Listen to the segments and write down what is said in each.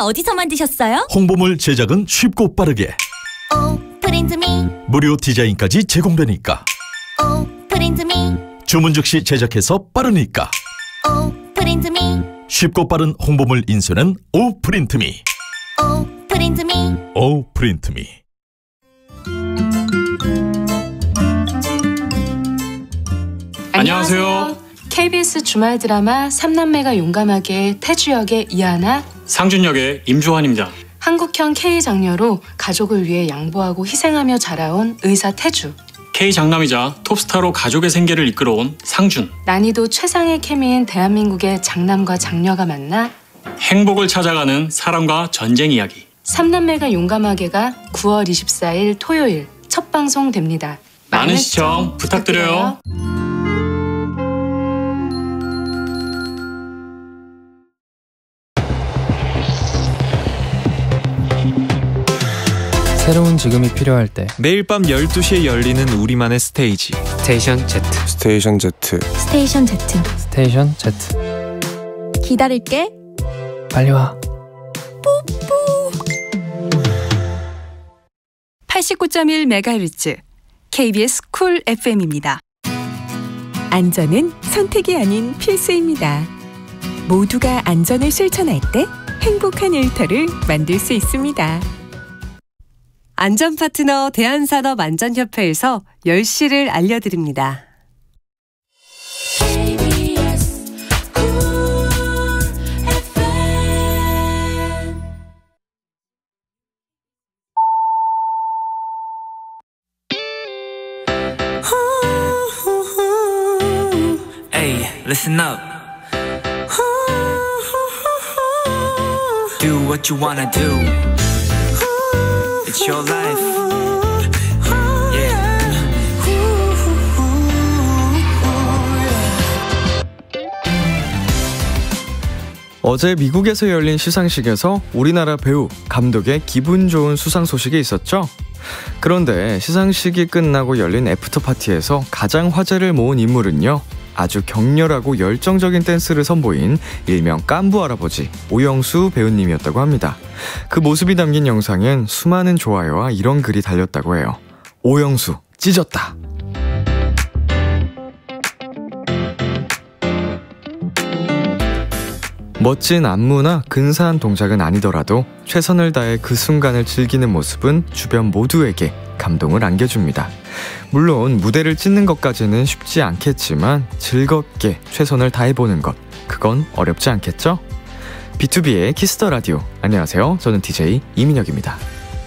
어디서 만드셨어요? 홍보물 제작은 쉽고 빠르게. 프린트미. 무료 디자인까지 제공되니까. 프린트미. 주문 즉시 제작해서 빠르니까. 프린트미. 쉽고 빠른 홍보물 인쇄는 오프린트미. 프린트미. 오프린트미. 안녕하세요. KBS 주말 드라마 삼남매가 용감하게 태주 역의 이하나, 상준 역의 임주환입니다. 한국형 K장녀로 가족을 위해 양보하고 희생하며 자라온 의사 태주, K장남이자 톱스타로 가족의 생계를 이끌어온 상준, 난이도 최상의 케미인 대한민국의 장남과 장녀가 만나 행복을 찾아가는 사랑과 전쟁 이야기. 삼남매가 용감하게가 9월 24일 토요일 첫 방송됩니다. 많은 시청 부탁드려요. 새로운 지금이 필요할 때 매일 밤 12시에 열리는 우리만의 스테이지. 스테이션 Z. 스테이션 Z. 스테이션 Z. 스테이션 Z. 기다릴게. 빨리 와. 89.1MHz KBS 쿨 FM입니다. 안전은 선택이 아닌 필수입니다. 모두가 안전을 실천할 때 행복한 일터를 만들 수 있습니다. 안전 파트너 대한산업안전협회에서 10시를 알려드립니다. Hey, listen up. Do what you wanna do. It's your life. Yeah. 어제 미국에서 열린 시상식에서 우리나라 배우, 감독의 기분 좋은 수상 소식이 있었죠? 그런데 시상식이 끝나고 열린 애프터 파티에서 가장 화제를 모은 인물은요, 아주 격렬하고 열정적인 댄스를 선보인 일명 깐부 할아버지 오영수 배우님이었다고 합니다. 그 모습이 담긴 영상엔 수많은 좋아요와 이런 글이 달렸다고 해요. 오영수 찢었다. 멋진 안무나 근사한 동작은 아니더라도 최선을 다해 그 순간을 즐기는 모습은 주변 모두에게 감동을 안겨줍니다. 물론 무대를 찢는 것까지는 쉽지 않겠지만 즐겁게 최선을 다해보는 것, 그건 어렵지 않겠죠? B2B의 키스 더 라디오. 안녕하세요. 저는 DJ 이민혁입니다.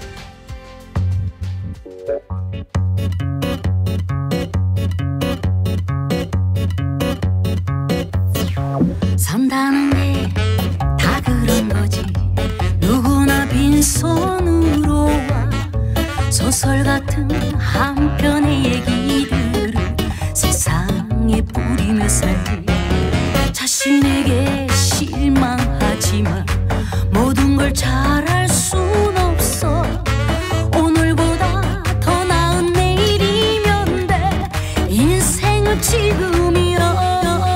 산다는 게 다 그런 거지. 누구나 빈손으로 와. 소설 같은 한 편의 얘기들을 세상에 뿌리며 살지. 자신에게 실망하지만 모든 걸 잘할 순 없어. 오늘보다 더 나은 내일이면 돼. 인생은 지금이야.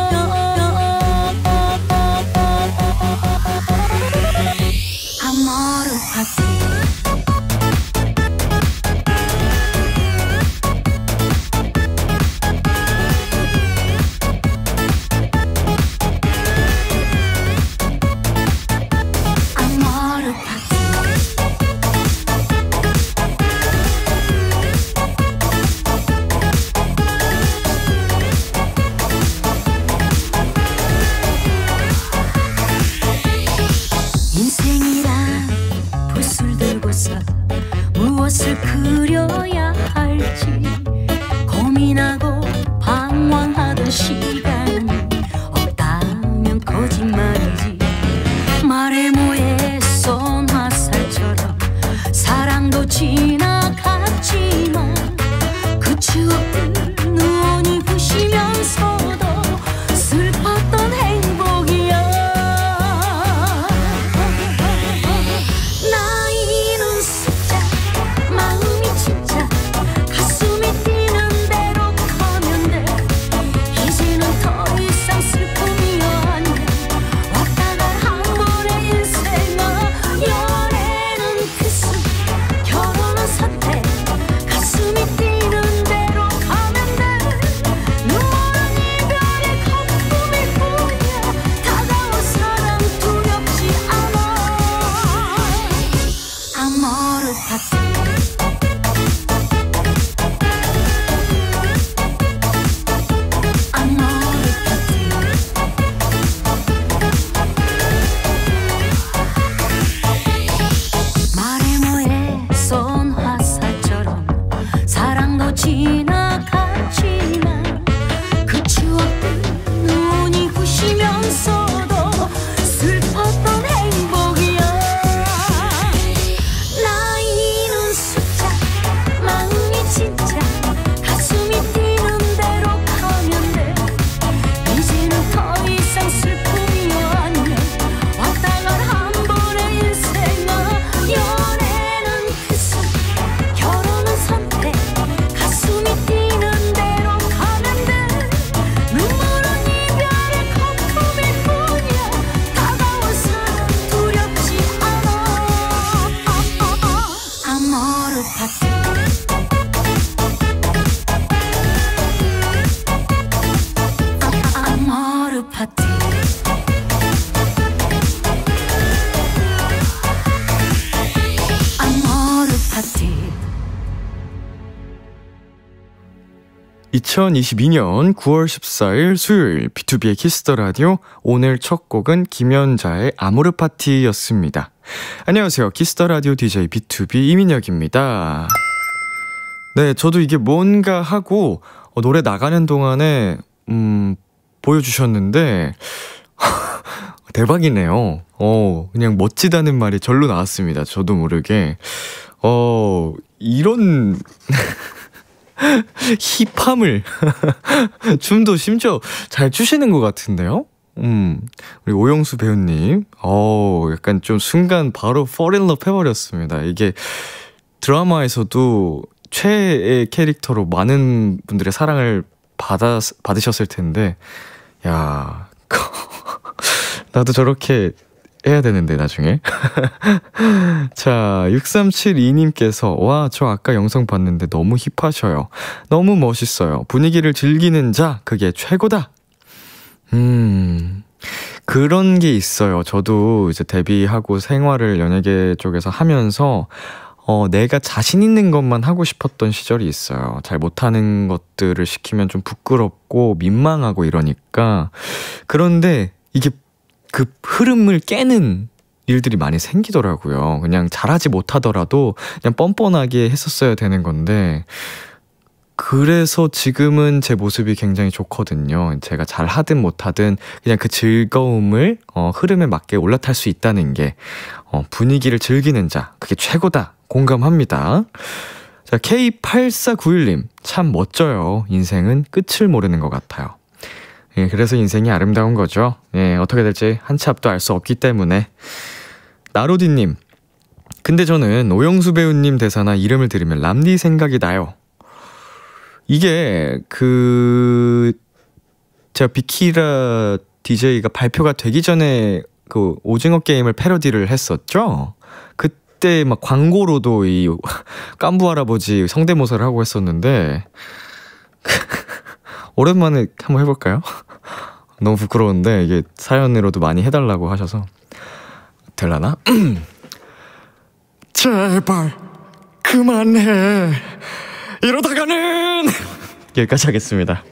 무엇을 그려야 할지 고민하고 방황하던 시간이 없다면 거짓말이지. 말에 뭐했던 화살처럼 사랑도 지나갔지만 그 추억들 누원이 부시면서도 슬펐던 행복이야. 나이는 숫자 마음이 진짜 가슴이 뛰는 대로 가면 돼. 이제는 더 이상 슬픔이 안 돼. 왔다 간 한 번의 인생아 파티 아모르 파티 아모르 파티 2022년 9월 14일 수요일 B2B의 키스 더 라디오, 오늘 첫 곡은 김연자의 아모르 파티였습니다. 안녕하세요. 키스 더 라디오 DJ B2B 이민혁입니다. 네, 저도 이게 뭔가 하고 노래 나가는 동안에 보여주셨는데 대박이네요. 그냥 멋지다는 말이 절로 나왔습니다. 저도 모르게 이런 힙함을 춤도 심지어 잘 추시는 것 같은데요? 우리 오영수 배우님, 약간 좀 순간 바로 fall in love 해버렸습니다. 이게 드라마에서도 최애 캐릭터로 많은 분들의 사랑을 받으셨을 텐데, 야, 나도 저렇게 해야 되는데 나중에. 자, 6372님께서 와, 저 아까 영상 봤는데 너무 힙하셔요. 너무 멋있어요. 분위기를 즐기는 자, 그게 최고다. 그런 게 있어요. 저도 이제 데뷔하고 생활을 연예계 쪽에서 하면서 내가 자신 있는 것만 하고 싶었던 시절이 있어요. 잘 못하는 것들을 시키면 좀 부끄럽고 민망하고 이러니까. 그런데 이게 그 흐름을 깨는 일들이 많이 생기더라고요. 그냥 잘하지 못하더라도 그냥 뻔뻔하게 했었어야 되는 건데, 그래서 지금은 제 모습이 굉장히 좋거든요. 제가 잘하든 못하든 그냥 그 즐거움을 흐름에 맞게 올라탈 수 있다는 게, 분위기를 즐기는 자, 그게 최고다. 공감합니다. 자, K8491님, 참 멋져요. 인생은 끝을 모르는 것 같아요. 예, 그래서 인생이 아름다운 거죠. 예, 어떻게 될지 한 치 앞도 알 수 없기 때문에. 나로디님, 근데 저는 오영수 배우님 대사나 이름을 들으면 람디 생각이 나요. 이게 제가 비키라 DJ가 발표가 되기 전에 그 오징어 게임을 패러디를 했었죠. 그때 막 광고로도 이 깐부 할아버지 성대모사를 하고 했었는데 오랜만에 한번 해볼까요? 너무 부끄러운데 이게 사연으로도 많이 해달라고 하셔서 될라나? 제발 그만해. 이러다가는 여기까지 하겠습니다.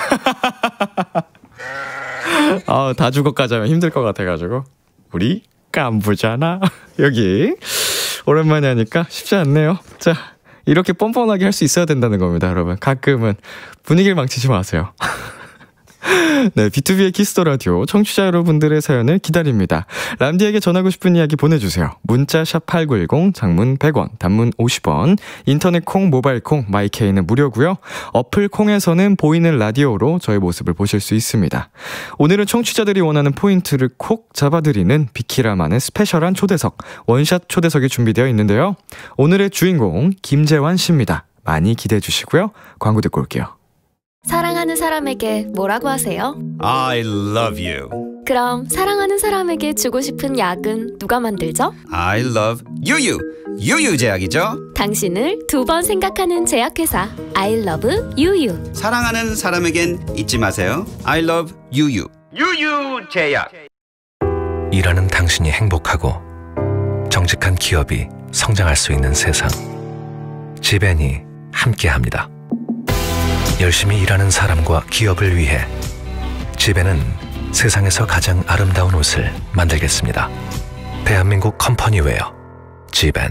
다 죽어까지 하면 힘들 것 같아가지고 우리 깐부잖아. 여기 오랜만에 하니까 쉽지 않네요. 자, 이렇게 뻔뻔하게 할 수 있어야 된다는 겁니다, 여러분. 가끔은 분위기를 망치지 마세요. 네, B2B의 키스 더 라디오 청취자 여러분들의 사연을 기다립니다. 람디에게 전하고 싶은 이야기 보내주세요. 문자 샵 8910, 장문 100원, 단문 50원, 인터넷 콩, 모바일 콩, 마이케이는 무료고요. 어플 콩에서는 보이는 라디오로 저의 모습을 보실 수 있습니다. 오늘은 청취자들이 원하는 포인트를 콕 잡아드리는 비키라만의 스페셜한 초대석, 원샷 초대석이 준비되어 있는데요. 오늘의 주인공 김재환 씨입니다. 많이 기대해 주시고요. 광고 듣고 올게요. 사랑하는 사람에게 뭐라고 하세요? I love you. 그럼 사랑하는 사람에게 주고 싶은 약은 누가 만들죠? I love 유유. 유유제약이죠. 당신을 두 번 생각하는 제약회사 I love 유유. 사랑하는 사람에겐 잊지 마세요. I love 유유. 유유제약. 일하는 당신이 행복하고 정직한 기업이 성장할 수 있는 세상. 지벤이 함께합니다. 열심히 일하는 사람과 기업을 위해 지벤은 세상에서 가장 아름다운 옷을 만들겠습니다. 대한민국 컴퍼니웨어 지벤.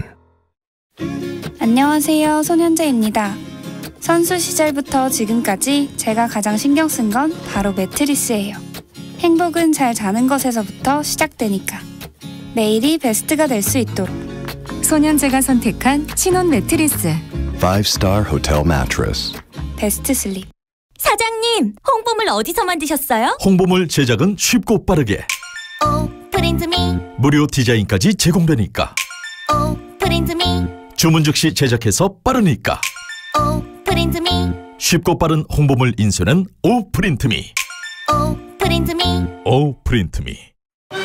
안녕하세요, 손현재입니다. 선수 시절부터 지금까지 제가 가장 신경 쓴 건 바로 매트리스예요. 행복은 잘 자는 것에서부터 시작되니까 매일이 베스트가 될 수 있도록 손현재가 선택한 신혼 매트리스 5-star hotel mattress. 베스트 슬립. 사장님, 홍보물 어디서 만드셨어요? 홍보물 제작은 쉽고 빠르게. 프린트미. 무료 디자인까지 제공되니까. 프린트미. 주문 즉시 제작해서 빠르니까. 프린트미. 쉽고 빠른 홍보물 인쇄는 오프린트미. 프린트미. 오프린트미.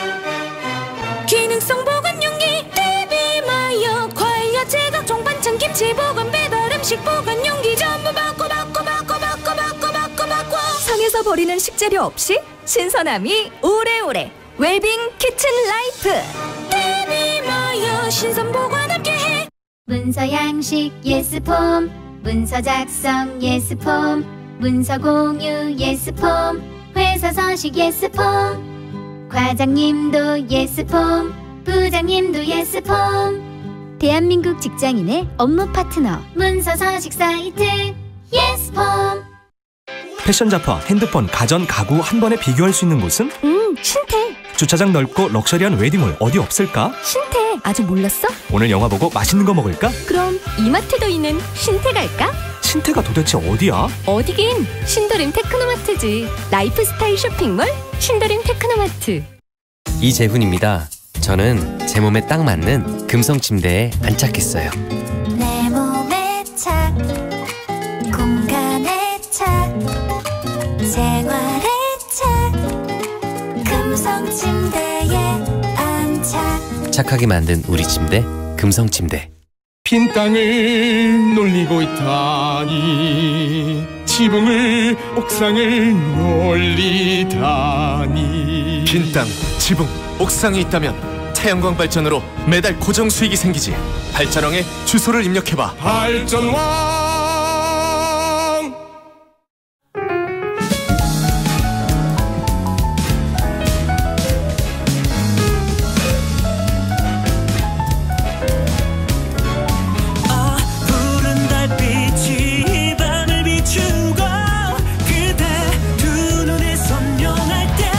기능성 보관용기 DB 마이어 과일야 제각 종반찬 김 야채 보관 배달 음식 보관 용기 전부 바꿔 상에서 버리는 식재료 없이 신선함이 오래오래 웰빙 키친 라이프. 때리마요 신선 보관 함께해. 문서 양식 예스폼, 문서 작성 예스폼, 문서 공유 예스폼, 회사 서식 예스폼, 과장님도 예스폼, 부장님도 예스폼. 대한민국 직장인의 업무 파트너 문서 서식 사이트 예스폼. 패션 잡화, 핸드폰, 가전, 가구 한 번에 비교할 수 있는 곳은? 신태. 주차장 넓고 럭셔리한 웨딩홀 어디 없을까? 신태 아직 몰랐어? 오늘 영화 보고 맛있는 거 먹을까? 그럼 이마트도 있는 신태 갈까? 신태가 도대체 어디야? 어디긴 신도림 테크노마트지. 라이프스타일 쇼핑몰 신도림 테크노마트. 이재훈입니다. 저는 제 몸에 딱 맞는 금성 침대에 안착했어요. 내 몸에 착, 공간에 착, 생활에 착, 금성 침대에 안착. 착하게 만든 우리 침대, 금성 침대. 빈 땅을 놀리고 있다니, 지붕을 옥상을 놀리다니. 빈 땅, 지붕, 옥상이 있다면 태양광 발전으로 매달 고정 수익이 생기지. 발전왕에 주소를 입력해봐. 발전왕. 푸른 달빛이 밤을 비추고 그대 두 눈에 선명할 때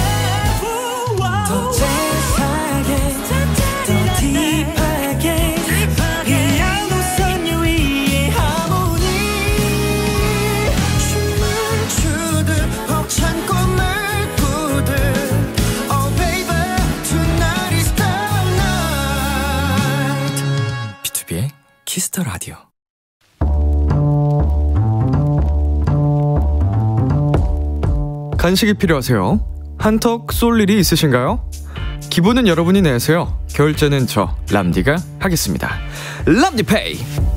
더 재사하게 더 딥하게 이 양도선 위의 하모니 춤을 추듯 벅찬 꿈을 꾸듯 Oh baby tonight is the night. B2B의 키스터 라디오. 간식이 필요하세요? 한턱 쏠 일이 있으신가요? 기분은 여러분이 내세요. 결제는 저 람디가 하겠습니다. 람디페이.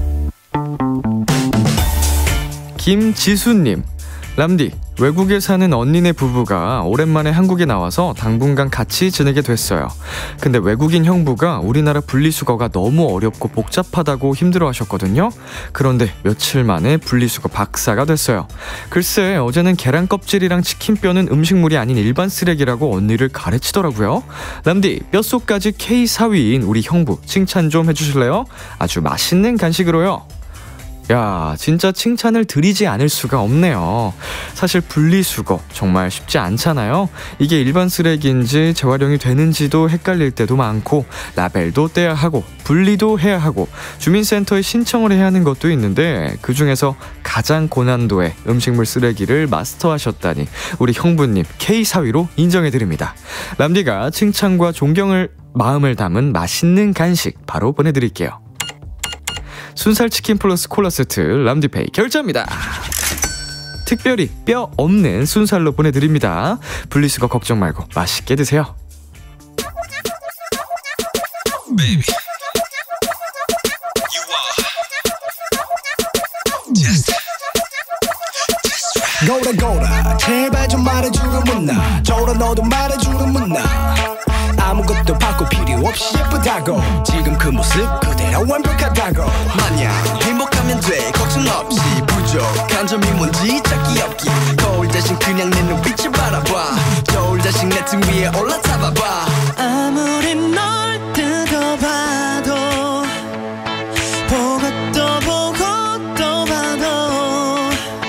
김지수님, 람디, 외국에 사는 언니네 부부가 오랜만에 한국에 나와서 당분간 같이 지내게 됐어요. 근데 외국인 형부가 우리나라 분리수거가 너무 어렵고 복잡하다고 힘들어하셨거든요. 그런데 며칠 만에 분리수거 박사가 됐어요. 글쎄, 어제는 계란 껍질이랑 치킨뼈는 음식물이 아닌 일반 쓰레기라고 언니를 가르치더라고요. 람디, 뼛속까지 K사위인 우리 형부 칭찬 좀 해주실래요? 아주 맛있는 간식으로요. 야, 진짜 칭찬을 드리지 않을 수가 없네요. 사실 분리수거 정말 쉽지 않잖아요. 이게 일반 쓰레기인지 재활용이 되는지도 헷갈릴 때도 많고, 라벨도 떼야 하고 분리도 해야 하고 주민센터에 신청을 해야 하는 것도 있는데, 그중에서 가장 고난도의 음식물 쓰레기를 마스터하셨다니 우리 형부님 K사위로 인정해드립니다. 람디가 칭찬과 존경을 마음을 담은 맛있는 간식 바로 보내드릴게요. 순살치킨 플러스 콜라 세트 람디페이 결제합니다. 특별히 뼈 없는 순살로 보내드립니다. 분리수거 걱정 말고 맛있게 드세요. Baby. 고라 고라 제발 좀 말해주는 문나 저라 너도 말해주는 문나 아무것도 바꿀 필요 없이 예쁘다고 지금 그 모습 그대로 완벽하다고 마냥 행복하면 돼 걱정 없이 부족한 점이 뭔지 찾기 없기 거울 대신 그냥 내 눈빛을 바라봐 저울 대신 내 등 위에 올라타봐봐 아무리 널 뜯어봐도 보고 또 보고 또 봐도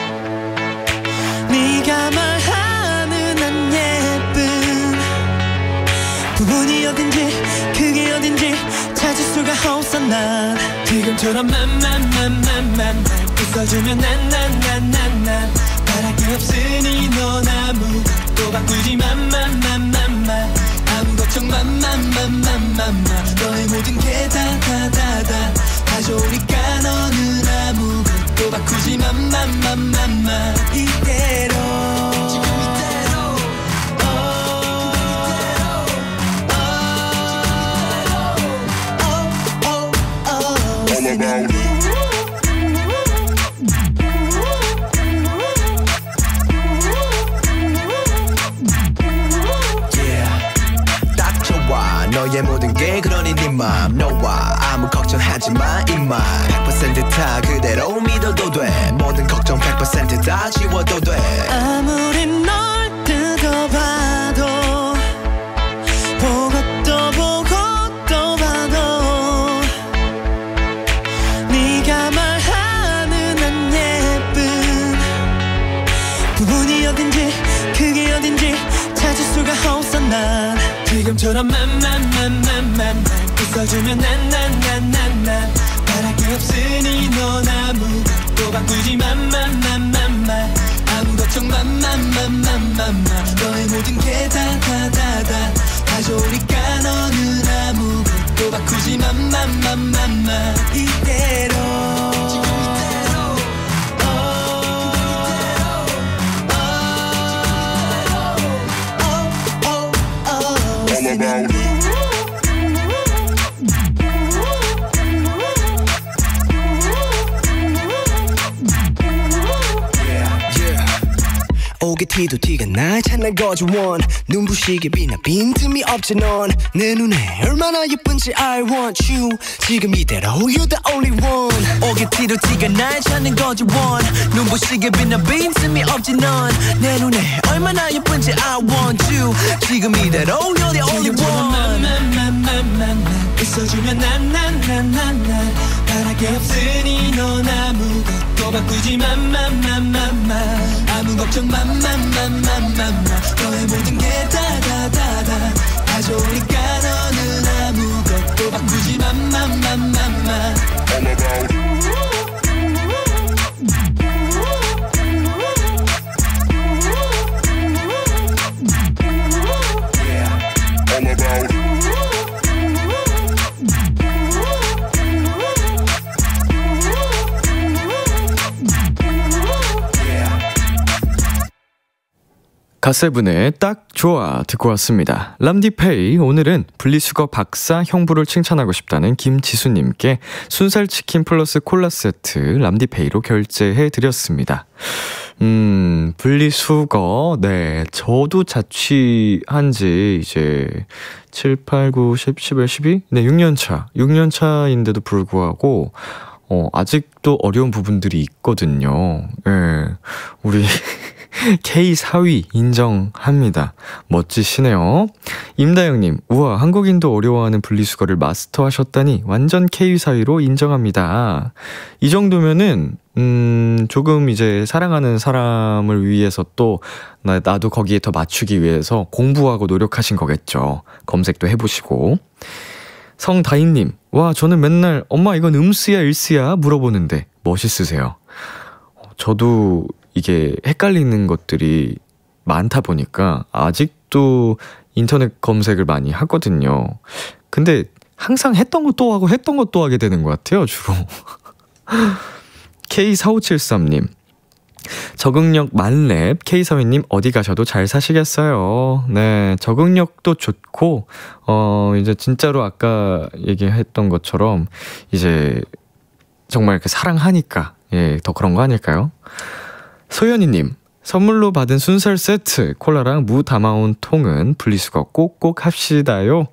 네가 말하는 안 예쁜 부분이 어딘지 그게 어딘지 찾을 수가 없어 난 지금처럼 맘맘맘맘맘 웃어주면 난난난난난 바랄 게 없으니 넌 아무것도 바꾸지 맘맘맘맘맘 아무 걱정 맘맘맘맘맘 너의 모든 게 다다다다 가져오니까 너는 아무것도 바꾸지 맘맘맘맘맘 이대로 지금 이대로 All about it. 맘 너와 아무 걱정하지 마 임마 100% 다 그대로 믿어도 돼 모든 걱정 100% 다 지워도 돼 아무리 널 뜯어봐도 보고 또 보고 또 봐도 네가 말하는 안 예쁜 부분이 어딘지 그게 어딘지 찾을 수가 없어 난 지금처럼 맘맘맘맘맘 웃어주면 난난난난난 바랄 게 없으니 넌 아무것도 바꾸지 맘맘맘맘맘 아무 걱정 맘맘맘맘맘 너의 모든 게 다다다다 다 좋으니까 너는 아무것도 바꾸지 맘맘맘맘맘 이대로 오게티도 티가 날 찾는 거지 원 눈부시게 빛나 빈틈이 없지 넌 내 눈에 얼마나 예쁜지 I want you 지금 이대로 You're the only one 오게티도 티가 날 찾는 거지 원 눈부시게 빛나 빈틈이 없지 넌 내 눈에 얼마나 예쁜지 I want you 지금 이대로 You're the only one 웃어주면 난난난난난 바랄 게 없으니 넌 아무것도 바꾸지 맘맘맘맘맘 아무 걱정 맘맘맘맘맘 너의 모든 게 다다다다 다 좋으니까 너는 아무것도 바꾸지 맘맘맘맘맘 갓세븐의 딱 좋아 듣고 왔습니다. 람디페이 오늘은 분리수거 박사 형부를 칭찬하고 싶다는 김지수님께 순살치킨 플러스 콜라 세트 람디페이로 결제해드렸습니다. 분리수거 네 저도 자취한 지 이제 7, 8, 9, 10, 11, 12? 네 6년차인데도 불구하고 아직도 어려운 부분들이 있거든요. 네, 우리 K4위 인정합니다. 멋지시네요. 임다영님, 우와, 한국인도 어려워하는 분리수거를 마스터하셨다니 완전 K4위로 인정합니다. 이 정도면은 조금 이제 사랑하는 사람을 위해서 또 나도 거기에 더 맞추기 위해서 공부하고 노력하신 거겠죠. 검색도 해보시고. 성다인님, 와, 저는 맨날 엄마 이건 음수야 일수야 물어보는데 멋있으세요. 저도 이게 헷갈리는 것들이 많다 보니까 아직도 인터넷 검색을 많이 하거든요. 근데 항상 했던 것 또 하고 했던 것 또 하게 되는 것 같아요, 주로. K4573님, 적응력 만렙 K42님 어디 가셔도 잘 사시겠어요. 네, 적응력도 좋고 이제 진짜로 아까 얘기했던 것처럼 이제 정말 이렇게 사랑하니까 예, 더 그런 거 아닐까요? 소연이님, 선물로 받은 순살 세트 콜라랑 무 담아온 통은 분리수거 꼭꼭 합시다요.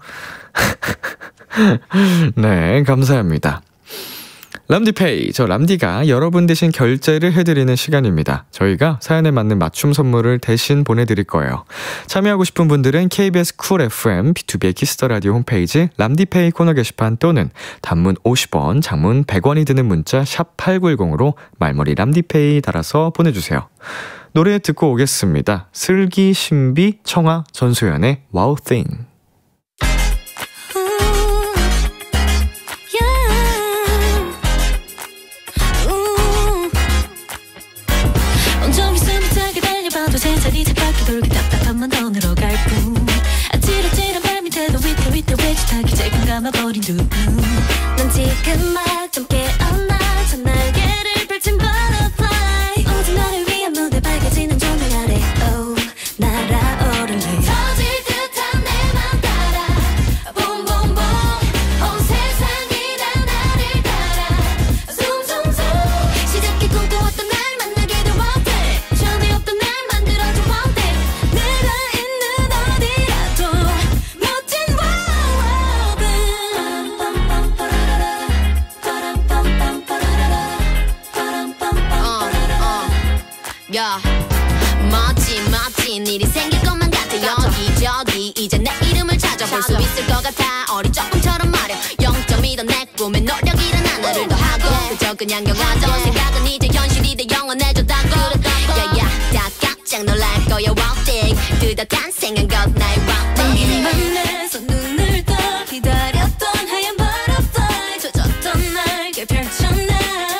네, 감사합니다. 람디페이, 저 람디가 여러분 대신 결제를 해드리는 시간입니다. 저희가 사연에 맞는 맞춤 선물을 대신 보내드릴 거예요. 참여하고 싶은 분들은 KBS 쿨 FM, B2B의 키스더라디오 홈페이지 람디페이 코너 게시판 또는 단문 50원, 장문 100원이 드는 문자 샵 8910으로 말머리 람디페이 달아서 보내주세요. 노래 듣고 오겠습니다. 슬기, 신비, 청아, 전소연의 Wow Thing. 세상이 바퀴 돌기 답답함만 더 늘어갈 뿐 아찔아찔한 발밑에도 위태 외치타기 찔끔 감아버린 두 눈 난 지금 막 좀 깨어나 저 날개를 펼친 butterfly 오직 나를 위한 무대 밝아지는 조명 아래 oh 날아오를래 터질 듯한 내 맘 따라 boom boom boom 온 세상이 다 나를 따라 zoom zoom zoom 시작해 꿈꿔왔던 날 만나게 돼 one day 전에 없던 날 만들어줘 one day 내가 있는 어디라도 멋진 world 야 멋진 일이 생길 것만 같아 여기저기 이제 내 이름을 찾아볼 수 있을 것 같아 어린 조금처럼 말야 0.2던 내 꿈에 노력이란 하나를 더 하고 그저 그냥 영화죠 생각은 이제 현실이 돼 영원해졌다고 야야 다 깜짝 놀랄 거야 one thing 뜨뜻한 생각 것 나의 one thing 만나서 눈을 떠 기다렸던 하얀 바람바이 젖었던 날개 펼쳐나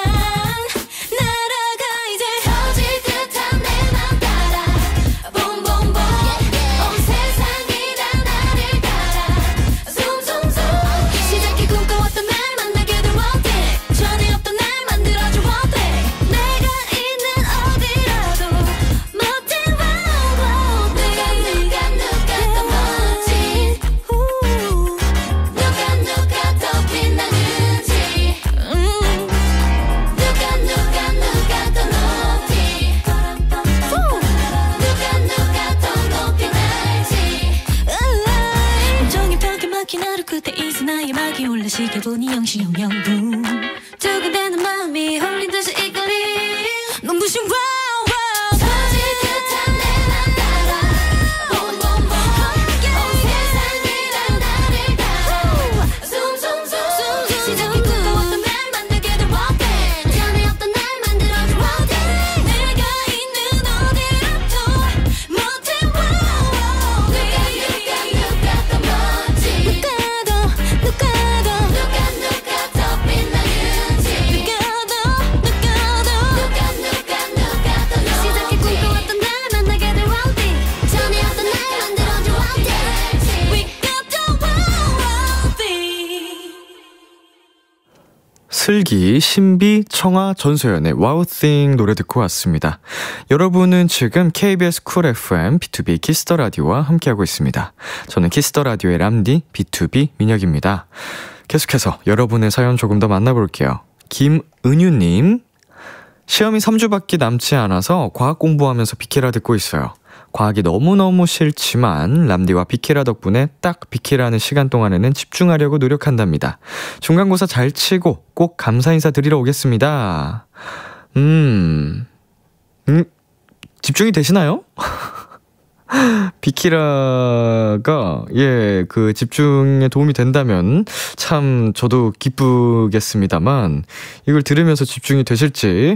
시켜보니 영시영영분 두근대는 마음이 홀린 듯이 이끌리 눈부신 wow wow 터질 듯한 내 맘 따라 boom boom boom 온 세상이 나를 따라 zoom zoom zoom 시작이 꿈꿔왔던 날 만나게 된 one thing 전에 없던 날 만들어준 one thing 내가 있는 어디라도 못해 wow wow 누가 더 멋진 누가 더 빛나는지 시작해 꿈꿔왔던 날 만나게 될 one thing 전에 없던 날 만들어준 one thing We got the one thing 슬기, 신비, 청아, 전소연의 Wow Thing 노래 듣고 왔습니다. 여러분은 지금 KBS 쿨 FM B2B 키스더 라디오와 함께하고 있습니다. 저는 키스더 라디오의 람디 B2B 민혁입니다. 계속해서 여러분의 사연 조금 더 만나볼게요. 김은유님, 시험이 3주밖에 남지 않아서 과학 공부하면서 비키라 듣고 있어요. 과학이 너무너무 싫지만 람디와 비키라 덕분에 딱 비키라하는 시간 동안에는 집중하려고 노력한답니다. 중간고사 잘 치고 꼭 감사 인사 드리러 오겠습니다. 집중이 되시나요? 비키라가 그 집중에 도움이 된다면 참 저도 기쁘겠습니다만 이걸 들으면서 집중이 되실지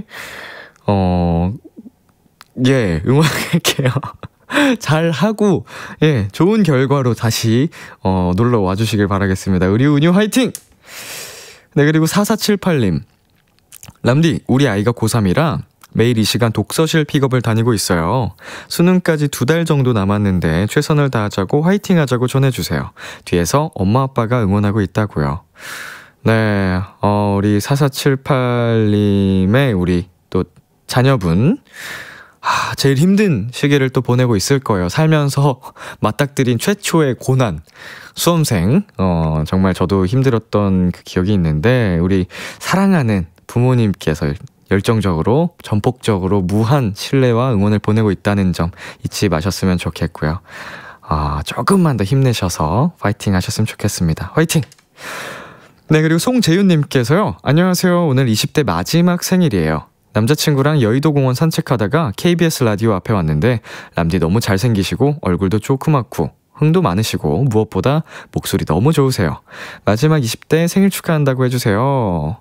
응원할게요. 잘하고 좋은 결과로 다시 놀러 와주시길 바라겠습니다. 은유 화이팅! 네, 그리고 4478님, 람디 우리 아이가 고3이라 매일 이 시간 독서실 픽업을 다니고 있어요. 수능까지 2달 정도 남았는데 최선을 다하자고 화이팅 하자고 전해주세요. 뒤에서 엄마 아빠가 응원하고 있다고요. 네, 우리 4478님의 우리 또 자녀분 제일 힘든 시기를 또 보내고 있을 거예요. 살면서 맞닥뜨린 최초의 고난 수험생. 정말 저도 힘들었던 그 기억이 있는데 우리 사랑하는 부모님께서 열정적으로 전폭적으로 무한 신뢰와 응원을 보내고 있다는 점 잊지 마셨으면 좋겠고요. 조금만 더 힘내셔서 파이팅 하셨으면 좋겠습니다. 화이팅! 네, 그리고 송재윤님께서요. 안녕하세요. 오늘 20대 마지막 생일이에요. 남자친구랑 여의도 공원 산책하다가 KBS 라디오 앞에 왔는데 람디 너무 잘생기시고 얼굴도 조그맣고 흥도 많으시고 무엇보다 목소리 너무 좋으세요. 마지막 20대 생일 축하한다고 해주세요.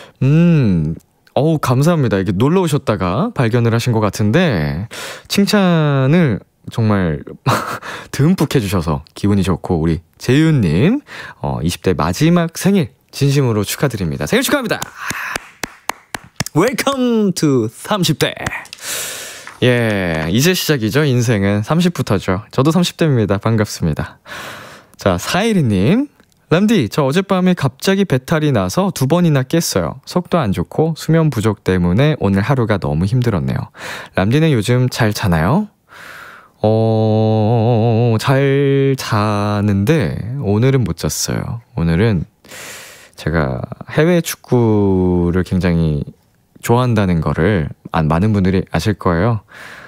감사합니다. 이게 놀러 오셨다가 발견을 하신 것 같은데 칭찬을 정말 듬뿍 해주셔서 기분이 좋고 우리 재윤님 20대 마지막 생일 진심으로 축하드립니다. 생일 축하합니다. Welcome to 30대. 이제 시작이죠. 인생은 30부터죠. 저도 30대입니다. 반갑습니다. 자, 412님. 람디, 저 어젯밤에 갑자기 배탈이 나서 2번이나 깼어요. 속도 안 좋고 수면 부족 때문에 오늘 하루가 너무 힘들었네요. 람디는 요즘 잘 자나요? 잘 자는데 오늘은 못 잤어요. 오늘은 제가 해외 축구를 굉장히 좋아한다는 거를 많은 분들이 아실 거예요.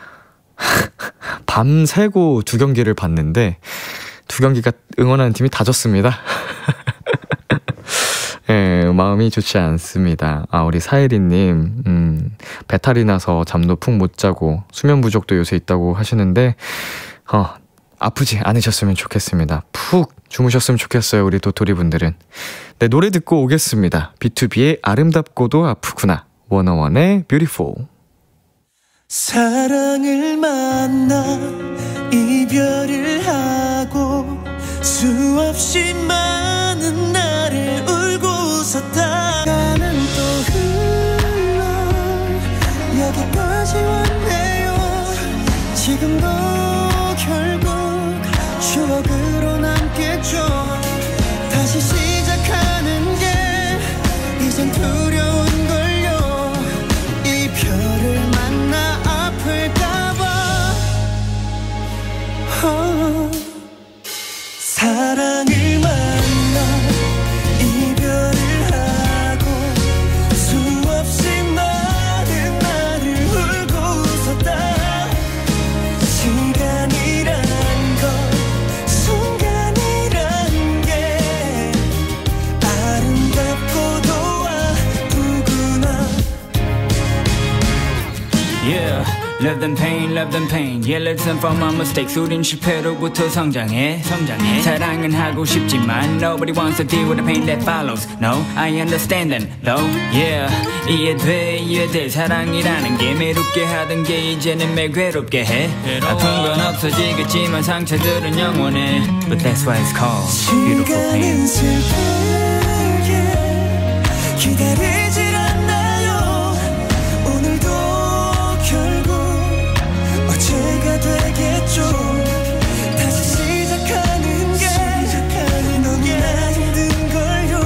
밤새고 2경기를 봤는데 2경기가 응원하는 팀이 다 졌습니다. 마음이 좋지 않습니다. 우리 사혜리님, 배탈이 나서 잠도 푹 못 자고 수면 부족도 요새 있다고 하시는데, 아프지 않으셨으면 좋겠습니다. 푹 주무셨으면 좋겠어요, 우리 도토리 분들은. 네, 노래 듣고 오겠습니다. B2B의 아름답고도 아프구나, 워너원의 뷰티풀. 사랑을 만나 이별을 하고 수없이 많은 날을 울고 웃었다. 나는 또 흘러 여기까지 왔네요. 지금도 결국 추억으로 남겠죠. 다시 시작하는 게 이젠 두려운걸요. 이별을 만나 아플까봐. 사랑을 만나 이별을 하고 수없이 많은 날을 울고 웃었다. 시간이란 건 순간이란 게 아름답고도 아프구나. Yeah, love them pain. Yeah, let's learn from our mistakes. 우린 실패로부터 성장해. 사랑은 하고 싶지만 nobody wants to deal with the pain that follows. No, I understand them, though. Yeah, 이해돼. 사랑이라는 게 매롭게 하던 게 이제는 매일 괴롭게 해. 아픈 건 없어지겠지만 상처들은 영원해. But that's why it's called beautiful pain. 시간은 슬프게 기다리질 않나요. 오늘도 결국 어제가 되겠죠. 다시 시작하는 게 너무나 힘든걸요.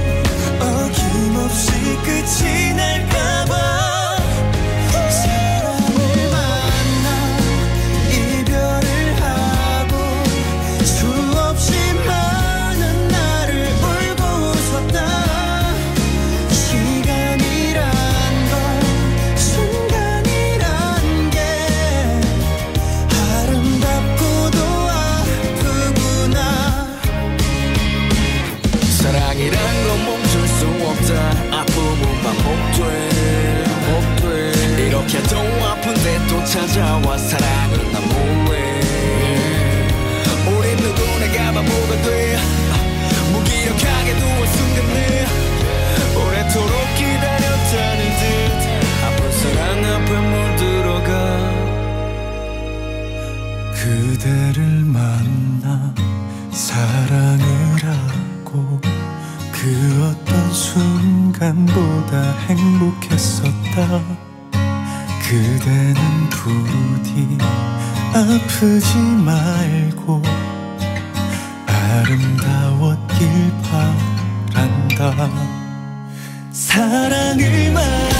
어김없이 끝이 날까봐. 사랑을 만나 이별을 하고 수없이 많은 날을 울고 웃었다. 시간이란 건 순간이란 게 아름답고도 아프구나. 사랑이란 건 멈출 수 없다. 아픔은 반복돼. 이렇게 또 아픈데 또 찾아와. 사랑은 난 뭐해. 우린 누구나 바보가 돼. 무기력하게 누워 숨겼네. 오래도록 기다렸다는 듯 아픈 사랑 앞에 물들어가. 그대를 만나 사랑을 하고 그 어떤 순간보다 행복했었다. 그대는 부디 아프지 말고 아름다웠길 바란다. 사랑을 만나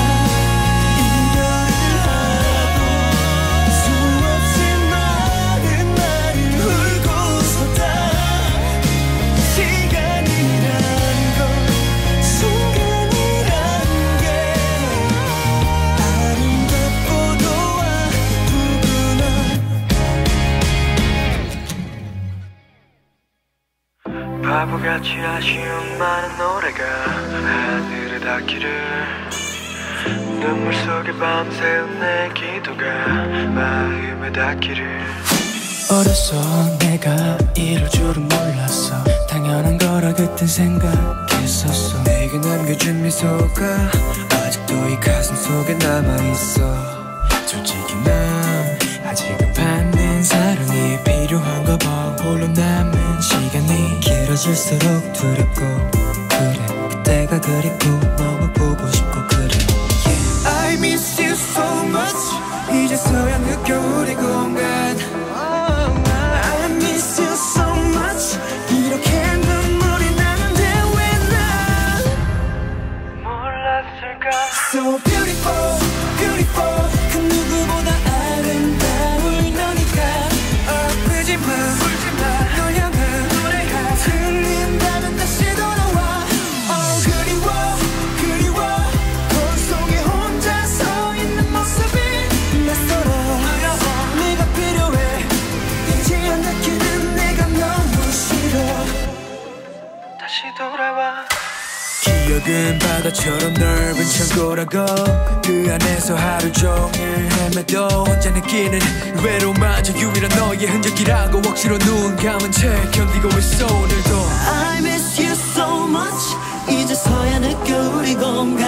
바보같이 아쉬운 많은 노래가 하늘에 닿기를. 눈물 속에 밤새운 내 기도가 마음에 닿기를. 어렸어 내가 이럴 줄은 몰랐어. 당연한 거라 그땐 생각했었어. 내게 남겨준 미소가 아직도 이 가슴 속에 남아있어. 솔직히 난 아직은 받는 사랑이 필요한가 봐. 홀로 남은 시간이 길어질수록 두렵고 그래. 그때가 그립고 너무 보고 싶고 그래. Yeah. I miss you so much. 이제서야 느껴 우리 공간. I miss you so much. 이렇게 눈물이 나는데 왜 난 몰랐을까. So beautiful, beautiful. 그 누구보다 아름다울 너니까. 아프지만 널 향한 노래가 들린다면 다시 돌아와. 그리워 거울 속에 혼자 서 있는 모습이 낯설어. 네가 필요해. 이제 안 느끼는 내가 너무 싫어. 다시 돌아와. 벽은 바다처럼 넓은 창고라고 그 안에서 하루 종일 헤매도 혼자 느끼는 외로움마저 유일한 너의 흔적이라고 억지로 눈 감은 채 견디고 있어 오늘도 I miss you so much 이제서야 느껴 우리 공간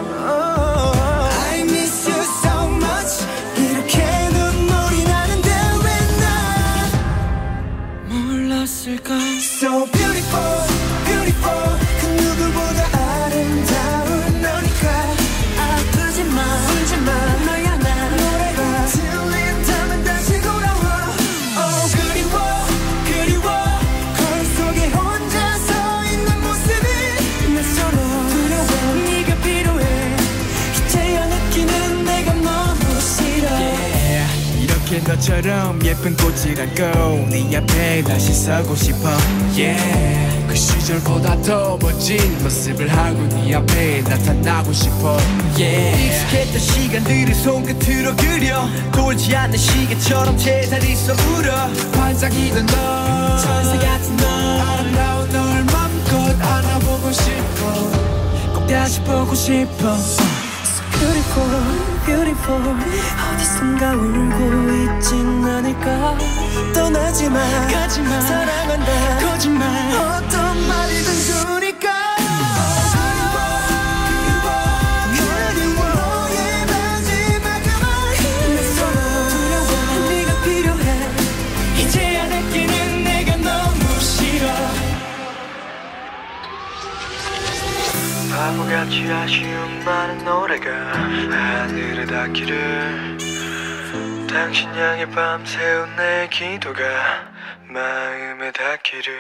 I miss you so much 이렇게 눈물이 나는데 왜 나 몰랐을까 So beautiful beautiful 그 누구보다 아름다운 너니까 아프지마 울지마 너야 나 노래가 들린다면 다시 돌아와 Oh 그리워 그리워 거울 속에 혼자 서 있는 모습이 낯설어 두려워 네가 필요해 이제야 느끼는 내가 너무 싫어 yeah. 이렇게 너처럼 예쁜 꽃이라고 네 앞에 다시 서고 싶어 yeah. 그 시절보다 더 멋진 모습을 하고 네 앞에 나타나고 싶어 yeah. 익숙했던 시간들을 손끝으로 그려 돌지 않는 시계처럼 제자리서 울어 반짝이던 너 천사 같은 너 아름다운 널 맘껏 안아보고 싶어 꼭 다시 보고 싶어 Beautiful, beautiful 어디선가 울고 있진 않을까 떠나지마 가지마 사랑한다 거짓말 어떤 말이든 좋으니까 그리워 너의 마지막 그 말 낯설어 두려워 네가 필요해 이제야 느끼는 내가 너무 싫어 바보같이 아쉬운 많은 노래가 하늘에 닿기를 당신 향해 밤새운 내 기도가 마음에 닿기를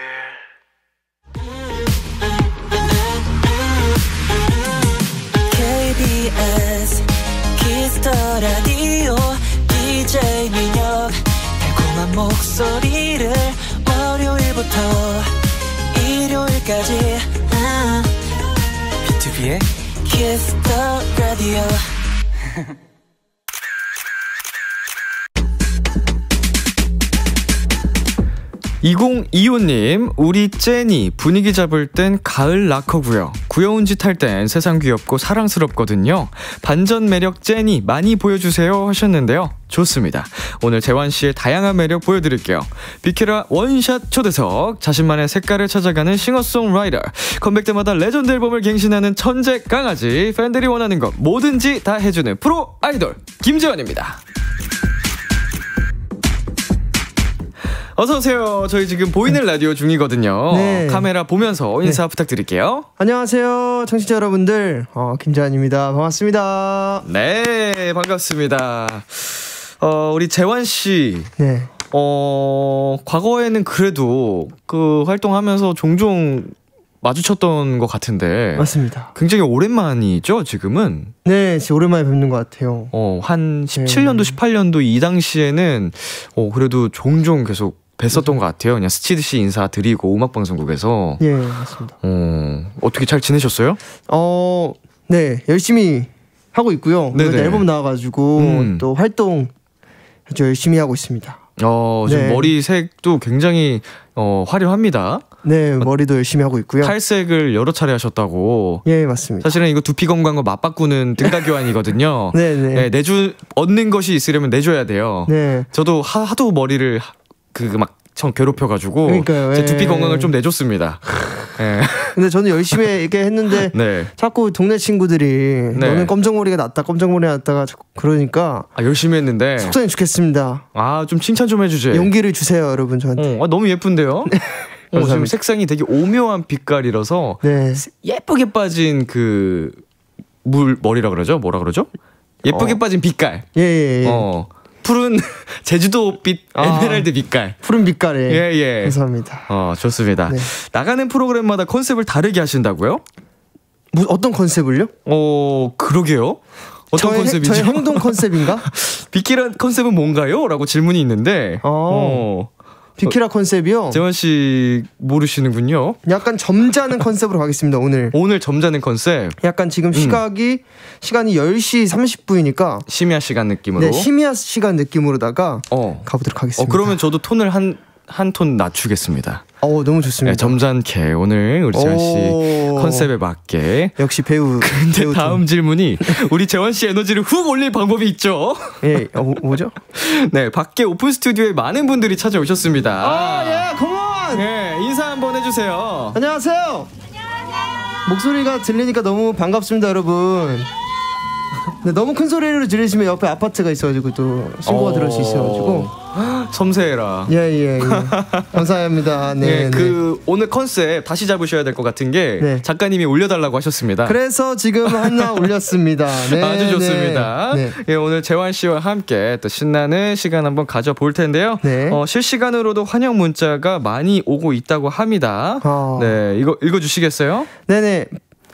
KBS 키스 더 라디오 DJ 민혁 달콤한 목소리를 월요일부터 일요일까지 B2B의 키스 더 라디오 2025님, 우리 ចេ니 분위기 잡을 땐 가을 락커고요. 귀여운 짓 할 땐 세상 귀엽고 사랑스럽거든요. 반전 매력 ចេ니 많이 보여주세요 하셨는데요. 좋습니다. 오늘 재환씨의 다양한 매력 보여드릴게요. 비키라 원샷 초대석, 자신만의 색깔을 찾아가는 싱어송라이터, 컴백 때마다 레전드 앨범을 갱신하는 천재 강아지, 팬들이 원하는 것 뭐든지 다 해주는 프로 아이돌 김재환입니다. 어서오세요. 저희 지금 보이는 라디오 중이거든요. 네. 카메라 보면서 인사 부탁드릴게요. 안녕하세요. 청취자 여러분들. 김재환입니다. 반갑습니다. 네, 반갑습니다. 우리 재환씨. 네. 과거에는 그래도 그 활동하면서 종종 마주쳤던 것 같은데. 맞습니다. 굉장히 오랜만이죠, 지금은? 네, 진짜 오랜만에 뵙는 것 같아요. 한 17년도, 18년도 이 당시에는, 그래도 종종 계속 뵀었던 것 같아요. 그냥 스치듯이 인사드리고, 음악방송국에서. 예, 맞습니다. 어떻게 잘 지내셨어요? 네, 열심히 하고 있고요. 앨범 나와가지고, 또 활동 아주 열심히 하고 있습니다. 지금 머리색도 굉장히 화려합니다. 네, 머리도 열심히 하고 있고요. 탈색을 여러 차례 하셨다고. 예, 맞습니다. 사실은 이거 두피 건강과 맞바꾸는 등가교환이거든요. 네. 얻는 것이 있으려면 내줘야 돼요. 네. 저도 하도 머리를 참 괴롭혀가지고 그러니까요. 제 두피 건강을 좀 내줬습니다. 네. 근데 저는 열심히 이렇게 했는데 자꾸 동네 친구들이 너는 검정머리가 낫다, 검정머리 낫다가 자꾸 그러니까 열심히 했는데 속상해 죽겠습니다. 좀 칭찬 좀 해주세요. 용기를 주세요, 여러분 저한테. 너무 예쁜데요? 지금 색상이 되게 오묘한 빛깔이라서 예쁘게 빠진 그 머리라 그러죠? 뭐라 그러죠? 예쁘게 빠진 빛깔. 예. 푸른 제주도빛 에메랄드 빛깔. 푸른 빛깔에. 예. 감사합니다. 좋습니다. 네. 나가는 프로그램마다 컨셉을 다르게 하신다고요? 어떤 컨셉을요? 그러게요. 어떤 컨셉이죠? 저의 행동 컨셉인가? 비키라 컨셉은 뭔가요? 라고 질문이 있는데. 비키라 컨셉이요? 재환 씨 모르시는군요. 약간 점잖은 컨셉으로 가겠습니다. 오늘 점잖은 컨셉. 약간 지금 시간이 10시 30분이니까 심야 시간 느낌으로. 네, 심야 시간 느낌으로다가 가보도록 하겠습니다. 그러면 저도 톤을 한 톤 낮추겠습니다. 너무 좋습니다. 네, 점잖게 오늘 우리 재환 씨 컨셉에 맞게. 역시 배우. 근데 배우 다음 질문이 우리 재환 씨 에너지를 훅 올릴 방법이 있죠. 예, 뭐죠? 네, 밖에 오픈 스튜디오에 많은 분들이 찾아오셨습니다. 예, 컴온! 네, 인사 한번 해주세요. 안녕하세요. 목소리가 들리니까 너무 반갑습니다, 여러분. 네, 너무 큰 소리로 들리시면 옆에 아파트가 있어가지고 또 신고가 들어올 수 있어가지고 섬세해라. 예. 감사합니다. 네, 그 오늘 컨셉 다시 잡으셔야 될 것 같은 게 작가님이 올려달라고 하셨습니다. 그래서 지금 하나 올렸습니다. 네, 아주 좋습니다. 네. 예, 오늘 재환 씨와 함께 또 신나는 시간 한번 가져볼 텐데요. 네. 실시간으로도 환영 문자가 많이 오고 있다고 합니다. 네, 이거 읽어주시겠어요? 네네.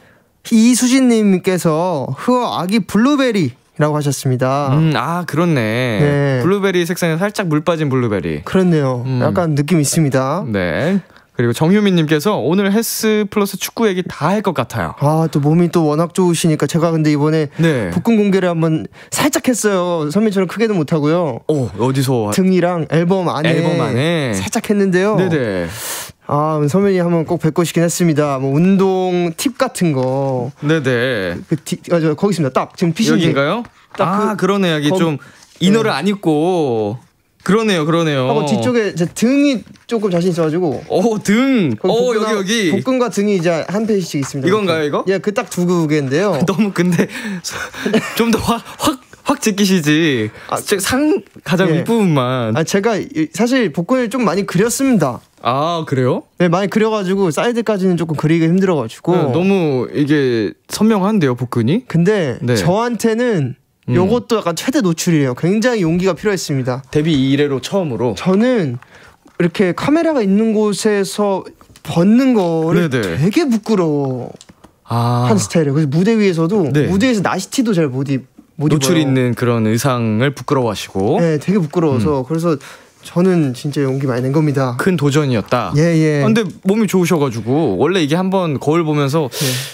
이수진님께서 흐어 아기 블루베리라고 하셨습니다. 그렇네. 네. 블루베리 색상에 살짝 물 빠진 블루베리. 그렇네요. 약간 느낌 있습니다. 네. 그리고 정효민님께서 오늘 헬스 플러스 축구 얘기 다 할 것 같아요. 또 몸이 또 워낙 좋으시니까 제가 근데 이번에 복근 공개를 한번 살짝 했어요. 선배님처럼 크게는 못하고요. 어디서? 등이랑 앨범 안에 살짝 했는데요. 네네. 선배님 한번 꼭 뵙고 싶긴 했습니다. 뭐 운동 팁 같은 거. 네네. 거기 있습니다. 딱 지금 피신 여기인가요? 그러네. 여기 좀 이너를 안 입고. 그러네요. 뒤쪽에 제 등이 조금 자신 있어가지고. 등. 여기. 복근과 등이 이제 한 페이지씩 있습니다. 이건가요, 이거? 예, 그 딱 두 개인데요. 너무 근데 좀 더 확 제끼시지. 가장 윗부분만. 제가 사실 복근을 좀 많이 그렸습니다. 그래요? 네, 많이 그려가지고 사이드까지는 조금 그리기 힘들어가지고. 너무 이게 선명한데요, 복근이? 근데 저한테는 요것도 약간 최대 노출이에요. 굉장히 용기가 필요했습니다. 데뷔 이래로 처음으로. 저는 이렇게 카메라가 있는 곳에서 벗는 거를 되게 부끄러워 한 스타일이에요. 그래서 무대 위에서도 무대에서 나시티도 잘 못 노출 입어요. 있는 그런 의상을 부끄러워하시고. 네, 되게 부끄러워서 그래서 저는 진짜 용기 많이 낸 겁니다. 큰 도전이었다. 예. 근데 몸이 좋으셔가지고 원래 이게 한번 거울 보면서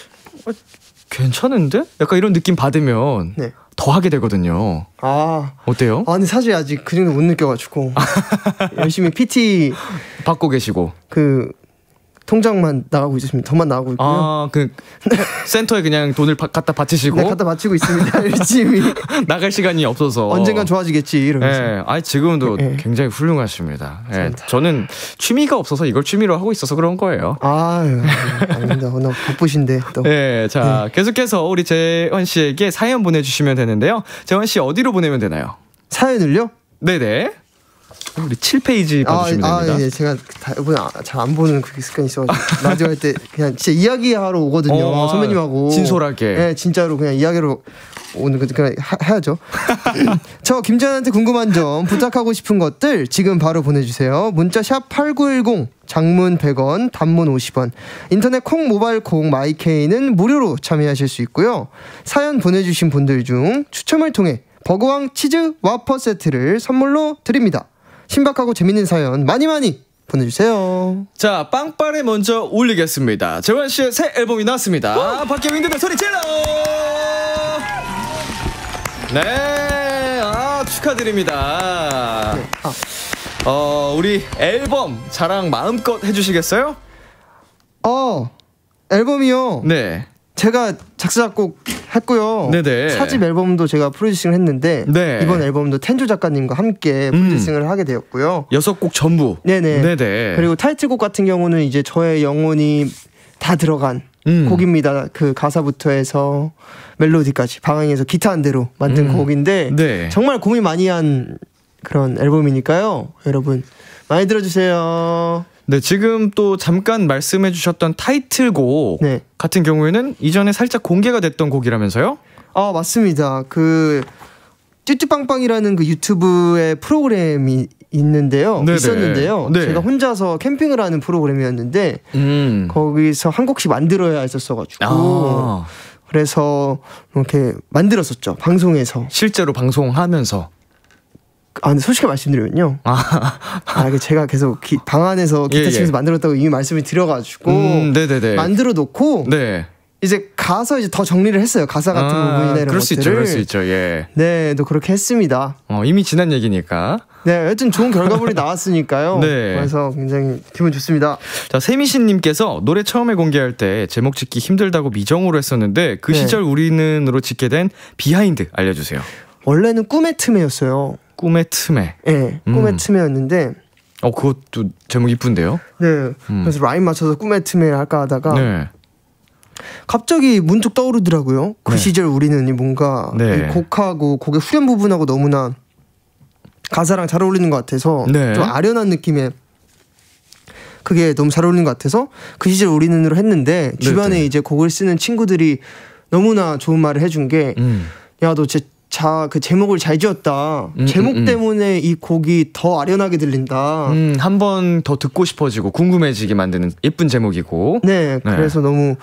괜찮은데? 약간 이런 느낌 받으면 더 하게 되거든요. 어때요? 근데 사실 아직 그 정도 못 느껴가지고 열심히 PT 받고 계시고 통장만 나가고 있습니다. 더만 나가고 있고요. 센터에 그냥 돈을 갖다 바치시고. 네, 갖다 바치고 있습니다. 열심히. 나갈 시간이 없어서. 언젠간 좋아지겠지 이러면서. 지금도 굉장히 훌륭하십니다. 저는 취미가 없어서 이걸 취미로 하고 있어서 그런 거예요. 아닙니다. 워낙 바쁘신데 또. 계속해서 우리 재환 씨에게 사연 보내주시면 되는데요. 재환 씨 어디로 보내면 되나요? 사연을요? 네네. 우리 7페이지 봐주시면 됩니다. 제가 이번에 잘 안 보는 그 습관이 있어가지고 라디오 할 때 그냥 진짜 이야기하러 오거든요. 선배님하고 진솔하게. 진짜로 그냥 이야기로 오는 거 그냥 해야죠. 저 김재환한테 궁금한 점, 부탁하고 싶은 것들 지금 바로 보내주세요. 문자 샵 8910, 장문 100원, 단문 50원, 인터넷 콩, 모바일 콩, 마이케이는 무료로 참여하실 수 있고요. 사연 보내주신 분들 중 추첨을 통해 버거왕 치즈 와퍼 세트를 선물로 드립니다. 신박하고 재밌는 사연 많이 보내주세요. 자, 빵빠레 먼저 올리겠습니다. 재환 씨의 새 앨범이 나왔습니다. 밖에 윈드들 소리 질러! 네, 축하드립니다. 우리 앨범 자랑 마음껏 해주시겠어요? 앨범이요? 네. 제가 작사 작곡 했고요. 네네. 4집 앨범도 제가 프로듀싱을 했는데 이번 앨범도 텐조 작가님과 함께 프로듀싱을 하게 되었고요. 6곡 전부. 네네. 그리고 타이틀곡 같은 경우는 이제 저의 영혼이 다 들어간 곡입니다. 그 가사부터 해서 멜로디까지 방향에서 기타 한 대로 만든 곡인데 정말 고민 많이 한 그런 앨범이니까요. 여러분 많이 들어주세요. 네, 지금 또 잠깐 말씀해 주셨던 타이틀곡 같은 경우에는 이전에 살짝 공개가 됐던 곡이라면서요? 맞습니다. 그 쭈쭈빵빵이라는 그 유튜브의 프로그램이 있었는데요. 제가 혼자서 캠핑을 하는 프로그램이었는데 거기서 한 곡씩 만들어야 했었어가지고 그래서 이렇게 만들었었죠. 방송에서. 실제로 방송하면서. 근데 솔직히 말씀드리면요. 제가 계속 방 안에서 기타 치면서 만들었다고 이미 말씀을 드려가지고 만들어 놓고 이제 가서 이제 더 정리를 했어요. 가사 같은 부분이나 이런 그럴 것들을. 그럴 수 있죠. 예. 네, 또 그렇게 했습니다. 이미 지난 얘기니까. 네, 하여튼 좋은 결과물이 나왔으니까요. 네. 그래서 굉장히 기분 좋습니다. 자, 세미신님께서 노래 처음에 공개할 때 제목 짓기 힘들다고 미정으로 했었는데 그 네. 시절 우리는으로 짓게 된 비하인드 알려주세요. 원래는 꿈의 틈에였어요. 꿈의 틈에. 네, 꿈의 틈에였는데. 그것도 제목 이쁜데요? 네. 그래서 라인 맞춰서 꿈의 틈에 할까 하다가. 네. 갑자기 문득 떠오르더라고요. 그 네. 시절 우리는 뭔가 네. 이 곡하고 곡의 후렴 부분하고 너무나 가사랑 잘 어울리는 것 같아서 네. 좀 아련한 느낌의 그게 너무 잘 어울리는 것 같아서 그 시절 우리는으로 했는데 주변에 이제 곡을 쓰는 친구들이 너무나 좋은 말을 해준 게 야, 너 진짜 그 제목을 잘 지었다. 제목 때문에 이 곡이 더 아련하게 들린다. 한 번 더 듣고 싶어지고 궁금해지게 만드는 예쁜 제목이고. 네, 그래서 너무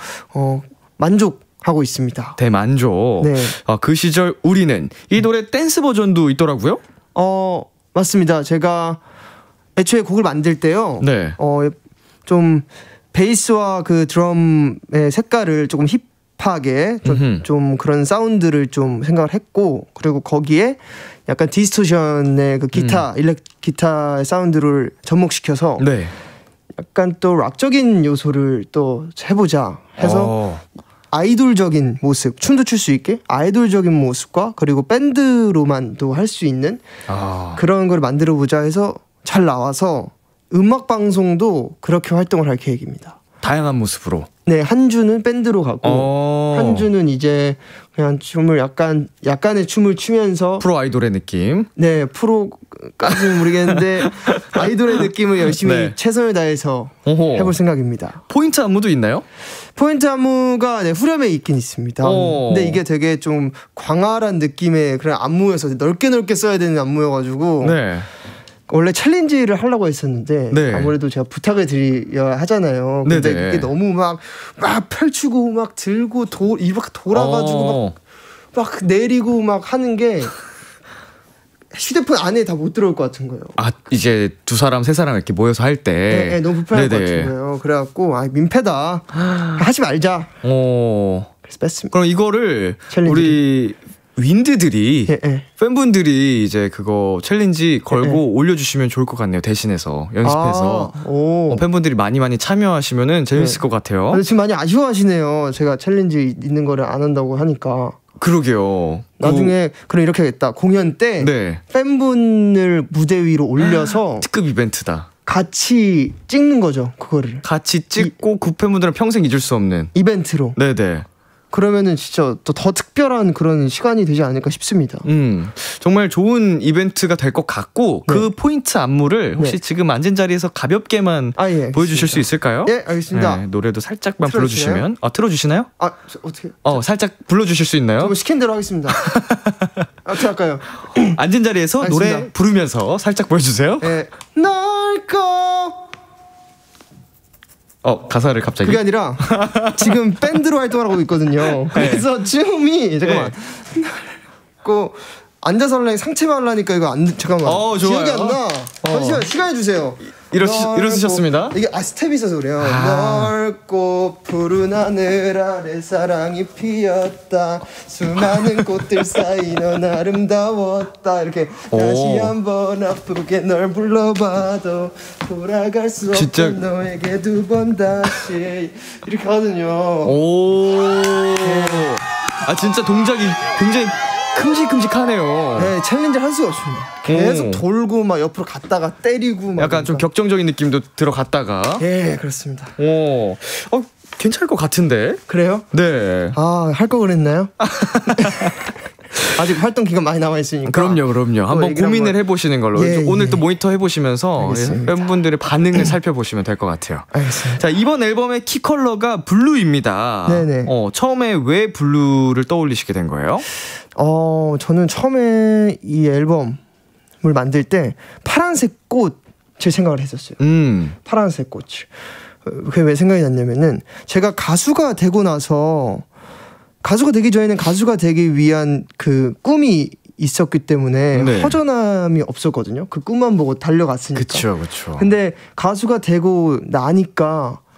만족하고 있습니다. 대만족. 네. 그 시절 우리는 이 노래 댄스 버전도 있더라고요? 맞습니다. 제가 애초에 곡을 만들 때요. 네. 좀 베이스와 그 드럼의 색깔을 조금 힙하게 좀 그런 사운드를 좀 생각을 했고, 그리고 거기에 약간 디스토션의 그 기타, 기타의 사운드를 접목시켜서 네. 약간 또 락적인 요소를 또 해보자 해서 아이돌적인 모습, 춤도 출 수 있게 아이돌적인 모습과 그리고 밴드로만도 할 수 있는 그런 걸 만들어보자 해서 잘 나와서 음악 방송도 그렇게 활동을 할 계획입니다. 다양한 모습으로. 네, 한 주는 밴드로 가고 한 주는 이제 그냥 춤을 약간의 춤을 추면서 프로 아이돌의 느낌. 네, 프로까지는 모르겠는데 아이돌의 느낌을 열심히 네. 최선을 다해서 해볼 생각입니다. 포인트 안무도 있나요? 포인트 안무가 후렴에 있긴 있습니다. 근데 이게 되게 좀 광활한 느낌의 그런 안무여서 넓게 써야 되는 안무여가지고 네. 원래 챌린지를 하려고 했었는데 네. 아무래도 제가 부탁을 드려야 하잖아요. 근데 네네. 이게 너무 막 펼치고 막 들고 막 돌아가지고 막 내리고 막 하는 게 휴대폰 안에 다 못 들어올 것 같은 거예요. 이제 두 사람 세 사람 이렇게 모여서 할 때. 네, 너무 불편할 것 같은 거예요. 그래갖고 민폐다. 하지 말자. 그래서 뺐습니다. 그럼 이거를 우리 윈드들이 팬분들이 이제 그거 챌린지 걸고 올려주시면 좋을 것 같네요. 대신해서 연습해서 팬분들이 많이 참여하시면은 재밌을 것 같아요. 근데 지금 많이 아쉬워하시네요. 제가 챌린지 있는 거를 안 한다고 하니까. 그러게요. 나중에 그럼 이렇게 하겠다. 공연 때 팬분을 무대 위로 올려서 특급 이벤트다. 같이 찍는 거죠. 그거를 같이 찍고 그 팬분들은 평생 잊을 수 없는 이벤트로. 네네. 그러면은 진짜 또 더 특별한 그런 시간이 되지 않을까 싶습니다. 정말 좋은 이벤트가 될 것 같고 그 포인트 안무를 혹시 지금 앉은 자리에서 가볍게만 보여주실 수 있을까요? 예, 알겠습니다. 네, 노래도 살짝만 불러주시면 틀어주시나요? 어떻게? 살짝 불러주실 수 있나요? 저 시킨 대로 하겠습니다. 어떻게 할까요? 앉은 자리에서 알겠습니다. 노래 부르면서 살짝 보여주세요. 네. 넓고 가사를 갑자기? 그게 아니라 지금 밴드로 활동을 하고 있거든요. 그래서 춤이 잠깐만 앉아서 하려니 상체만 하려니까 이거 잠깐만 기억이 안 나. 잠시만 시간을 주세요. 이러셨습니다. 이게 스텝이 있어서 그래요. 넓고 푸른 하늘 아래 사랑이 피었다. 수많은 꽃들 사이 넌 아름다웠다. 이렇게 다시 한번 아프게 널 불러봐도 돌아갈 수 없던 너에게 두 번 다시 이렇게 하거든요. 진짜 동작이 굉장히 큼직큼직하네요. 네, 챌린지를 할 수가 없습니다. 계속 돌고 막 옆으로 갔다가 때리고 막 약간 좀 격정적인 느낌도 들어갔다가. 예, 그렇습니다. 괜찮을 것 같은데. 그래요? 네. 할 거 그랬나요? 아직 활동 기간 많이 남아 있으니까. 그럼요. 한번 고민을 해보시는 걸로. 오늘 또 모니터 해보시면서 팬분들의 반응을 살펴보시면 될 것 같아요. 알겠습니다. 자, 이번 앨범의 키 컬러가 블루입니다. 네네. 처음에 왜 블루를 떠올리시게 된 거예요? 저는 처음에 이 앨범을 만들 때 파란색 꽃을 생각을 했었어요. 파란색 꽃. 그게 왜 생각이 났냐면은 제가 가수가 되고 나서 가수가 되기 전에는 가수가 되기 위한 그 꿈이 있었기 때문에 허전함이 없었거든요. 그 꿈만 보고 달려갔으니까. 그쵸. 근데 가수가 되고 나니까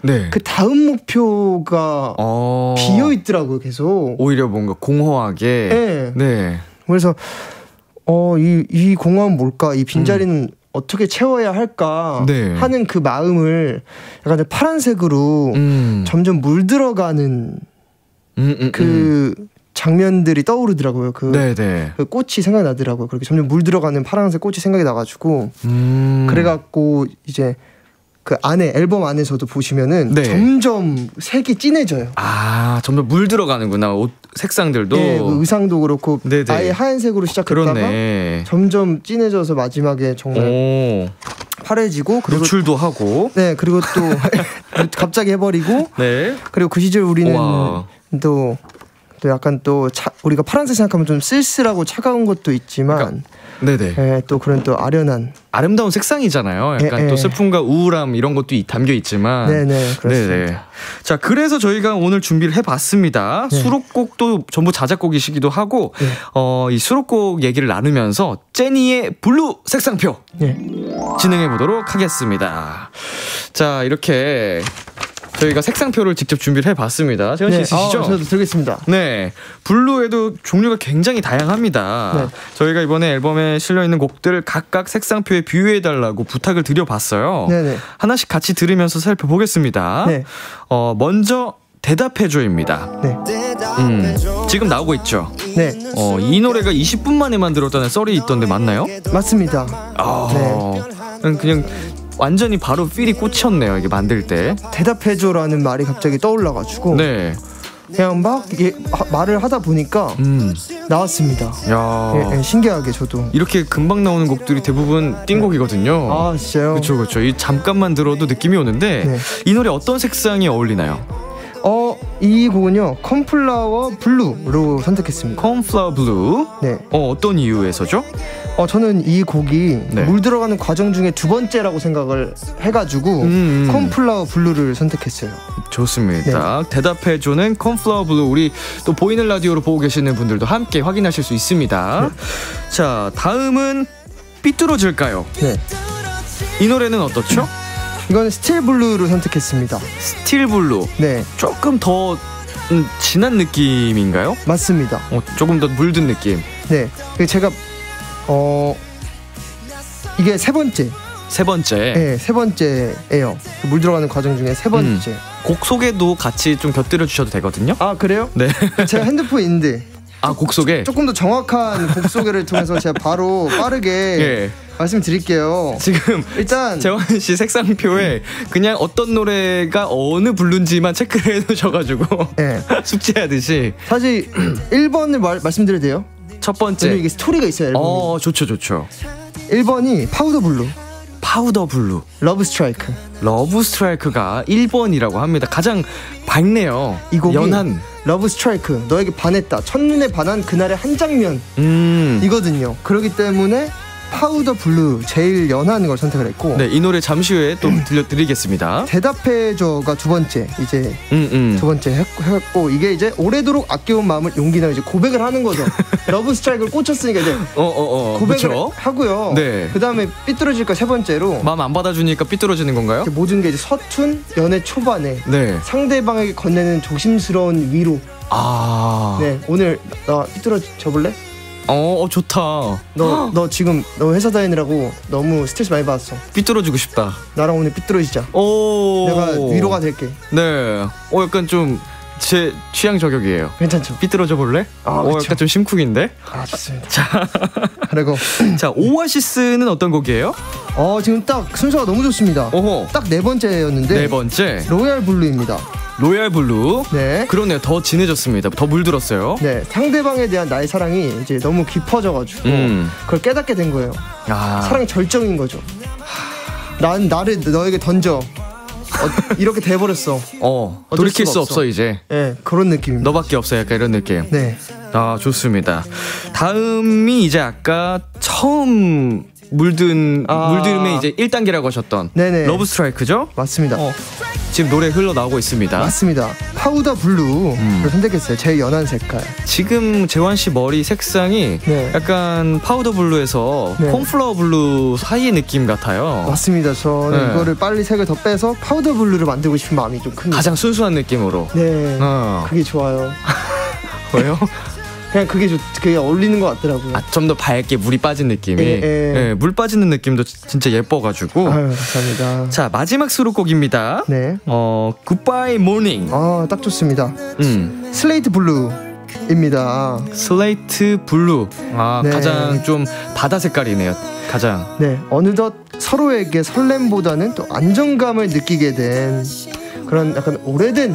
네. 그 다음 목표가 비어 있더라고요. 계속 오히려 뭔가 공허하게. 네. 네. 그래서 이 공허함은 뭘까? 이 빈자리는 어떻게 채워야 할까 네. 하는 그 마음을 약간 파란색으로 점점 물들어가는 그 장면들이 떠오르더라고요. 그 꽃이 생각나더라고요. 그렇게 점점 물들어가는 파란색 꽃이 생각이 나가지고 그래갖고 이제 그 안에 앨범 안에서도 보시면은 점점 색이 진해져요. 점점 물들어가는구나. 옷 색상들도. 네, 그 의상도 그렇고 아예 하얀색으로 시작했다가 점점 진해져서 마지막에 정말 파래지고 노출도 하고. 네, 그리고 또 갑자기 해버리고. 네. 그리고 그 시절 우리는 또 약간 또 우리가 파란색 생각하면 좀 쓸쓸하고 차가운 것도 있지만. 네네. 또 그런 또 아름다운 색상이잖아요. 약간 또 슬픔과 우울함 이런 것도 담겨 있지만. 네네, 그렇습니다. 네네. 자, 그래서 저희가 오늘 준비를 해봤습니다. 수록곡도 전부 자작곡이시기도 하고, 이 수록곡 얘기를 나누면서 제니의 블루 색상표 진행해보도록 하겠습니다. 자, 이렇게 저희가 색상표를 직접 준비를 해봤습니다. 재현 씨 있으시죠? 저도 들겠습니다. 네, 블루에도 종류가 굉장히 다양합니다. 저희가 이번에 앨범에 실려있는 곡들 각각 색상표에 비유해달라고 부탁을 드려봤어요. 네네. 하나씩 같이 들으면서 살펴보겠습니다. 먼저 대답해줘입니다. 지금 나오고 있죠? 네. 이 노래가 20분 만에 만들었다는 썰이 있던데 맞나요? 맞습니다. 그냥 완전히 바로 필이 꽂혔네요. 이게 만들 때 대답해줘라는 말이 갑자기 떠올라가지고 그냥 막 말을 하다 보니까 나왔습니다. 신기하게 저도 이렇게 금방 나오는 곡들이 대부분 띵곡이거든요. 진짜요? 그렇죠. 이 잠깐만 들어도 느낌이 오는데 이 노래 어떤 색상이 어울리나요? 이 곡은요 콘플라워 블루로 선택했습니다. 콘플라워 블루. 네. 어떤 이유에서죠? 저는 이 곡이 물들어가는 과정 중에 두 번째라고 생각을 해가지고 콘플라워 블루를 선택했어요. 좋습니다. 대답해주는 콘플라워 블루. 우리 또 보이는 라디오로 보고 계시는 분들도 함께 확인하실 수 있습니다. 자, 다음은 삐뚤어질까요? 이 노래는 어떻죠? 이건 스틸 블루로 선택했습니다. 스틸 블루. 네. 조금 더 진한 느낌인가요? 맞습니다. 조금 더 물든 느낌. 네. 제가 이게 세 번째. 네, 세 번째예요. 물 들어가는 과정 중에 세 번째. 곡 소개도 같이 좀 곁들여 주셔도 되거든요. 그래요? 네. 제가 핸드폰인데. 곡 소개? 조금 더 정확한 곡 소개를 통해서 제가 바로 빠르게 말씀드릴게요. 지금 일단 재원 씨 색상표에 그냥 어떤 노래가 어느 블루인지만 체크를 해놓으셔가지고 숙제하듯이. 사실 1번을 말씀드려도 돼요? 첫 번째. 이게 스토리가 있어요. 앨범이. 좋죠. 1번이 파우더 블루. 파우더 블루. 러브 스트라이크. 러브 스트라이크가 1번이라고 합니다. 가장 밝네요. 이 곡이 연한. 러브 스트라이크. 너에게 반했다. 첫눈에 반한 그날의 한 장면. 이거든요. 그렇기 때문에 파우더 블루 제일 연한 걸 선택을 했고. 네, 이 노래 잠시 후에 또 들려드리겠습니다. 대답해줘가 두 번째 이제 두 번째 했고 이게 이제 오래도록 아껴온 마음을 용기 내어 이제 고백을 하는 거죠. 러브 스트라이크를 꽂혔으니까 이제 고백을 하고요. 네. 그 다음에 삐뚤어질까 세 번째로 마음 안 받아주니까 삐뚤어지는 건가요? 모든 게 이제 서툰 연애 초반에 상대방에게 건네는 조심스러운 위로. 네, 오늘 나 삐뚤어져 볼래? 좋다. 너 지금 너 회사 다니느라고 너무 스트레스 많이 받았어. 삐뚤어지고 싶다. 나랑 오늘 삐뚤어지자. 내가 위로가 될게. 네. 약간 좀 제 취향 저격이에요. 괜찮죠? 삐뚤어져 볼래? 약간 좀 심쿵인데? 좋습니다. 자, 그리고 자, 오아시스는 어떤 곡이에요? 지금 딱 순서가 너무 좋습니다. 딱 네 번째였는데. 네 번째. 로얄 블루입니다. 로얄 블루. 네. 그러네요. 더 진해졌습니다. 더 물들었어요. 네. 상대방에 대한 나의 사랑이 이제 너무 깊어져가지고 그걸 깨닫게 된 거예요. 사랑의 절정인 거죠. 난 나를 너에게 던져. 이렇게 돼버렸어. 돌이킬 수 없어 이제. 네, 그런 느낌입니다. 너밖에 없어. 약간 이런 느낌. 네. 좋습니다. 다음이 이제 아까 처음 물들음의 이제 1단계라고 하셨던 네네. 러브 스트라이크죠? 맞습니다. 지금 노래 흘러나오고 있습니다. 맞습니다. 파우더 블루를 선택했어요. 제일 연한 색깔. 지금 재환 씨 머리 색상이 약간 파우더 블루에서 콘플라워 블루 사이의 느낌 같아요. 맞습니다. 저는 이거를 빨리 색을 더 빼서 파우더 블루를 만들고 싶은 마음이 좀 큽니다. 가장 순수한 느낌으로. 네. 그게 좋아요. 왜요? 그냥 그게 어울리는 것 같더라고요. 좀 더 밝게 물이 빠진 느낌이. 물 빠지는 느낌도 진짜 예뻐가지고. 감사합니다. 자, 마지막 수록곡입니다. 네. Goodbye Morning. 딱 좋습니다. 슬레이트 블루입니다. 슬레이트 블루. 네. 가장 좀 바다 색깔이네요. 가장. 네. 어느덧 서로에게 설렘보다는 또 안정감을 느끼게 된 그런 약간 오래된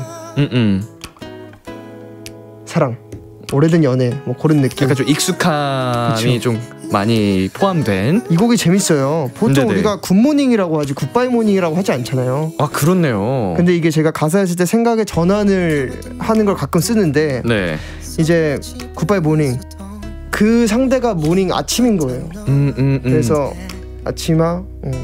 사랑. 오래된 연애 뭐 그런 느낌. 약간 좀 익숙함이 그쵸? 좀 많이 포함된. 이 곡이 재밌어요. 보통 우리가 굿모닝이라고 하지 굿바이 모닝이라고 하지 않잖아요. 아, 그렇네요. 근데 이게 제가 가사했을 때 생각의 전환을 하는 걸 가끔 쓰는데 이제 굿바이 모닝 그 상대가 모닝 아침인 거예요. 그래서 아침아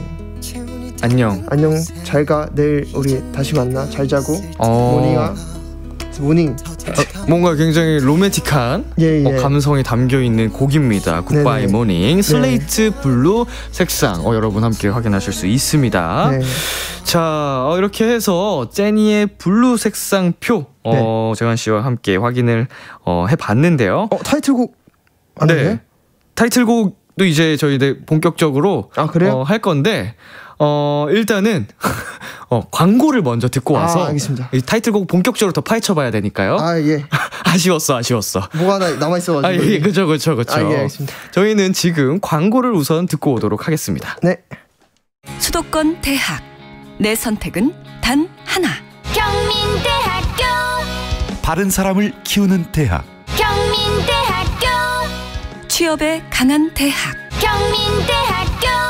안녕 잘 가 내일 우리 다시 만나 잘 자고 모닝아 모닝. 뭔가 굉장히 로맨틱한 감성이 담겨있는 곡입니다. 굿바이 모닝 슬레이트 블루 색상 여러분 함께 확인하실 수 있습니다. 자, 이렇게 해서 제니의 블루 색상표 재환씨와 함께 확인을 해봤는데요. 타이틀곡 네, 타이틀곡도 이제 저희들 본격적으로 할 건데 일단은 광고를 먼저 듣고 와서 알겠습니다. 이 타이틀곡 본격적으로 더 파헤쳐봐야 되니까요. 아쉬웠어. 뭐가 남아있어가지고. 그쵸. 알겠습니다. 저희는 지금 광고를 우선 듣고 오도록 하겠습니다. 네. 수도권 대학 내 선택은 단 하나. 경민대학교. 바른 사람을 키우는 대학. 경민대학교. 취업에 강한 대학. 경민대학교.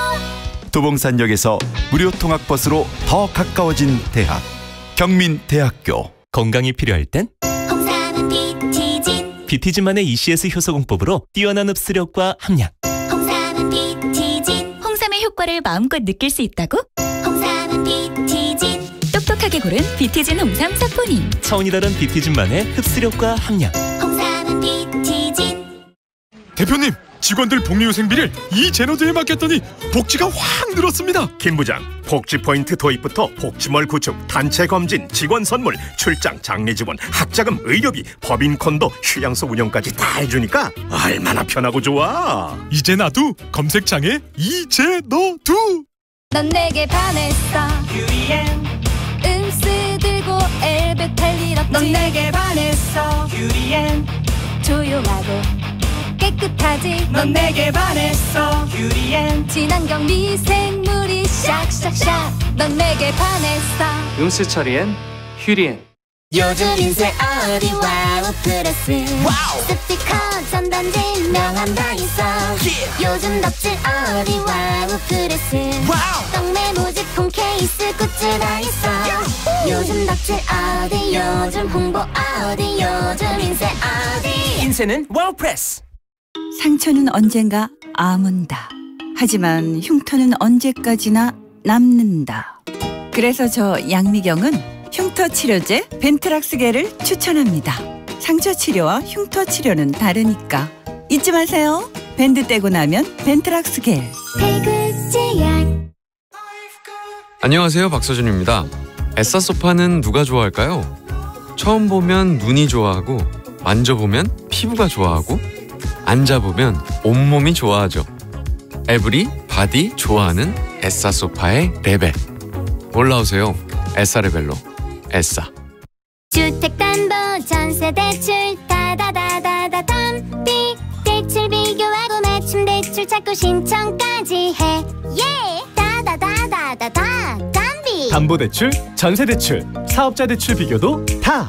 도봉산역에서 무료 통학버스로 더 가까워진 대학. 경민대학교. 건강이 필요할 땐 홍삼은 비티진. 비티진만의 ECS 효소공법으로 뛰어난 흡수력과 함량. 홍삼은 비티진. 홍삼의 효과를 마음껏 느낄 수 있다고? 홍삼은 비티진. 똑똑하게 고른 비티진 홍삼 사포닌. 차원이 다른 비티진만의 흡수력과 함량. 홍삼은 비티진. 대표님, 직원들 복리후생비를 이 제너드에 맡겼더니 복지가 확 늘었습니다. 김 부장, 복지 포인트 도입부터 복지몰 구축, 단체 검진, 직원 선물, 출장, 장례 지원, 학자금, 의료비, 법인콘도, 휴양소 운영까지 다 해주니까 얼마나 편하고 좋아. 이제 나도 검색창에 이제너두. 넌 내게 반했어. 유리엔 음스 들고 엘베 탈일 없지. 넌 내게 반했어. 유리엔 조용하고 깨끗하지. 넌 내게 반했어. 유리엔 친환경 미생물이 샥샥샥. 넌 내게 반했어. 음수 처리엔 휴리엔. 요즘 인쇄 어디 와우 플러스. 스티커 전단지 명함 다 있어. 요즘 덕질 어디 와우 플러스. 떡메 모집폰 케이스 굿즈 다 있어. 요즘 덕질 어디 요즘 홍보 어디 요즘 인쇄 어디. 인쇄는 와우 프레스. 상처는 언젠가 아문다. 하지만 흉터는 언제까지나 남는다. 그래서 저 양미경은 흉터 치료제 벤트락스겔을 추천합니다. 상처 치료와 흉터 치료는 다르니까 잊지 마세요. 밴드 떼고 나면 벤트락스겔. 안녕하세요, 박서준입니다. 에싸 소파는 누가 좋아할까요? 처음 보면 눈이 좋아하고, 만져보면 피부가 좋아하고, 앉아보면 온몸이 좋아하죠. 에브리 바디 좋아하는 에싸 소파의 레벨. 올라오세요. 에싸 레벨로. 에싸. 주택담보 전세대출 다다다다다담비. 대출 비교하고 맞춤 대출 찾고 신청까지 해. 다다다다다담비. 담보대출, 전세대출, 사업자대출 비교도 다.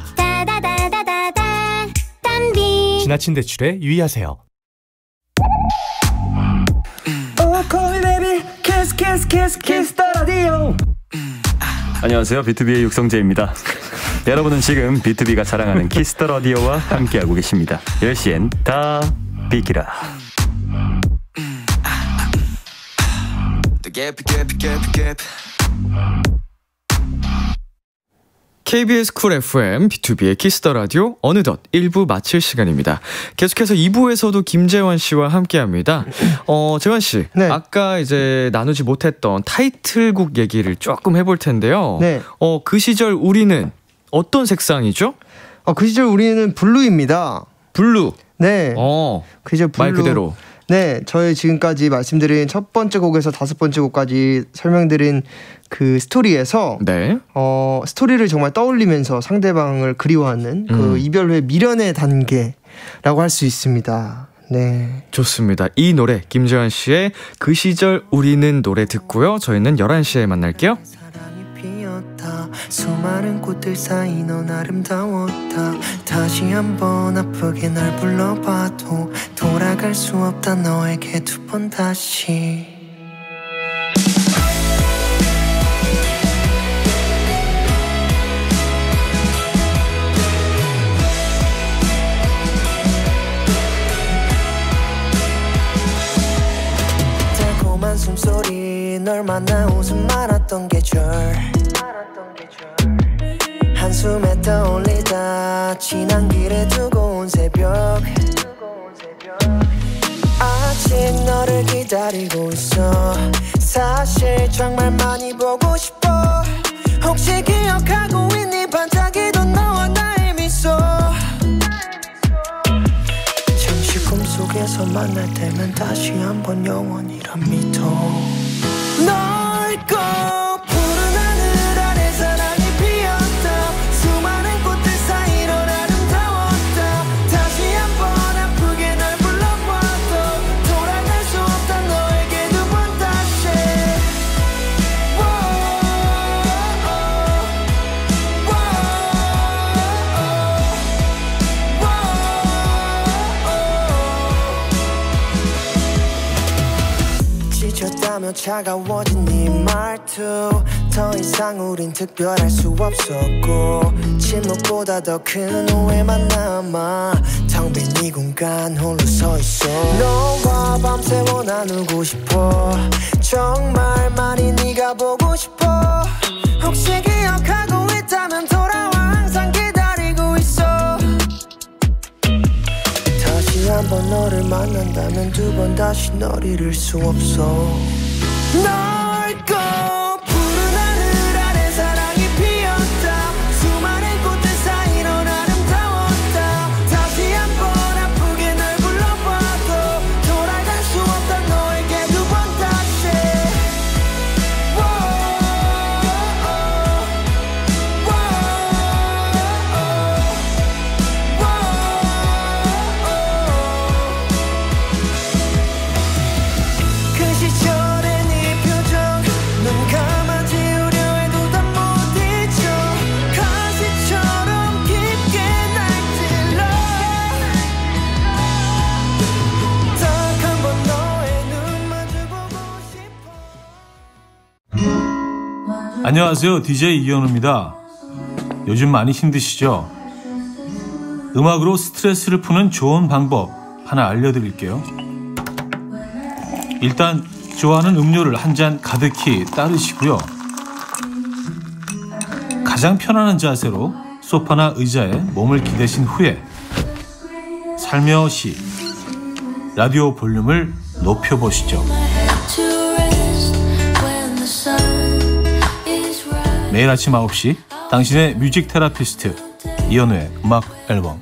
다다다다다담비. 지나친 대출에 유의하세요. 안녕하세요, 비투비의 육성재입니다. 여러분은 지금 비투비가 자랑하는 키스 더 라디오와 함께하고 계십니다. 10시엔 다 비키라. KBS 쿨 FM, B2B의 키스더 라디오 어느덧 1부 마칠 시간입니다. 계속해서 2부에서도 김재환 씨와 함께합니다. 재환 씨, 네. 아까 이제 나누지 못했던 타이틀곡 얘기를 조금 해볼 텐데요. 네. 그 시절 우리는 어떤 색상이죠? 그 시절 우리는 블루입니다. 블루. 네. 그 시절 블루. 말 그대로. 네, 저희 지금까지 말씀드린 첫 번째 곡에서 다섯 번째 곡까지 설명드린 그 스토리에서 네. 스토리를 정말 떠올리면서 상대방을 그리워하는 그 이별 후의 미련의 단계라고 할 수 있습니다. 네, 좋습니다. 이 노래 김재환 씨의 그 시절 우리는 노래 듣고요. 저희는 11시에 만날게요. 수많은 꽃들 사이 넌 아름다웠다. 다시 한번 아프게 날 불러봐도 돌아갈 수 없다 너에게 두 번 다시. 달콤한 숨소리 널 만나 웃음 많았던 계절 한숨에 떠올리다 지난 길에 두고 온 새벽 아직 너를 기다리고 있어 사실 정말 많이 보고 싶어 혹시 기억하고 있니 반짝이던 너와 나의 미소 잠시 꿈속에서 만날 때면 다시 한번 영원이란 믿어 널 꼭 푸른 하늘 아래 사랑이 피었다 수많은 꽃들 사이 넌 아름다웠다 다시 한번 아프게 날 불러봐도 돌아갈 수 없다 너에게 두 번 다시 지쳤다며 차가워진 네 말투 더 이상 우린 특별할 수 없었고 침묵보다 더 큰 후회만 남아 텅 빈 이 공간 홀로 서 있어 너와 밤새워 나누고 싶어 정말 많이 네가 보고 싶어 혹시 기억하고 있다면 돌아와 항상 기다리고 있어 다시 한번 너를 만난다면 두 번 다시 널 잃을 수 없어 널 꼭 푸른 하늘 아래 사랑이 피었다 수많은 꽃들 사이 넌 아름다웠다 다시 한번 아프게 날 불러봐도 돌아갈 수 없다 너에게 두 번 다시 그 시절의 네 표정 눈 감아 지우려 해도 다 못 잊어 가시처럼 깊게 날 찔러 딱 한 번 너의 눈 마주보고 싶어 안녕하세요. DJ 이현우입니다. 요즘 많이 힘드시죠? 음악으로 스트레스를 푸는 좋은 방법 하나 알려드릴게요. 일단 좋아하는 음료를 한 잔 가득히 따르시고요. 가장 편안한 자세로 소파나 의자에 몸을 기대신 후에 살며시 라디오 볼륨을 높여보시죠. 매일 아침 9시 당신의 뮤직 테라피스트 이현우의 음악 앨범.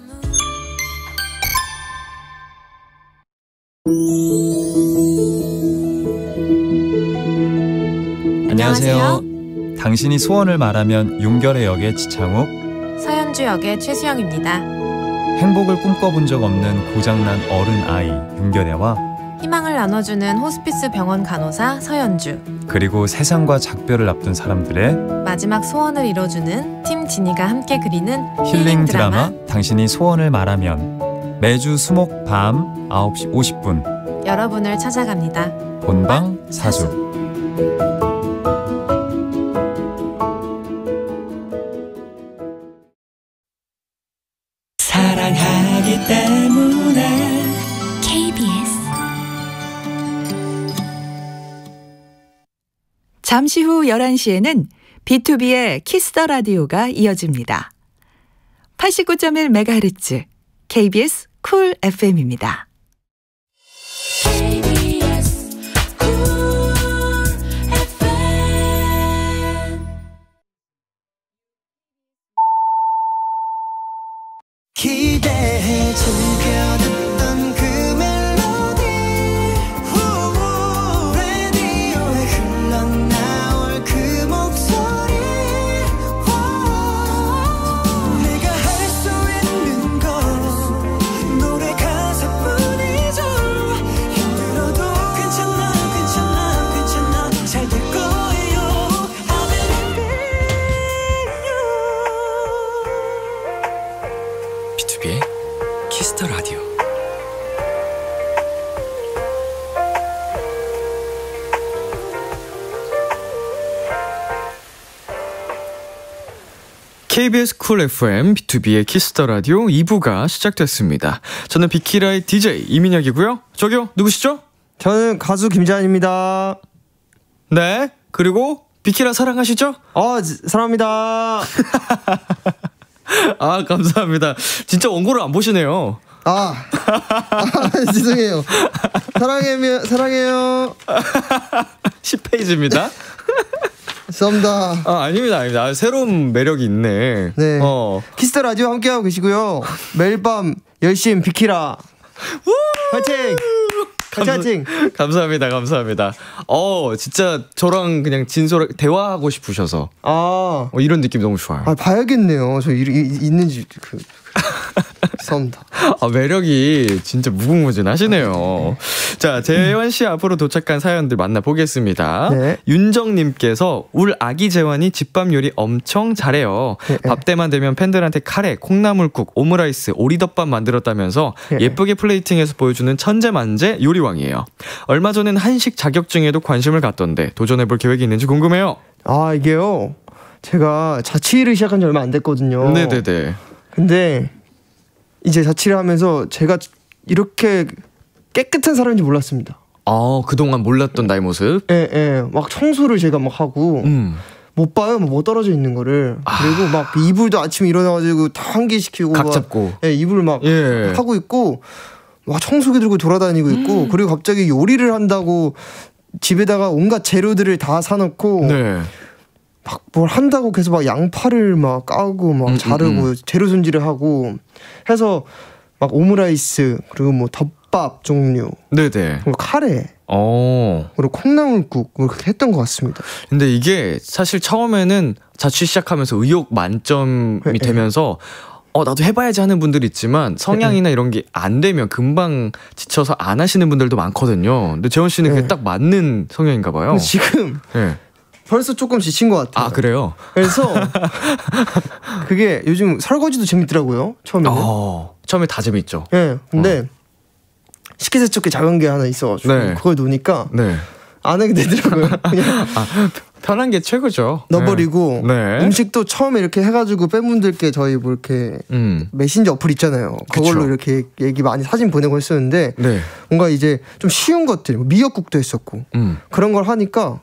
안녕하세요. 당신이 소원을 말하면 윤결의 역의 지창욱, 서현주 역의 최수영입니다. 행복을 꿈꿔본 적 없는 고장난 어른 아이 윤결애와 희망을 나눠주는 호스피스 병원 간호사 서현주, 그리고 세상과 작별을 앞둔 사람들의 마지막 소원을 이뤄주는 팀 지니가 함께 그리는 힐링 드라마 당신이 소원을 말하면 매주 수목 밤 9시 50분 여러분을 찾아갑니다. 본방 사수. 사랑하기 때문에 KBS 잠시 후 11시에는 B2B의 키스 더 라디오가 이어집니다. 89.1MHz KBS 쿨 FM입니다. 기대해 즐겨듣던 그 멜로디 라디오에 흘러나올 그 목소리 내가 할 수 있는 건 노래 가사뿐이죠. 힘들어도 괜찮아 잘 될 거예요. I believe in you. B2B의 키스 더 라디오. KBS 쿨 FM, B2B의 키스 더 라디오 2부가 시작됐습니다. 저는 비키라의 DJ 이민혁이고요. 저기요, 누구시죠? 저는 가수 김재환입니다. 네, 그리고 비키라 사랑하시죠? 사랑합니다. 아, 감사합니다. 진짜 원고를 안 보시네요. 죄송해요. 사랑해요. 10페이지입니다. 감사합니다. 아닙니다. 새로운 매력이 있네. 네. 키스 더 라디오 함께하고 계시고요. 매일 밤 10시엔 비키라. 화이팅! 화이팅! 감사합니다. 진짜 저랑 그냥 진솔하게 대화하고 싶으셔서. 이런 느낌 너무 좋아요. 봐야겠네요. 저 있는지 죄송합니다. 매력이 진짜 무궁무진하시네요. 자, 재환 씨 앞으로 도착한 사연들 만나보겠습니다. 네. 윤정님께서 울 아기 재환이 집밥 요리 엄청 잘해요. 밥 때만 되면 팬들한테 카레, 콩나물국, 오므라이스, 오리덮밥 만들었다면서 예쁘게 플레이팅해서 보여주는 천재만재 요리왕이에요. 얼마 전엔 한식 자격증에도 관심을 갖던데 도전해볼 계획이 있는지 궁금해요. 이게요. 제가 자취를 시작한 지 얼마 안 됐거든요. 네네네. 근데 이제 자취를 하면서 제가 이렇게 깨끗한 사람인지 몰랐습니다. 그동안 몰랐던 나의 모습? 예. 막 청소를 제가 막 하고 못 봐요. 뭐 떨어져 있는 거를. 그리고 막 이불도 아침에 일어나가지고 다 환기시키고 각 잡고. 이불을 막 하고 있고 막 청소기 들고 돌아다니고 있고 그리고 갑자기 요리를 한다고 집에다가 온갖 재료들을 다 사놓고 막 뭘 한다고 계속 막 양파를 막 까고 막 자르고 재료 손질을 하고 해서 막 오므라이스 그리고 뭐 덮밥 종류 그리고 카레 그리고 콩나물국 그렇게 했던 것 같습니다. 근데 이게 사실 처음에는 자취 시작하면서 의욕 만점이 되면서 나도 해봐야지 하는 분들이 있지만 성향이나 이런 게 안 되면 금방 지쳐서 안 하시는 분들도 많거든요. 근데 재원 씨는 그게 딱 맞는 성향인가 봐요. 지금 벌써 조금 지친 것 같아요. 그래요? 그래서 그게 요즘 설거지도 재밌더라고요. 처음에는. 처음에 다 재밌죠. 근데 식기세척기 작은 게 하나 있어가지고 그걸 놓으니까 안 하게 되더라고요. 그냥 편한 게 최고죠. 넣어버리고 음식도 처음에 이렇게 해가지고 팬분들께 저희 뭐 이렇게 메신저 어플 있잖아요. 그걸로 이렇게 얘기 많이 사진 보내고 했었는데 뭔가 이제 좀 쉬운 것들 미역국도 했었고 그런 걸 하니까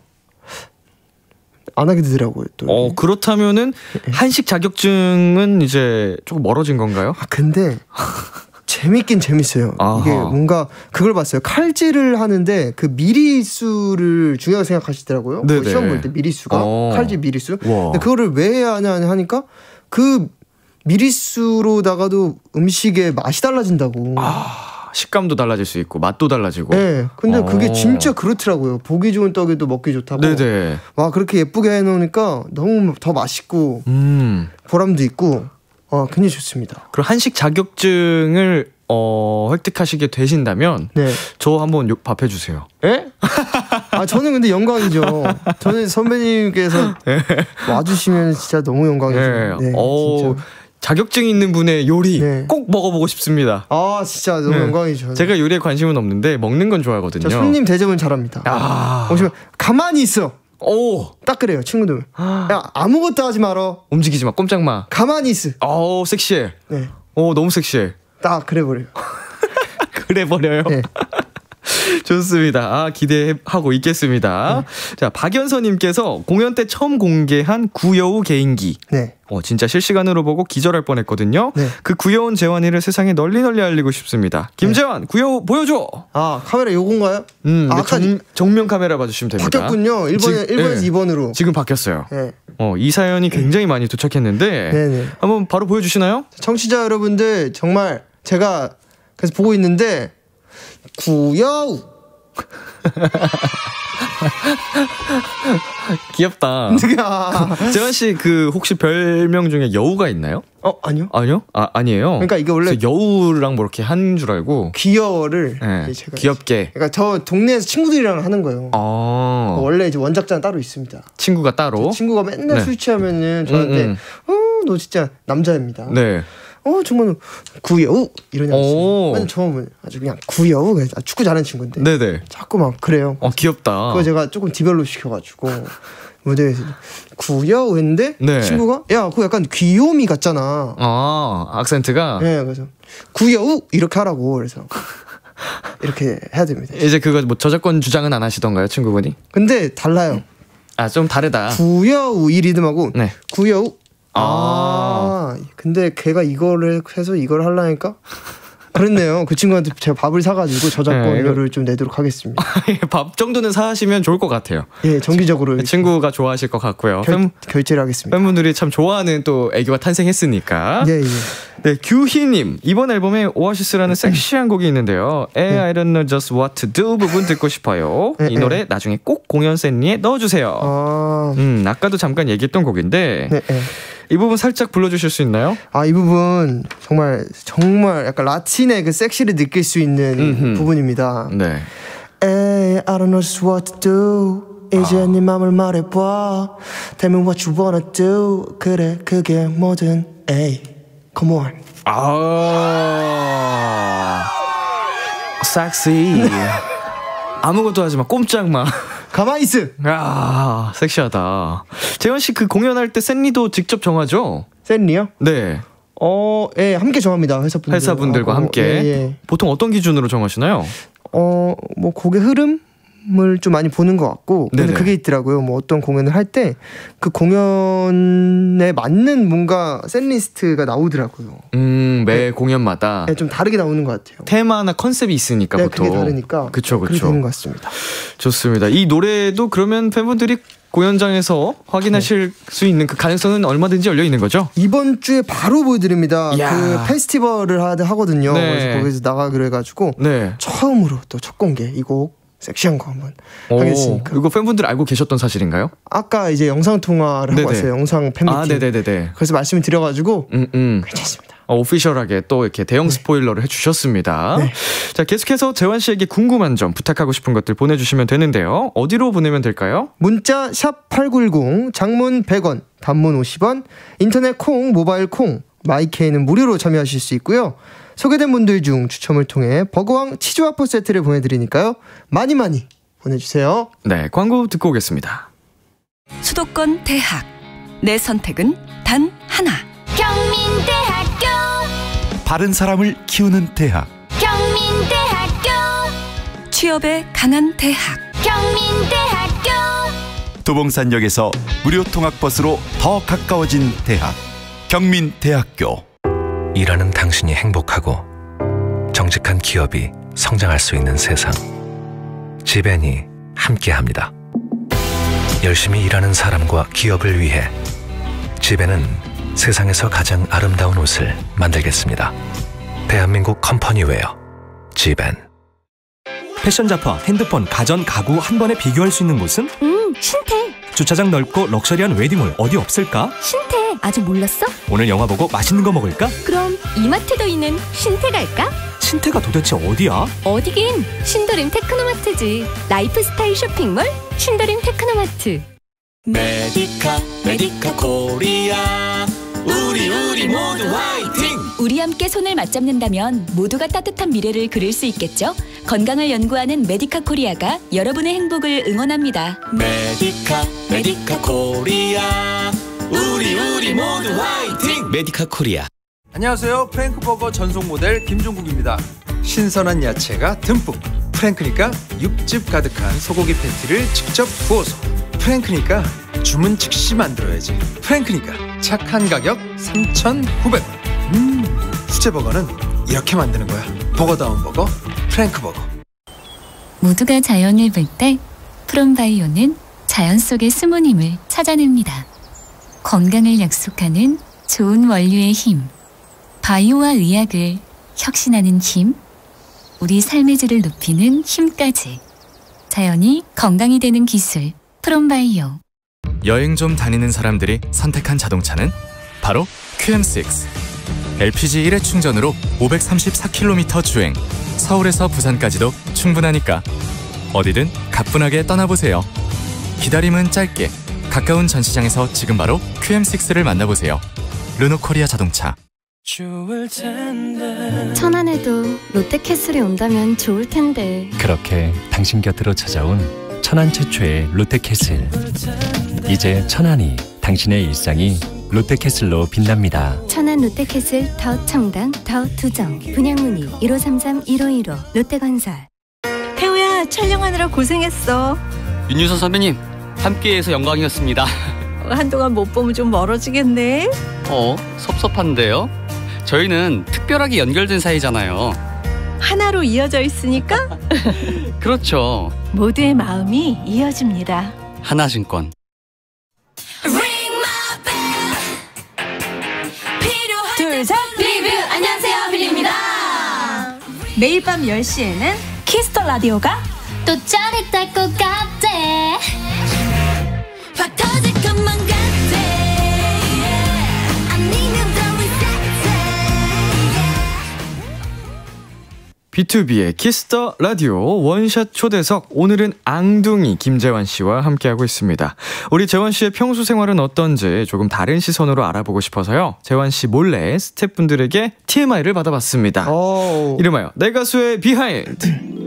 안 하게 되더라고요. 또. 그렇다면은 한식 자격증은 이제 조금 멀어진 건가요? 근데 재밌긴 재밌어요. 이게 뭔가 그걸 봤어요. 칼질을 하는데 그 미리수를 중요하게 생각하시더라고요. 시험 볼 때 미리수가 칼질 미리수. 근데 그거를 왜 해야 하냐 하니까 그 미리수로다가도 음식의 맛이 달라진다고. 식감도 달라질 수 있고 맛도 달라지고. 근데 그게 진짜 그렇더라고요. 보기 좋은 떡에도 먹기 좋다고. 와 그렇게 예쁘게 해놓으니까 너무 더 맛있고 보람도 있고 굉장히 좋습니다. 그럼 한식 자격증을 획득하시게 되신다면 저 한번 밥해주세요. 저는 근데 영광이죠. 저는 선배님께서 와주시면 진짜 너무 영광이죠. 진짜. 자격증 있는 분의 요리 꼭 먹어보고 싶습니다. 진짜 너무 영광이죠. 제가 요리에 관심은 없는데 먹는 건 좋아하거든요. 저 손님 대접은 잘합니다. 오시면 가만히 있어. 딱 그래요 친구들. 야 아무것도 하지 말어. 움직이지 마. 꼼짝 마. 가만히 있어. 섹시해. 너무 섹시해. 딱 그래 버려요. 그래 버려요. 좋습니다. 기대하고 있겠습니다. 자, 박연서님께서 공연 때 처음 공개한 구여우 개인기. 네. 진짜 실시간으로 보고 기절할 뻔했거든요. 네. 그 구여운 재환이를 세상에 널리 알리고 싶습니다. 김재환, 구여우 보여줘. 카메라 요건가요? 아까 정면 카메라 봐주시면 됩니다. 바뀌었군요. 1번에서 2번으로. 지금 바뀌었어요. 네. 이 사연이 굉장히 많이 도착했는데 네네. 한번 바로 보여주시나요? 청취자 여러분들 정말 제가 그래서 보고 있는데 구여우 귀엽다. 재환씨 혹시 별명 중에 여우가 있나요? 아니요. 아니요? 아니에요. 그러니까 이게 원래 여우랑 뭐 이렇게 한 줄 알고 귀여워를 제가 귀엽게. 그러니까 저 동네에서 친구들이랑 하는 거예요. 원래 이제 원작자는 따로 있습니다. 친구가 따로. 친구가 맨날 술 취하면은 저한테 너 진짜 남자입니다. 네. 정말 구여우 이러냐. 맨날 처음은 아주 그냥 구여우 축구 잘하는 친구인데. 네네. 자꾸 막 그래요. 귀엽다. 그거 제가 조금 디벨롭 시켜가지고 무대에서 구여우 했는데 네. 친구가 그거 약간 귀요미 같잖아. 악센트가. 네, 그래서 구여우 이렇게 하라고 그래서. 이렇게 해야 됩니다. 이제 그거 뭐 저작권 주장은 안 하시던가요, 친구분이? 근데 달라요. 좀 다르다. 구여우 이 리듬하고 네. 구여우. 근데 걔가 이거를 해서 이걸 하려니까 그렇네요. 그 친구한테 제가 밥을 사가지고 저작권료를 좀 내도록 하겠습니다. 밥 정도는 사시면 좋을 것 같아요. 예, 정기적으로. 친구가 좋아하실 것 같고요. 결제를 하겠습니다. 팬분들이 참 좋아하는 또 애교가 탄생했으니까. 예. 네, 규희님. 이번 앨범에 오아시스라는 섹시한 곡이 있는데요. I don't know just what to do 부분 듣고 싶어요. 이 노래 나중에 꼭 공연 셋리에 넣어주세요. 아까도 잠깐 얘기했던 곡인데 이 부분 살짝 불러주실 수 있나요? 이 부분 정말 약간 라틴의 그 섹시를 느낄 수 있는 부분입니다. 네. I don't know just what to do. 이제 네 맘을 말해봐. Tell me what you wanna do. 그래 그게 뭐든. Ay, come on. 섹시. 아무것도 하지 마. 꼼짝 마. 가만히 있어. 섹시하다. 재환씨 그 공연할 때 샌리도 직접 정하죠? 샌리요? 네. 예, 함께 정합니다. 회사분들과 함께. 예. 보통 어떤 기준으로 정하시나요? 뭐 곡의 흐름을 좀 많이 보는 것 같고. 근데 그게 있더라고요. 뭐 어떤 공연을 할 때 그 공연에 맞는 뭔가 샌리스트가 나오더라고요. 매 공연마다. 좀 다르게 나오는 것 같아요. 테마나 컨셉이 있으니까 보통. 그게 다르니까. 그쵸. 그렇게 되는 것 같습니다. 좋습니다. 이 노래도 그러면 팬분들이 공연장에서 확인하실 수 있는 그 가능성은 얼마든지 열려 있는 거죠? 이번 주에 바로 보여드립니다. 그 페스티벌을 하거든요. 그래서 거기서 나가 그래가지고 처음으로 또 첫 공개 이 곡 섹시한 거 한번 하겠습니까? 이거 팬분들 알고 계셨던 사실인가요? 아까 이제 영상 통화를 하고 왔어요. 영상 팬미팅. 네네네. 그래서 말씀을 드려가지고 괜찮습니다. 오피셜하게 또 이렇게 대형 스포일러를 해주셨습니다. 자, 계속해서 재환 씨에게 궁금한 점, 부탁하고 싶은 것들 보내주시면 되는데요. 어디로 보내면 될까요? 문자 샵 8910, 장문 100원, 단문 50원, 인터넷 콩, 모바일 콩, 마이케이는 무료로 참여하실 수 있고요. 소개된 분들 중 추첨을 통해 버거왕 치즈와퍼 세트를 보내드리니까요. 많이 보내주세요. 네, 광고 듣고 오겠습니다. 수도권 대학. 내 선택은 단 하나. 경민대학교. 바른 사람을 키우는 대학. 경민대학교. 취업에 강한 대학. 경민대학교. 도봉산역에서 무료 통학버스로 더 가까워진 대학. 경민대학교. 일하는 당신이 행복하고 정직한 기업이 성장할 수 있는 세상. 지벤이 함께합니다. 열심히 일하는 사람과 기업을 위해 지벤은 세상에서 가장 아름다운 옷을 만들겠습니다. 대한민국 컴퍼니웨어 지벤. 패션 잡화, 핸드폰, 가전, 가구 한 번에 비교할 수 있는 곳은? 신태. 주차장 넓고 럭셔리한 웨딩홀 어디 없을까? 신태. 아직 몰랐어? 오늘 영화 보고 맛있는 거 먹을까? 그럼 이마트도 있는 신태 갈까? 신태가 도대체 어디야? 어디긴 신도림 테크노마트지. 라이프스타일 쇼핑몰 신도림 테크노마트. 메디카 코리아. 우리 모두 화이팅! 우리 함께 손을 맞잡는다면 모두가 따뜻한 미래를 그릴 수 있겠죠? 건강을 연구하는 메디카 코리아가 여러분의 행복을 응원합니다. 메디카 코리아. 우리 모두 화이팅! 메디카 코리아. 안녕하세요. 프랭크버거 전속 모델 김종국입니다. 신선한 야채가 듬뿍 프랭크니까 육즙 가득한 소고기 패티를 직접 구워서, 프랭크니까 주문 즉시 만들어야지. 프랭크니까 착한 가격 3,900원. 수제버거는 이렇게 만드는 거야. 버거다운 버거, 프랭크버거. 모두가 자연을 볼 때 프롬바이오는 자연 속의 숨은 힘을 찾아냅니다. 건강을 약속하는 좋은 원료의 힘, 바이오와 의학을 혁신하는 힘, 우리 삶의 질을 높이는 힘까지. 자연이 건강이 되는 기술, 프롬바이오. 여행 좀 다니는 사람들이 선택한 자동차는 바로 QM6. LPG 1회 충전으로 534km 주행, 서울에서 부산까지도 충분하니까 어디든 가뿐하게 떠나보세요. 기다림은 짧게, 가까운 전시장에서 지금 바로 QM6를 만나보세요. 르노코리아 자동차. 천안에도 롯데캐슬이 온다면 좋을 텐데. 그렇게 당신 곁으로 찾아온 천안 최초의 롯데캐슬. 이제 천안이, 당신의 일상이 롯데캐슬로 빛납니다. 천안 롯데캐슬 더 청담 더 두정. 분양문의 1533-1515 롯데건설. 태우야, 촬영하느라 고생했어. 윤유선 선배님, 함께해서 영광이었습니다. 한동안 못 보면 좀 멀어지겠네. 섭섭한데요? 저희는 특별하게 연결된 사이잖아요. 하나로 이어져 있으니까. 그렇죠. 모두의 마음이 이어집니다. 하나증권. 둘, 셋, 리뷰. 안녕하세요, 빌리입니다. 매일 밤 10시에는 키스터 라디오가 또 짜릿할 것 같아. 확 터질 것만 같아. 아니면 더 B2B의 키스더 라디오 원샷 초대석. 오늘은 앙둥이 김재환 씨와 함께하고 있습니다. 우리 재환 씨의 평소 생활은 어떤지 조금 다른 시선으로 알아보고 싶어서요. 재환 씨 몰래 스태프분들에게 TMI를 받아봤습니다. 이름하여 내 가수의 비하인드.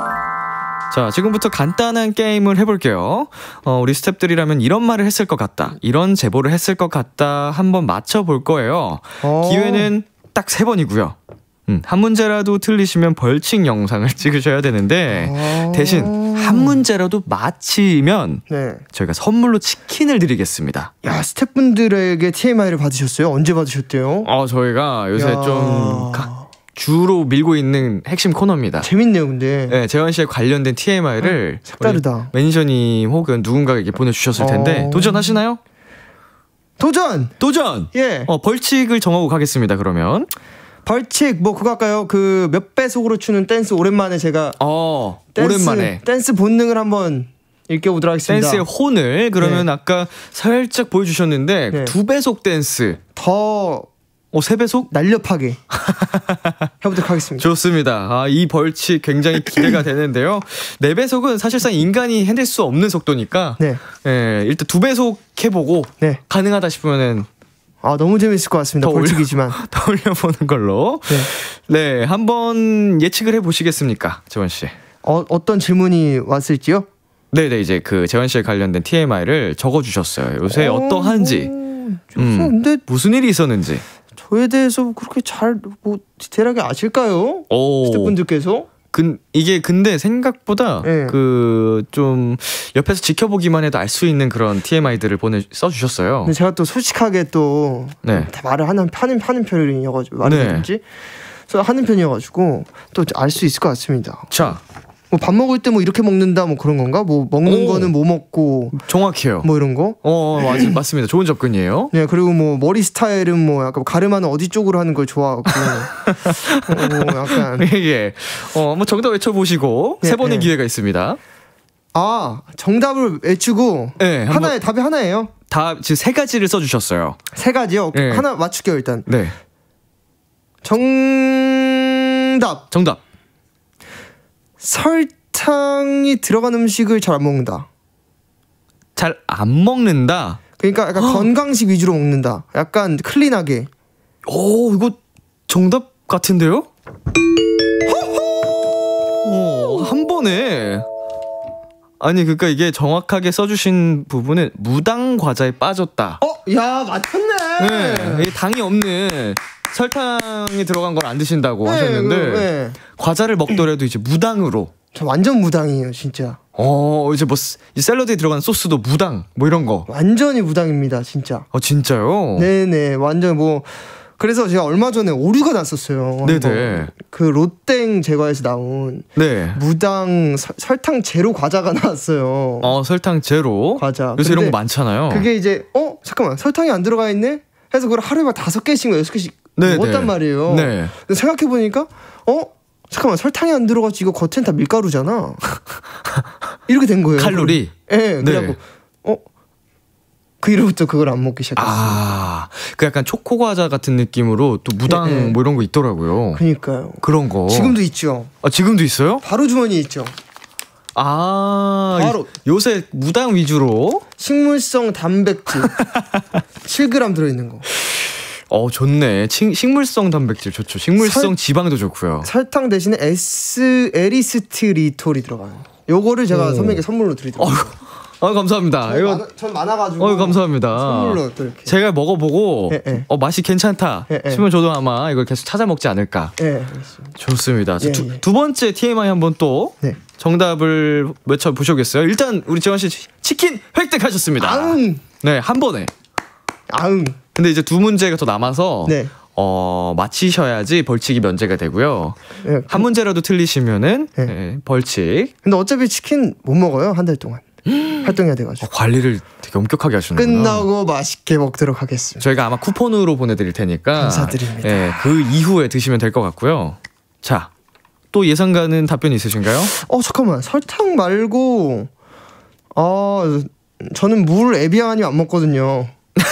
자, 지금부터 간단한 게임을 해볼게요. 우리 스태프들이라면 이런 말을 했을 것 같다, 이런 제보를 했을 것 같다 한번 맞춰볼 거예요. 기회는 딱 3번이고요. 한 문제라도 틀리시면 벌칙 영상을 찍으셔야 되는데 대신 한 문제라도 맞히면 저희가 선물로 치킨을 드리겠습니다. 야, 스태프분들에게 TMI를 받으셨어요? 언제 받으셨대요? 저희가 요새 좀 주로 밀고 있는 핵심 코너입니다. 재밌네요, 근데. 네, 재환 씨에 관련된 TMI를 색다르다. 매니저님 혹은 누군가에게 보내주셨을 텐데 도전하시나요? 도전! 예. 벌칙을 정하고 가겠습니다. 그러면 벌칙 그거 할까요? 그 몇 배속으로 추는 댄스 오랜만에 제가 오랜만에 댄스 본능을 한번 일깨보도록 하겠습니다. 댄스의 혼을 그러면 아까 살짝 보여주셨는데 2배속 댄스 더 3배속? 날렵하게 해보도록 하겠습니다. 좋습니다. 이 벌칙 굉장히 기대가 되는데요. 4배속은 사실상 인간이 해낼 수 없는 속도니까 일단 2배속 해보고 가능하다 싶으면은 너무 재밌을 것 같습니다. 벌칙이지만 더 올려보는 걸로. 네, 한번 예측을 해보시겠습니까, 재환 씨? 어떤 질문이 왔을지요? 네네, 이제 그 재환 씨에 관련된 TMI를 적어주셨어요. 요새 어떠한지, 근데 무슨 일이 있었는지. 저에 대해서 그렇게 잘 디테일하게 아실까요? 스태프분들께서? 이게 근데 생각보다 좀 옆에서 지켜보기만 해도 알 수 있는 그런 TMI들을 써주셨어요. 근데 제가 또 솔직하게 또 다 말을 하는 편이어가지고 말이든지 하는 편이어가지고 또 알 수 있을 것 같습니다. 자, 밥 먹을 때 이렇게 먹는다 그런 건가? 먹는 거는 뭐 먹고 정확해요. 이런 거? 맞습니다. 좋은 접근이에요. 네, 그리고 머리 스타일은 약간 가르마는 어디 쪽으로 하는 걸 좋아하고 약간 정답 외쳐보시고 3번의 기회가 있습니다. 정답을 외치고 답이 하나예요? 지금 3가지를 써주셨어요. 3가지요? 하나 맞출게요, 일단. 네. 정답. 설탕이 들어간 음식을 잘 안 먹는다. 잘 안 먹는다? 그러니까 약간 건강식 위주로 먹는다. 약간 클린하게. 이거 정답 같은데요? 한 번에. 그러니까 이게 정확하게 써주신 부분은 무당 과자에 빠졌다. 야, 맞췄네. 이게 당이 없는 설탕이 들어간 걸 안 드신다고 하셨는데 과자를 먹더라도 이제 무당으로 저 완전 무당이에요, 진짜. 이제 뭐 이 샐러드에 들어가는 소스도 무당 뭐 이런 거. 완전히 무당입니다, 진짜. 진짜요? 네네, 완전 뭐. 그래서 제가 얼마 전에 오류가 났었어요. 네네. 그 롯땡 제과에서 나온 네. 무당 설탕 제로 과자가 나왔어요. 설탕 제로 과자. 요새 이런 거 많잖아요. 그게 이제 잠깐만 설탕이 안 들어가 있네? 해서 그걸 하루에 5개씩 6개씩 먹었단 말이에요. 네. 근데 생각해보니까 잠깐만 설탕이 안 들어가지 이거 겉엔 다 밀가루잖아. 이렇게 된 거예요. 칼로리? 네. 그래갖고 그 이후부터 그걸 안 먹기 시작했어요. 그 약간 초코 과자 같은 느낌으로 또 무당 뭐 이런 거 있더라고요. 그러니까요. 그런 거. 지금도 있죠. 지금도 있어요? 바로 주머니에 있죠. 바로 요새 무당 위주로 식물성 단백질 7g 들어있는 거. 좋네. 식물성 단백질 좋죠. 식물성 지방도 좋고요. 설탕 대신에 에리스트리톨이 들어가요. 요거를 제가 선배님께 선물로 드리더라고요. 감사합니다. 이거 전 많아가지고. 감사합니다. 선물로 또 이렇게. 제가 먹어보고 맛이 괜찮다 싶으면 저도 아마 이걸 계속 찾아 먹지 않을까. 좋습니다. 두 번째 TMI 한번 또 정답을 외쳐보셔겠어요? 일단 우리 재환 씨 치킨 획득하셨습니다. 네, 한 번에. 근데 이제 두 문제가 더 남아서 맞히셔야지 벌칙이 면제가 되고요. 한 문제라도 틀리시면은 벌칙. 근데 어차피 치킨 못 먹어요, 한 달 동안. 활동해야 돼가지고. 관리를 되게 엄격하게 하시는구나. 끝나고 맛있게 먹도록 하겠습니다. 저희가 아마 쿠폰으로 보내드릴 테니까 감사드립니다. 그 이후에 드시면 될 것 같고요. 자, 또 예상 가는 답변이 있으신가요? 잠깐만. 설탕 말고 저는 물 에비앙 안 먹거든요.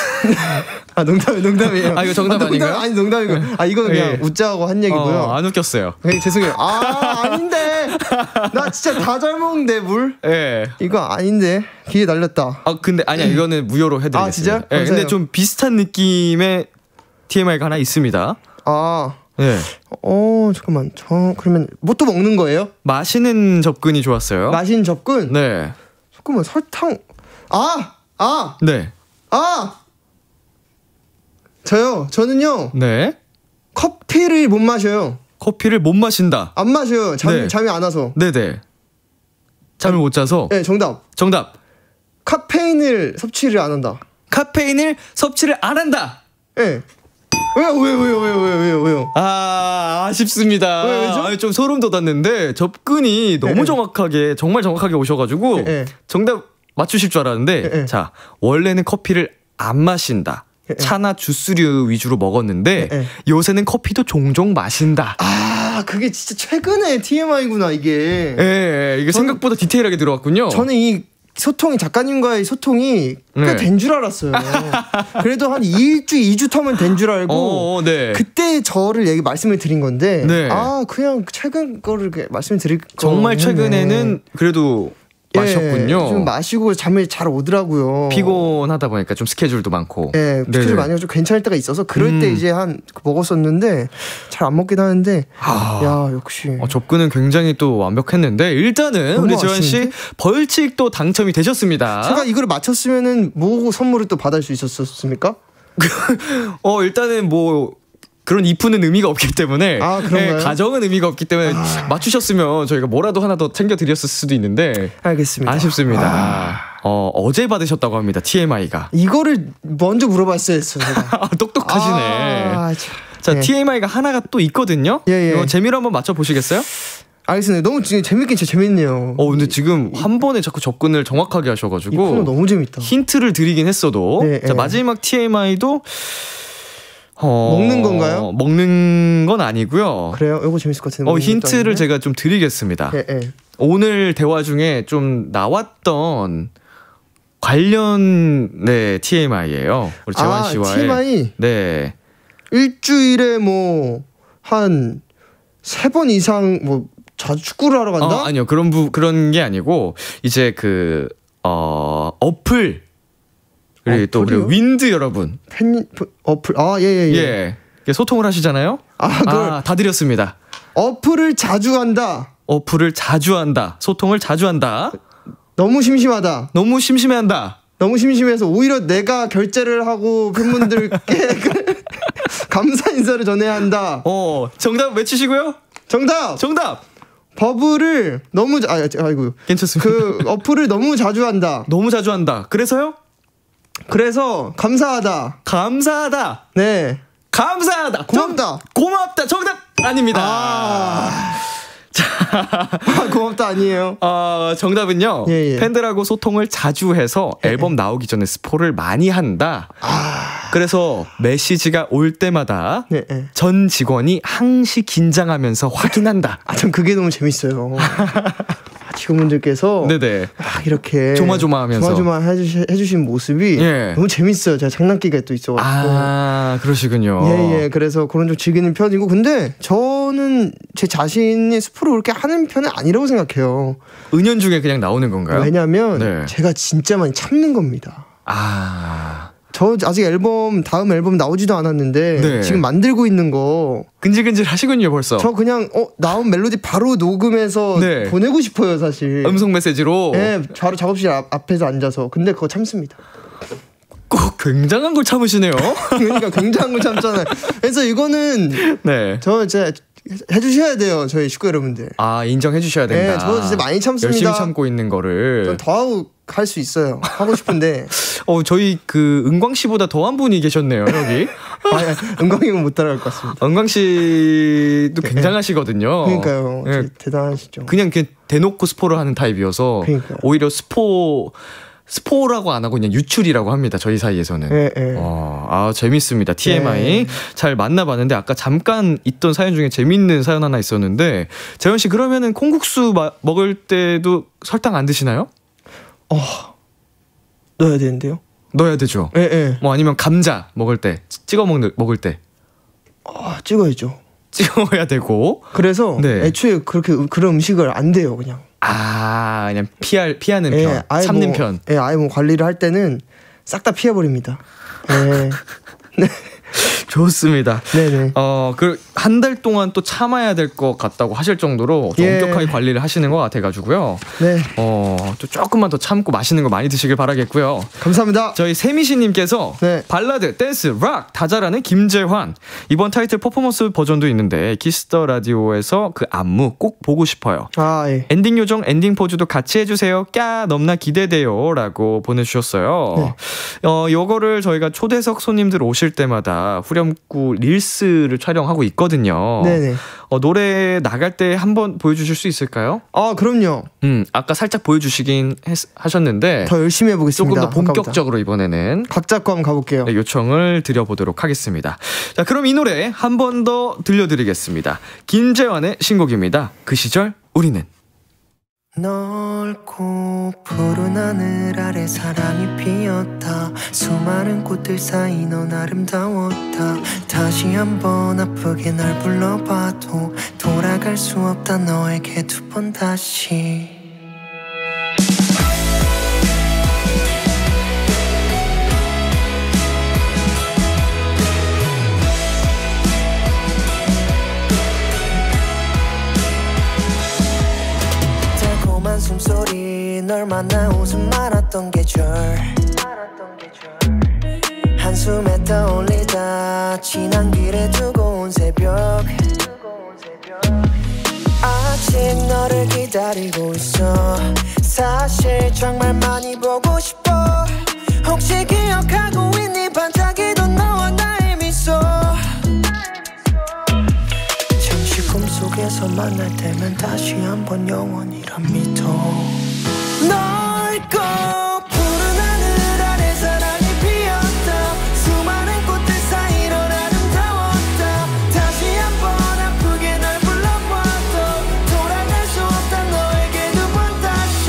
농담이에요. 이거 정답 아닌가요? 아니, 농담이고. 이거는 그냥 웃자고 한 얘기고요. 안 웃겼어요. 죄송해요. 아닌데. 나 진짜 다 잘 먹는데, 물? 이거 아닌데. 기회 날렸다. 근데 아니야. 이거는 무효로 해드리겠습니다. 진짜? 근데 좀 비슷한 느낌의 TMI가 하나 있습니다. 잠깐만. 그러면 뭐 또 먹는 거예요? 마시는 접근이 좋았어요. 마시는 접근? 네. 잠깐만, 설탕. 네. 저는요. 네. 커피를 못 마셔요. 커피를 못 마신다. 안 마셔요. 잠이 안 와서. 네네. 잠을 못 자서. 네, 정답. 카페인을 섭취를 안 한다. 카페인을 섭취를 안 한다. 네. 왜요? 아쉽습니다. 왜죠? 좀 소름 돋았는데 접근이 너무 정말 정확하게 오셔가지고 정답 맞추실 줄 알았는데 자, 원래는 커피를 안 마신다. 차나 주스류 위주로 먹었는데 요새는 커피도 종종 마신다. 그게 진짜 최근의 TMI구나, 이게. 이게 생각보다 디테일하게 들어왔군요. 저는 이 작가님과의 소통이 꽤 된 줄 알았어요. 그래도 한 2주 터면 된 줄 알고 그때 저를 말씀을 드린 건데 그냥 최근 거를 말씀을 드릴 거 정말 최근에는 그래도 마셨군요. 좀 마시고 잠이 잘 오더라고요. 피곤하다 보니까 좀 스케줄도 많고. 스케줄 많이 가지고 괜찮을 때가 있어서 그럴 때 이제 먹었었는데 잘 안 먹긴 하는데 역시 접근은 굉장히 또 완벽했는데 일단은 우리 재환 씨 벌칙도 당첨이 되셨습니다. 제가 이걸 맞췄으면은 뭐 선물을 또 받을 수 있었습니까? 일단은 그런 이프는 의미가 없기 때문에 가정은 의미가 없기 때문에 맞추셨으면 저희가 뭐라도 하나 더 챙겨드렸을 수도 있는데 알겠습니다. 아쉽습니다. 어제 받으셨다고 합니다. TMI가. 이거를 먼저 물어봤어야 했어요. 똑똑하시네. 자, TMI가 하나가 또 있거든요. 이거 재미로 한번 맞춰보시겠어요? 알겠습니다. 너무 재밌긴 진짜 재밌네요. 근데 지금 한 번에 자꾸 접근을 정확하게 하셔가지고 이 코너 너무 재밌다. 힌트를 드리긴 했어도 자, 마지막 TMI도 먹는 건가요? 먹는 건 아니고요. 그래요? 이거 재밌을 것 같은데. 힌트를 제가 좀 드리겠습니다. 오늘 대화 중에 좀 나왔던 관련의 TMI예요. 우리 재환 씨와의. TMI? 네. 일주일에 한 3번 이상 자주 축구를 하러 간다? 아니요. 그런 게 아니고 이제 어플 그리고 또 우리 윈드 여러분 어플 소통을 하시잖아요. 다 드렸습니다. 어플을 자주 한다. 소통을 자주 한다. 너무 심심하다. 너무 심심해한다. 너무 심심해서 오히려 내가 결제를 하고 팬분들께 감사 인사를 전해야 한다. 정답 외치시고요. 정답. 버블을 너무 아이고 괜찮습니다. 그 어플을 너무 자주 한다. 너무 자주 한다. 그래서요? 그래서 감사하다. 감사하다. 네. 감사하다. 고맙다. 고맙다. 정답 아닙니다. 고맙다 아니에요. 정답은요. 예. 팬들하고 소통을 자주 해서 앨범 나오기 전에 스포를 많이 한다. 그래서 메시지가 올 때마다 전 직원이 항시 긴장하면서 확인한다. 전 그게 너무 재밌어요. 직원분들께서 네네. 이렇게 조마조마하면서 해주신 모습이 너무 재밌어요. 제가 장난기가 또 있어가지고. 그러시군요. 예. 그래서 그런 좀 즐기는 편이고, 근데 저는 제 자신이 스포를 그렇게 하는 편은 아니라고 생각해요. 은연중에 그냥 나오는 건가요? 왜냐면 제가 진짜 많이 참는 겁니다. 저 아직 다음 앨범 나오지도 않았는데 지금 만들고 있는 거 근질근질 하시군요 벌써. 저 그냥 나온 멜로디 바로 녹음해서 보내고 싶어요 사실. 음성 메시지로. 네, 바로 작업실 앞에서 앉아서. 근데 그거 참습니다. 꼭 굉장한 걸 참으시네요. 그러니까 굉장한 걸 참잖아요. 그래서 이거는 저 이제 해주셔야 돼요, 저희 식구 여러분들. 인정해 주셔야 된다. 네, 저 진짜 많이 참습니다. 열심히 참고 있는 거를. 좀 더 할 수 있어요. 하고 싶은데. 저희 그 은광 씨보다 더한 분이 계셨네요, 여기. 은광 형은 못 따라갈 것 같습니다. 은광 씨도 굉장하시거든요. 그러니까요. 대단하시죠. 그냥 대놓고 스포를 하는 타입이어서 그러니까요. 오히려 스포라고 안 하고 그냥 유출이라고 합니다. 저희 사이에서는. 재밌습니다. TMI 잘 만나봤는데 아까 잠깐 있던 사연 중에 재밌는 사연 하나 있었는데, 재현 씨 그러면은 콩국수 먹을 때도 설탕 안 드시나요? 넣어야 되는데요. 넣어야 되죠. 뭐 아니면 감자 먹을 때 먹을 때. 찍어야죠. 찍어야 되고. 그래서 애초에 그런 음식을 안 돼요, 그냥. 그냥 피하는 편, 참는 편. 아예 뭐 관리를 할 때는 싹 다 피해버립니다. 네. 좋습니다. 네네. 한 달 동안 또 참아야 될 것 같다고 하실 정도로 엄격하게 관리를 하시는 것 같아가지고요. 네. 또 조금만 더 참고 맛있는 거 많이 드시길 바라겠고요. 감사합니다. 저희 세미씨님께서 발라드, 댄스, 락 다 잘하는 김재환. 이번 타이틀 퍼포먼스 버전도 있는데 키스더 라디오에서 그 안무 꼭 보고 싶어요. 엔딩 요정, 엔딩 포즈도 같이 해주세요. 너무나 기대돼요라고 보내주셨어요. 요거를 저희가 초대석 손님들 오실 때마다 후렴구 릴스를 촬영하고 있거든요. 네네. 노래 나갈 때 한번 보여주실 수 있을까요? 그럼요. 아까 살짝 보여주시긴 하셨는데 더 열심히 해보겠습니다. 조금 더 본격적으로 이번에는 각 잡고 한번 가볼게요. 요청을 드려보도록 하겠습니다. 자, 그럼 이 노래 한 번 더 들려드리겠습니다. 김재환의 신곡입니다. 그 시절 우리는. 넓고 푸른 하늘 아래 사랑이 피었다. 수많은 꽃들 사이 넌 아름다웠다. 다시 한번 아프게 날 불러봐도 돌아갈 수 없다 너에게 두 번 다시. 숨소리 널 만나 웃음 많았던 계절 한숨에 떠올리다 지난 길에 두고 온 새벽 아직 너를 기다리고 있어. 사실 정말 많이 보고 싶어. 혹시 기억하고 있니 반짝이던 너와 나의 미소. 잠시 꿈속에서 만날 때면 다시 한번 영원이란 믿어. 넓고 푸른 하늘 아래 사랑이 피었다. 수많은 꽃들 사이 넌 아름다웠다. 다시 한번 아프게 날 불러봐도 돌아갈 수 없다 너에게 두 번 다시.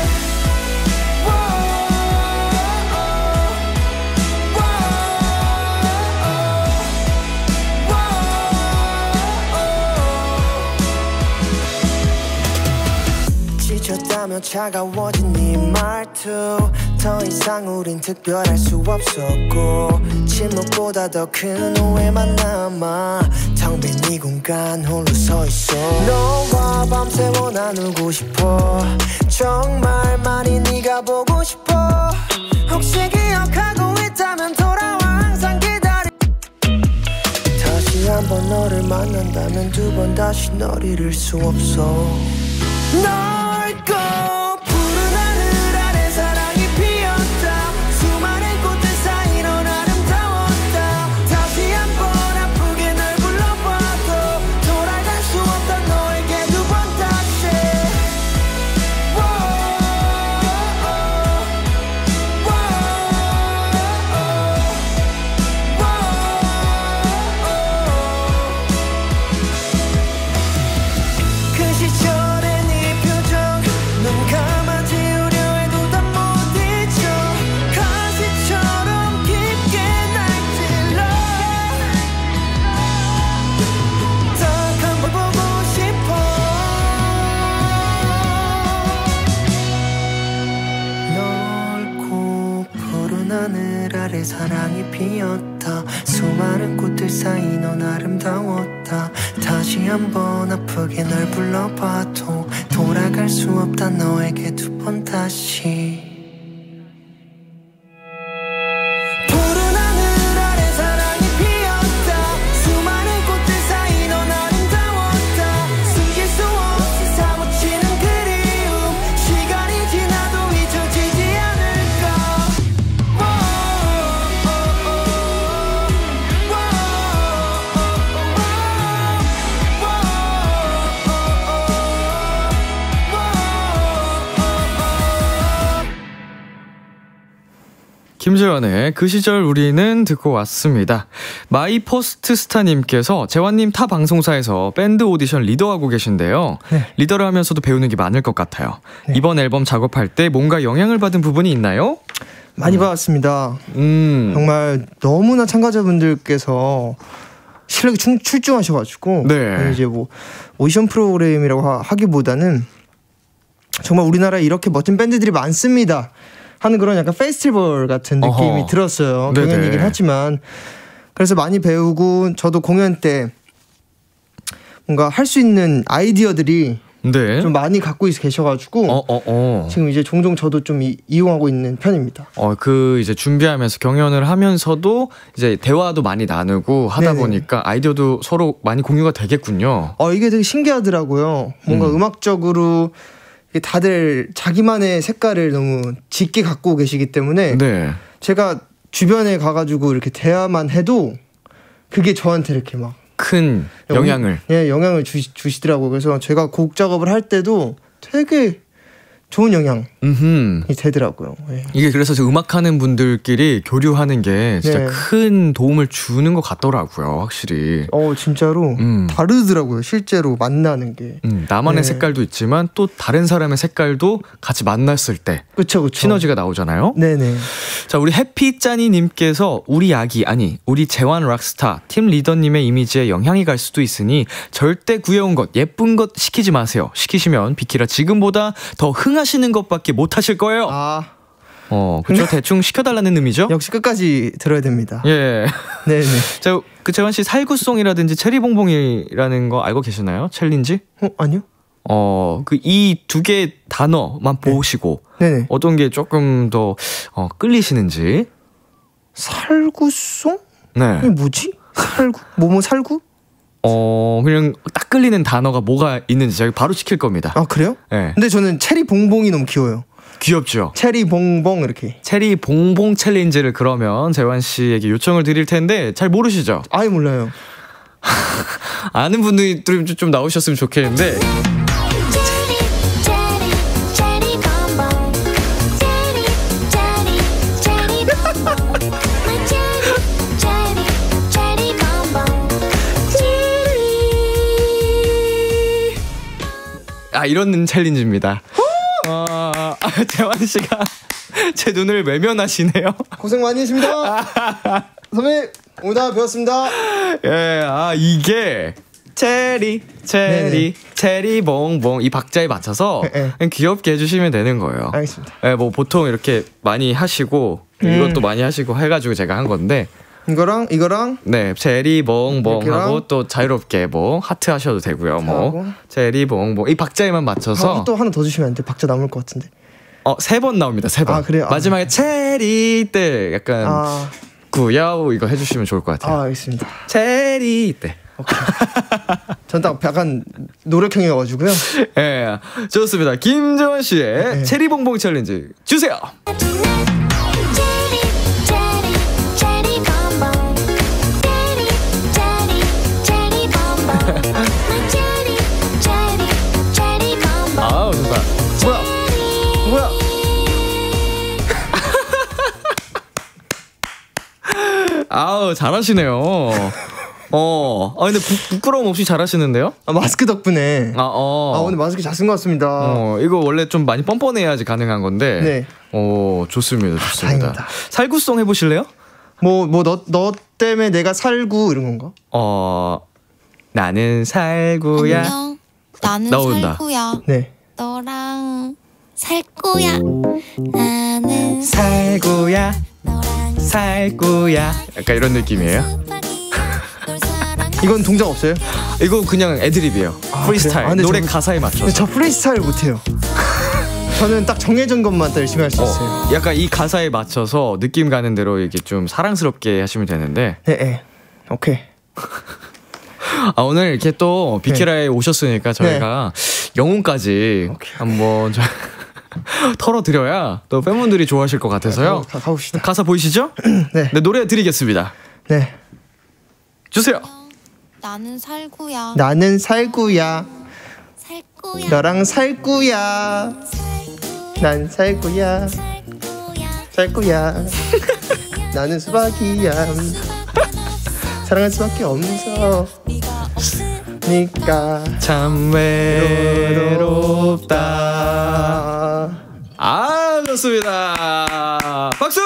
지쳤다며 차가워진 네 말투. 더 이상 우린 특별할 수 없었고 침묵보다 더 큰 후회만 남아. 텅 빈 이 공간 홀로 서 있어. 너와 밤새워 나누고 싶어. 정말 많이 네가 보고 싶어. 혹시 기억하고 있다면 돌아와 항상 기다려. 다시 한번 번 너를 만난다면 두 번 다시 널 잃을 수 없어. 넓고 푸른 하늘 아래 사랑이 피었다. 수많은 꽃들 사이로 아름다웠다. 다시 한번 아프게 널 불러봐도 돌아갈 수 없다 너에게 두 번 다시. 그 시절의 네 표정 눈 감아 지우려 해도 다 못 잊어. 가시처럼 깊게 날 찔러. 딱 한 번 보고 싶어. 넓고 푸른 하늘 아래 사랑이 피었다. 수많은 꽃들 사이 넌 아름다웠다. 다시 한번 아프게 널 불러봐도 돌아갈 수 없다 너에게 두 번 다시. 푸른 하늘 아래 사랑이 피었다. 수많은 꽃들 사이 넌 아름다웠다. 숨길 수 없이 사무치는 그리움. 시간이 지나도 잊혀지지 않을까. 김재환의 그 시절 우리는 듣고 왔습니다. 마이퍼스트스타님께서 재환님 타 방송사에서 밴드 오디션 리더하고 계신데요. 네. 리더를 하면서도 배우는 게 많을 것 같아요. 이번 앨범 작업할 때 뭔가 영향을 받은 부분이 있나요? 많이 받았습니다. 정말 너무나 참가자분들께서 실력이 출중하셔가지고 네. 이제 뭐 오디션 프로그램이라고 하기보다는 정말 우리나라에 이렇게 멋진 밴드들이 많습니다 하는 그런 약간 페스티벌 같은 느낌이 어허. 들었어요. 네네. 공연이긴 하지만 그래서 많이 배우고 저도 공연 때 뭔가 할 수 있는 아이디어들이 네. 좀 많이 갖고 계셔가지고 지금 이제 종종 저도 좀 이용하고 있는 편입니다. 그 이제 준비하면서 경연을 하면서도 이제 대화도 많이 나누고 하다 네네. 보니까 아이디어도 서로 많이 공유가 되겠군요. 이게 되게 신기하더라고요. 뭔가 음악적으로 다들 자기만의 색깔을 너무 짙게 갖고 계시기 때문에 네. 제가 주변에 가가지고 이렇게 대화만 해도 그게 저한테 이렇게 막 큰 영향을 영향을 주시더라고요. 그래서 제가 곡 작업을 할 때도 되게 좋은 영향이 되더라고요. 예. 이게 그래서 음악하는 분들끼리 교류하는 게 진짜 네. 큰 도움을 주는 것 같더라고요, 확실히. 진짜로 다르더라고요, 실제로 만나는 게. 나만의 네. 색깔도 있지만 또 다른 사람의 색깔도 같이 만났을 때 그쵸. 시너지가 나오잖아요. 네네. 자, 우리 해피짜니님께서 우리 우리 재환 락스타 팀 리더님의 이미지에 영향이 갈 수도 있으니 절대 귀여운 것, 예쁜 것 시키지 마세요. 시키시면 비키라 지금보다 더 흥하시는 것밖에 못 하실 거예요. 그쵸? 대충 시켜달라는 의미죠? 역시 끝까지 들어야 됩니다. 예. 네네. 자, 그 재환 씨 살구송이라든지 체리봉봉이라는 거 알고 계시나요? 챌린지? 아니요. 이 두 개 단어만 보시고 네네. 어떤 게 조금 더 끌리시는지. 살구송? 네. 이게 뭐지? 살구? 그냥 딱 끌리는 단어가 뭐가 있는지 제가 바로 시킬 겁니다. 아, 그래요? 네. 근데 저는 체리 봉봉이 너무 귀여워요. 귀엽죠? 체리 봉봉 이렇게. 체리 봉봉 챌린지를 그러면 재환 씨에게 요청을 드릴 텐데 잘 모르시죠? 아예 몰라요. 아는 분들이 좀 나오셨으면 좋겠는데. 이런 챌린지입니다. 재환 씨가 제 눈을 외면하시네요. 고생 많이 했습니다. 선배님, 오늘 배웠습니다. 예, 이게 체리 봉봉 이 박자에 맞춰서 그냥 귀엽게 해주시면 되는 거예요. 알겠습니다. 예, 뭐 보통 이렇게 많이 하시고 이것도 많이 하시고 해가지고 제가 한 건데. 이거랑 네, 체리 봉봉 하고 또 자유롭게 뭐 하트 하셔도 되고요. 뭐 체리 봉봉 이 박자에만 맞춰서 또 하나 더 주시면 안 돼? 박자 남을 것 같은데. 3번 나옵니다. 3번. 그래요? 마지막에 체리 때 약간 구야오 이거 해주시면 좋을 것 같아요. 알겠습니다. 체리 때. 전 딱 약간 노력형이어가지고요. 예, 좋습니다. 김재원 씨의 체리봉봉 챌린지 주세요. 아우 좋다. 뭐야? 아우 잘하시네요. 근데 부끄러움 없이 잘하시는데요? 마스크 덕분에. 오늘 마스크 잘 쓴 것 같습니다. 이거 원래 좀 많이 뻔뻔해야지 가능한 건데. 네. 좋습니다. 다행이다. 살구송 해보실래요? 너 때문에 내가 살구 이런 건가? 나는 살구야. 안녕. 나는 나온다. 살구야. 네. 너랑 살 거야. 나는 살구야. 살구야. 약간 이런 느낌이에요. 이건 동작 없어요? 이거 그냥 애드립이에요. 프리스타일. 노래 가사에 맞춰서. 저 프리스타일 못해요. 저는 딱 정해진 것만 딱 열심히 할 수 있어요. 약간 이 가사에 맞춰서 느낌 가는 대로 이게 좀 사랑스럽게 하시면 되는데. 네. 오케이. 오늘 이렇게 또 비키라에 오셨으니까 저희가 영혼까지 한번 털어드려야 또 팬분들이 좋아하실 것 같아서요. 가봅시다. 가사 보이시죠? 네. 노래 드리겠습니다. 네. 주세요. 나는 살구야. 나는 살구야. 너랑 살구야. 난 살구야. 살구야. 나는 수박이야. 사랑할 수밖에 없어. 니까 참 외롭다. 좋습니다. 박수!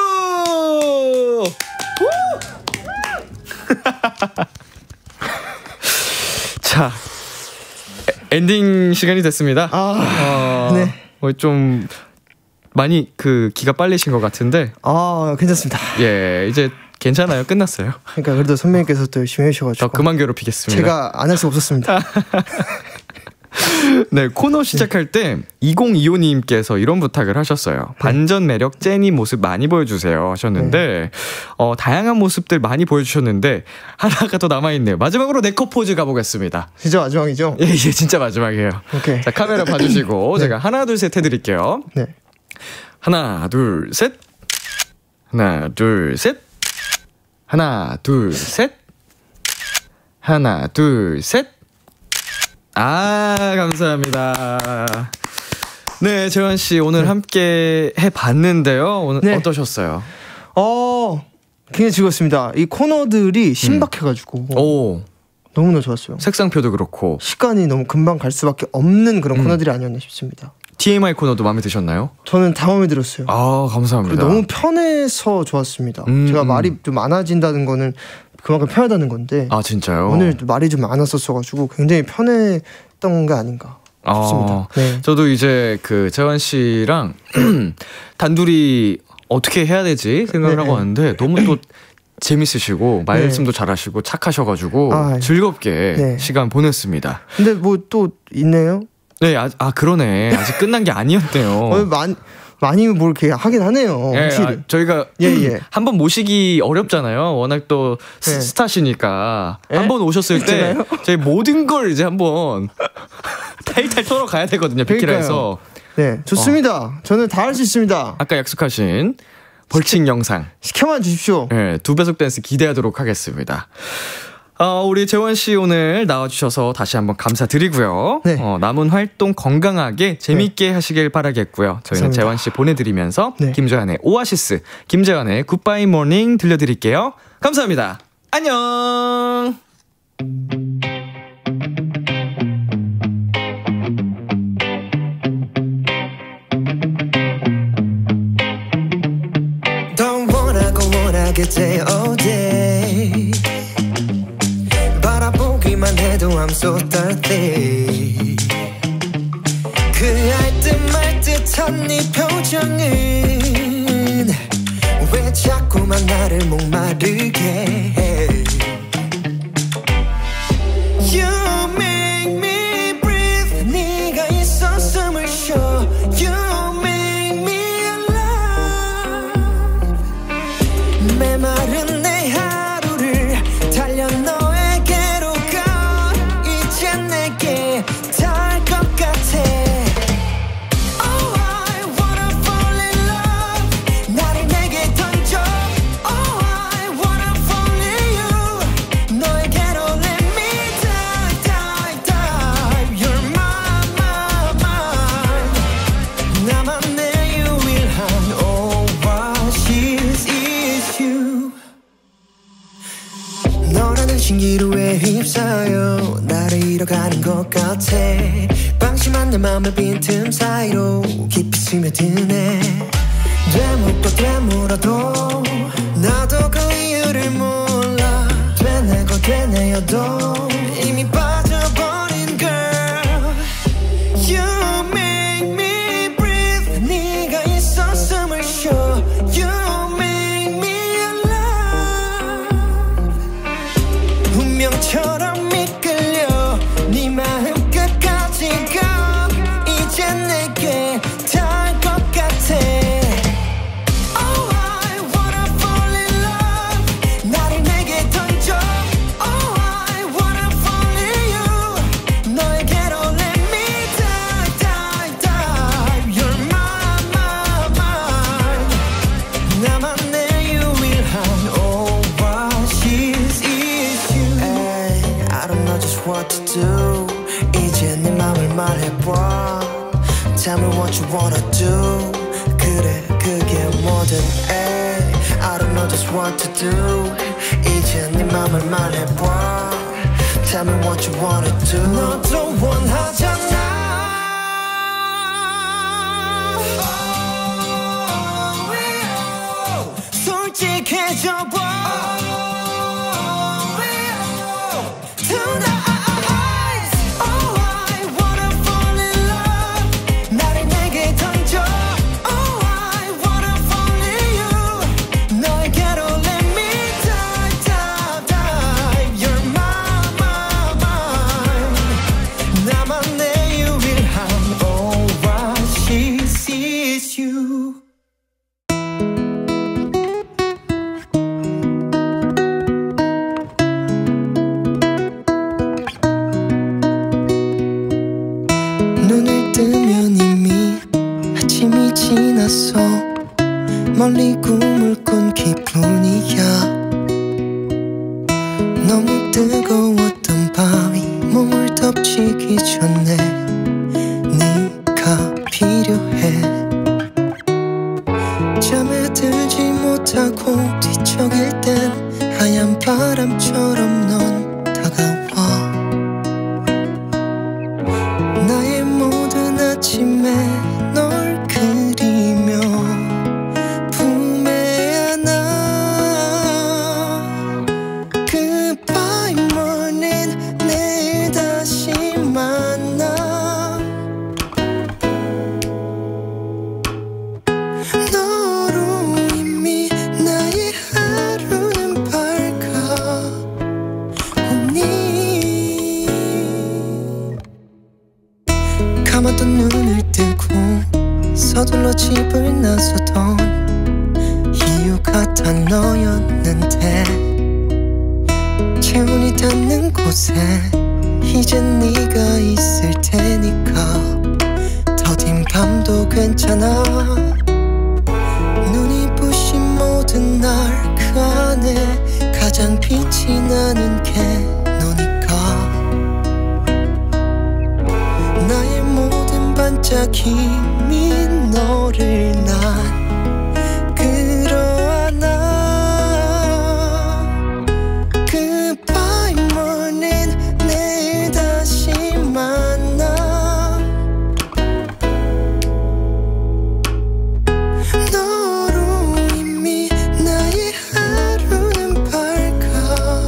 자, 엔딩 시간이 됐습니다. 네. 좀 많이 기가 빨리신 것 같은데. 괜찮습니다. 예, 이제 괜찮아요. 끝났어요. 그러니까 그래도 선배님께서 또 열심히 해주셔가지고. 그만 괴롭히겠습니다. 제가 안 할 수 없었습니다. 네, 코너 시작할 때 2025님께서 이런 부탁을 하셨어요. 반전 매력 제니 모습 많이 보여주세요 하셨는데 다양한 모습들 많이 보여주셨는데 하나가 더 남아있네요. 마지막으로 네컷 포즈 가보겠습니다. 진짜 마지막이죠? 예, 진짜 마지막이에요. 오케이. 자, 카메라 봐주시고 제가 하나 둘 셋 해드릴게요. 네. 하나 둘 셋. 하나 둘 셋. 하나 둘 셋. 하나 둘 셋. 감사합니다. 네, 재원 씨 오늘 함께 해봤는데요. 오늘 어떠셨어요? 굉장히 즐거웠습니다. 이 코너들이 신박해가지고 너무나 좋았어요. 색상표도 그렇고 시간이 너무 금방 갈 수밖에 없는 그런 코너들이 아니었나 싶습니다. TMI 코너도 마음에 드셨나요? 저는 다 마음에 들었어요. 감사합니다. 너무 편해서 좋았습니다. 제가 말이 좀 많아진다는 거는 그만큼 편하다는 건데. 진짜요? 오늘 말이 좀 많았었어가지고 굉장히 편했던 게 아닌가 싶습니다. 네. 저도 이제 재원 씨랑 단둘이 어떻게 해야 되지 생각을 하고 왔는데 너무 또 재밌으시고 말씀도 잘하시고 착하셔가지고 즐겁게 시간 보냈습니다. 근데 뭐 또 있네요? 네, 그러네. 아직 끝난 게 아니었대요. 많이 뭘 이렇게 하긴 하네요. 저희가 한번 모시기 어렵잖아요. 워낙 또 스타시니까 한번 오셨을 때 저희 모든 걸 이제 한번 탈탈 털어가야 되거든요. 비키라에서. 네, 좋습니다. 저는 다 할 수 있습니다. 아까 약속하신 벌칙 영상 시켜만 주십시오. 네, 2배속 댄스 기대하도록 하겠습니다. 우리 재원 씨 오늘 나와주셔서 다시 한번 감사드리고요. 남은 활동 건강하게 재밌게 하시길 바라겠고요. 저희는 감사합니다. 재원 씨 보내드리면서 김재환의 오아시스, 김재환의 굿바이 모닝 들려드릴게요. 감사합니다. 안녕. Don't 원하게 day all day 바라보기만 해도 I'm so thirsty 그 알듯 말듯한 네 표정은 왜 자꾸만 나를 목마르게 해 You make me breathe 네가 있어 숨을 쉬어 You make me alive 메마른 내 하루를 달려 너에게로 가 신기루에 휩싸여 나를 잃어가는 것 같아. 방심한 내 맘의 빈틈 사이로 깊이 스며드네. 되묻고 되물어도 나도 그 이유를 몰라. 되뇌고 되뇌어도 이미 빠져버린 girl. You make me breathe. 네가 있어 숨을 쉬어. You make me alive. 운명처럼 이끌려 네 마음 끝까지 가. 이제 내게 닿을 것 같아. What to do? 이제 네 맘을 말해봐. Tell me what you wanna do. 그래 그게 뭐든 ay. I don't know just what to do. 이제 네 맘을 말해봐. Tell me what you wanna do. 너도 원하잖아. 솔직해져봐. 멀리 꿈을 꾼 기분이야. 너무 뜨거웠던 밤이 몸을 덮치기 전에 네가 필요해. 잠에 들지 못하고 뒤척일 땐 하얀 바람처럼 넌 다가와. 나의 모든 아침에 널 그리며 감았던 눈을 뜨고 서둘러 집을 나서던 이유가 다 너였는데. 체온이 닿는 곳에 이젠 네가 있을 테니까 더딘 밤도 괜찮아. 눈이 부신 모든 날 그 안에 가장 빛이 나는 게 너니까. 나의 모든 반짝임인 너를 난 끌어안아. Goodbye morning 내일 다시 만나. 너로 이미 나의 하루는 밝아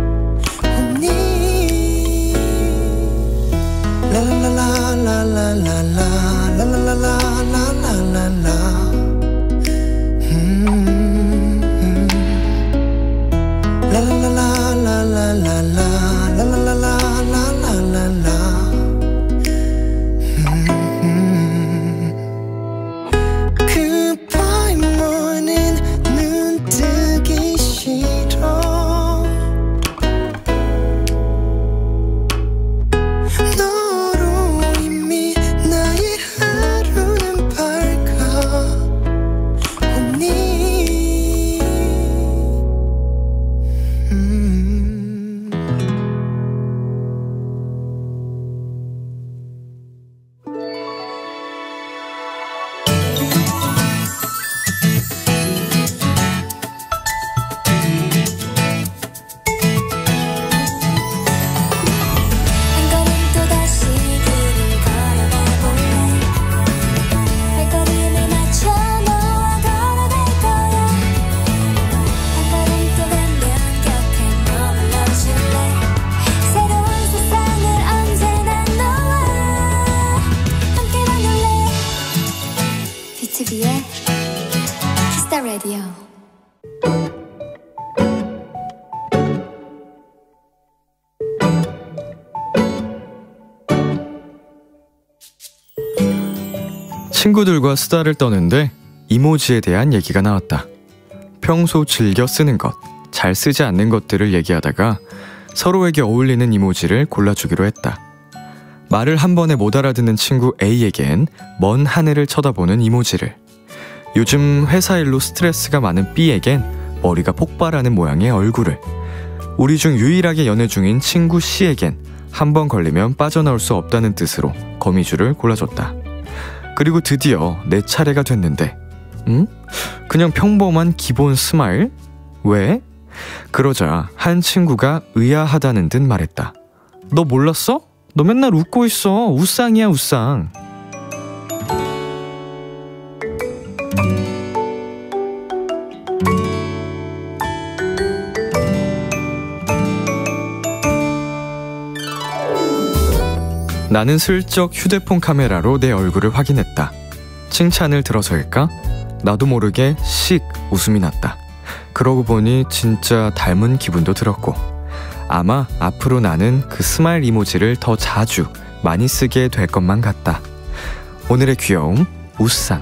오니. 라라라라라라라라라라라 BTOB의 Kiss the Radio. 친구들과 수다를 떠는데 이모지에 대한 얘기가 나왔다. 평소 즐겨 쓰는 것, 잘 쓰지 않는 것들을 얘기하다가 서로에게 어울리는 이모지를 골라주기로 했다. 말을 한 번에 못 알아듣는 친구 A에겐 먼 하늘을 쳐다보는 이모지를, 요즘 회사 일로 스트레스가 많은 B에겐 머리가 폭발하는 모양의 얼굴을, 우리 중 유일하게 연애 중인 친구 C에겐 한 번 걸리면 빠져나올 수 없다는 뜻으로 거미줄을 골라줬다. 그리고 드디어 내 차례가 됐는데, 그냥 평범한 기본 스마일? 왜? 그러자 한 친구가 의아하다는 듯 말했다. 너 몰랐어? 너 맨날 웃고 있어. 우상이야, 우상. 나는 슬쩍 휴대폰 카메라로 내 얼굴을 확인했다. 칭찬을 들어서일까? 나도 모르게 씩 웃음이 났다. 그러고 보니 진짜 닮은 기분도 들었고, 아마 앞으로 나는 그 스마일 이모지를 더 자주 많이 쓰게 될 것만 같다. 오늘의 귀여움, 우상.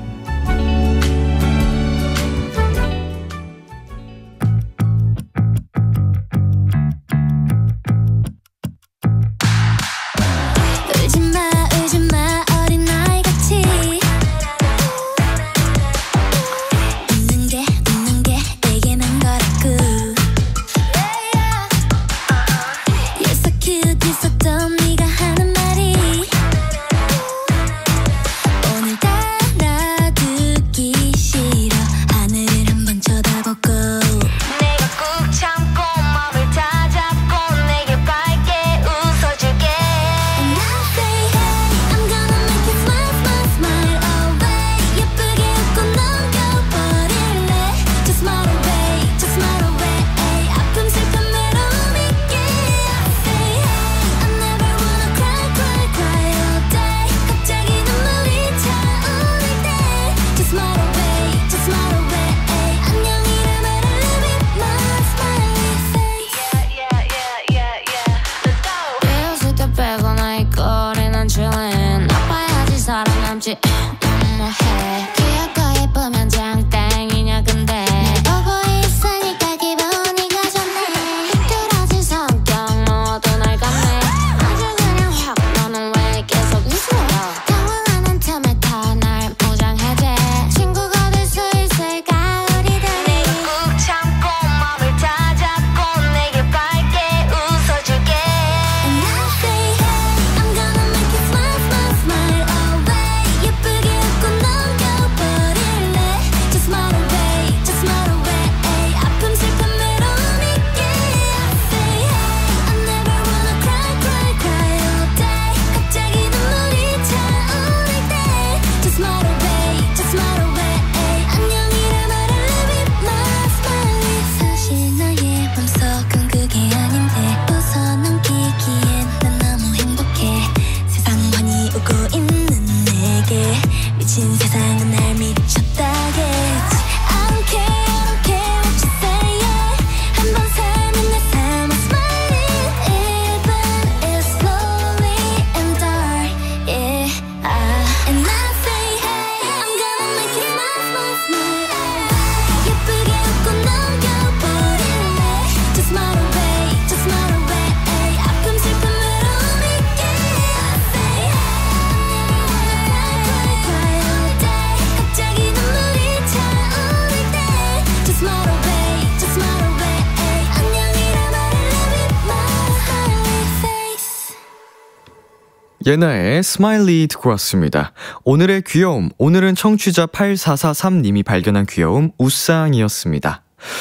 예나의 스마일리 듣고 왔습니다. 오늘의 귀여움, 오늘은 청취자 8443님이 발견한 귀여움, 우상이었습니다.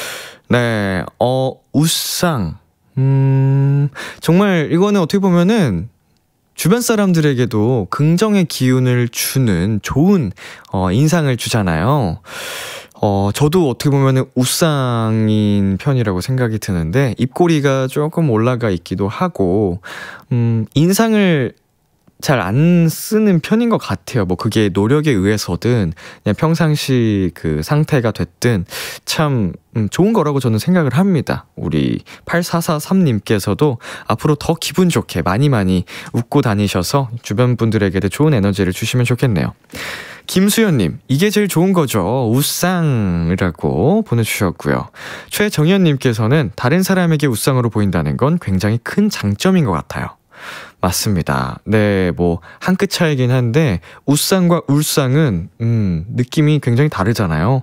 네, 우상. 정말 이거는 어떻게 보면은 주변 사람들에게도 긍정의 기운을 주는 좋은 인상을 주잖아요. 저도 어떻게 보면은 우상인 편이라고 생각이 드는데, 입꼬리가 조금 올라가 있기도 하고, 인상을 잘 안 쓰는 편인 것 같아요. 뭐 그게 노력에 의해서든 그냥 평상시 그 상태가 됐든 참 좋은 거라고 저는 생각을 합니다. 우리 8443님께서도 앞으로 더 기분 좋게 많이 웃고 다니셔서 주변 분들에게도 좋은 에너지를 주시면 좋겠네요. 김수연님, 이게 제일 좋은 거죠. 웃상이라고 보내주셨고요. 최정현님께서는 다른 사람에게 웃상으로 보인다는 건 굉장히 큰 장점인 것 같아요. 맞습니다. 네, 뭐 한 끗 차이긴 한데 웃상과 울상은 느낌이 굉장히 다르잖아요.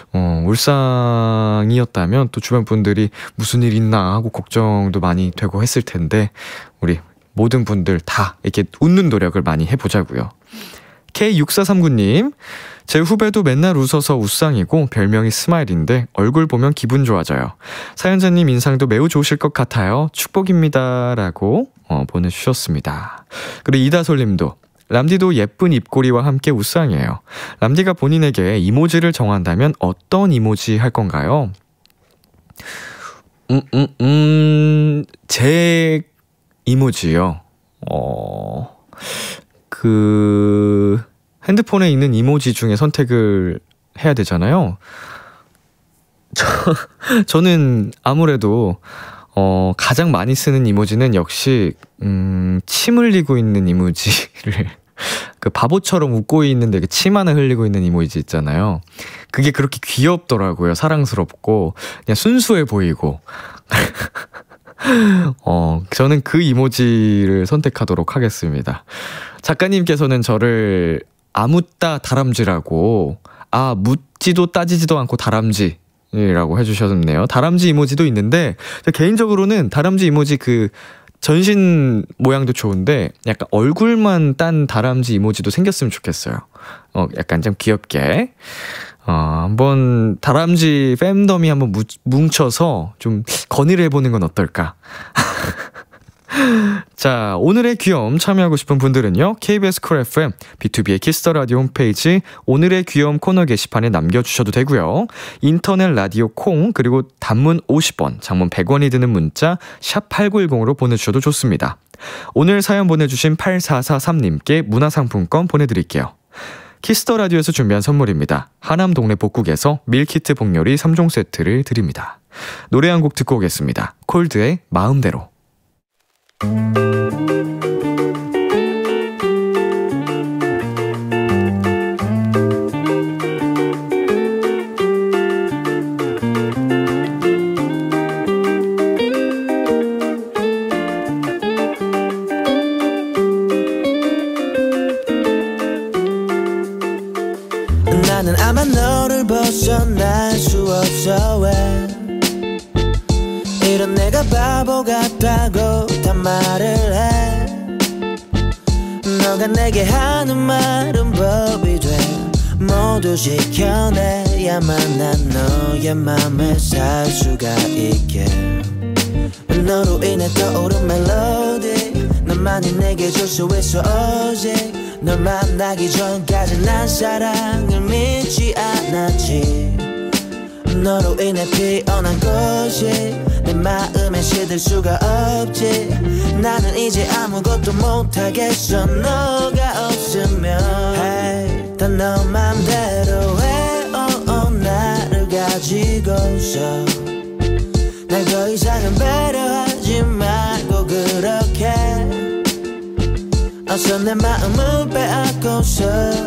울상이었다면 또 주변 분들이 무슨 일 있나 하고 걱정도 많이 되고 했을 텐데 우리 모든 분들 다 이렇게 웃는 노력을 많이 해보자고요. K6439님, 제 후배도 맨날 웃어서 웃상이고 별명이 스마일인데 얼굴 보면 기분 좋아져요. 사연자님 인상도 매우 좋으실 것 같아요. 축복입니다. 라고 보내주셨습니다. 그리고 이다솔님도 람디도 예쁜 입꼬리와 함께 웃상이에요. 람디가 본인에게 이모지를 정한다면 어떤 이모지 할 건가요? 제 이모지요. 핸드폰에 있는 이모지 중에 선택을 해야 되잖아요. 저는 아무래도 가장 많이 쓰는 이모지는 역시 침 흘리고 있는 이모지를 그 바보처럼 웃고 있는데 침 하나 흘리고 있는 이모지 있잖아요. 그게 그렇게 귀엽더라고요. 사랑스럽고 그냥 순수해 보이고. 저는 그 이모지를 선택하도록 하겠습니다. 작가님께서는 저를 아무따 다람쥐라고, 묻지도 따지지도 않고 다람쥐라고 해주셨네요. 다람쥐 이모지도 있는데 개인적으로는 다람쥐 이모지 그 전신 모양도 좋은데 약간 얼굴만 딴 다람쥐 이모지도 생겼으면 좋겠어요. 약간 좀 귀엽게. 한번 다람쥐 팬덤이 한번 뭉쳐서 좀 건의를 해보는 건 어떨까? 자, 오늘의 귀여움 참여하고 싶은 분들은요, KBS 쿨 FM, B2B의 키스더라디오 홈페이지 오늘의 귀여움 코너 게시판에 남겨주셔도 되고요. 인터넷 라디오 콩, 그리고 단문 50원, 장문 100원이 드는 문자 샵 8910으로 보내주셔도 좋습니다. 오늘 사연 보내주신 8443님께 문화상품권 보내드릴게요. 키스더라디오에서 준비한 선물입니다. 하남 동네 복국에서 밀키트 복요리 3종 세트를 드립니다. 노래 한 곡 듣고 오겠습니다. 콜드의 마음대로. 나는 아마 너를 벗어날 수 없어 왜 이런 내가 바보 같다고 다 말을 해 너가 내게 하는 말은 법이 돼 모두 지켜내야만 난 너의 맘에 살 수가 있게 너로 인해 떠오른 멜로디 너만이 내게 줄 수 있어 오직 널 만나기 전까지 난 사랑을 믿지 않았지 너로 인해 피어난 꽃이 내 마음에 시들 수가 없지 나는 이제 아무것도 못하겠어 너가 없으면 hey, 다 너 맘대로 해 나를 가지고서 날 더 이상은 배려하지 말고 그렇게 어서 내 마음을 빼앗고서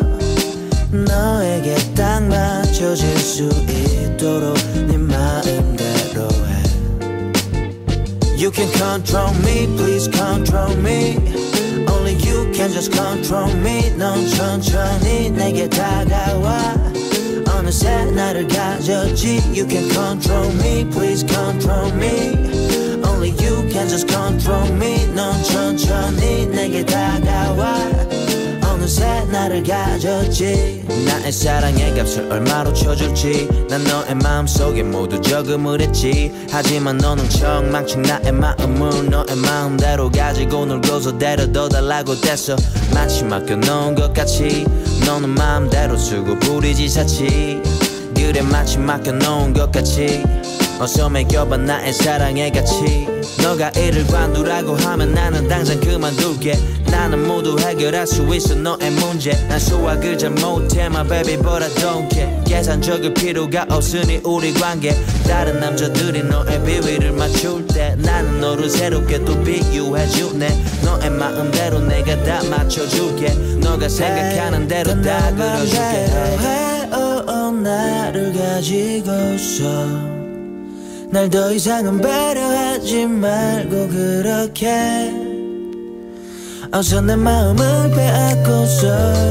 너에게 딱 맞춰질 수 있도록 네 마음대로 해 You can control me, please control me Only you can just control me 넌 천천히 내게 다가와 어느새 나를 가졌지 You can control me, please control me Only you can just control me 넌 천천히 내게 다가와 어느새 나를 가졌지 나의 사랑의 값을 얼마로 쳐줄지 난 너의 마음속에 모두 저금을 했지 하지만 너는 척망친 나의 마음을 너의 마음대로 가지고 놀고서 데려다 달라고 댔어 마치 맡겨놓은 것 같이 너는 마음대로 쓰고 부리지 사치 그래 마치 맡겨놓은 것 같이 어서 매겨봐 나의 사랑의 가치 너가 이를 관두라고 하면 나는 당장 그만둘게 나는 모두 해결할 수 있어 너의 문제 난 수학을 잘 못해 my baby but I don't care 계산적일 필요가 없으니 우리 관계 다른 남자들이 너의 비위를 맞출 때 나는 너를 새롭게 또 비유해주네 너의 마음대로 내가 다 맞춰줄게 너가 생각하는 대로 다 그려줄게 나를 가지고서 날 더 이상은 배려하지 말고 그렇게 어서 내 마음을 빼앗고서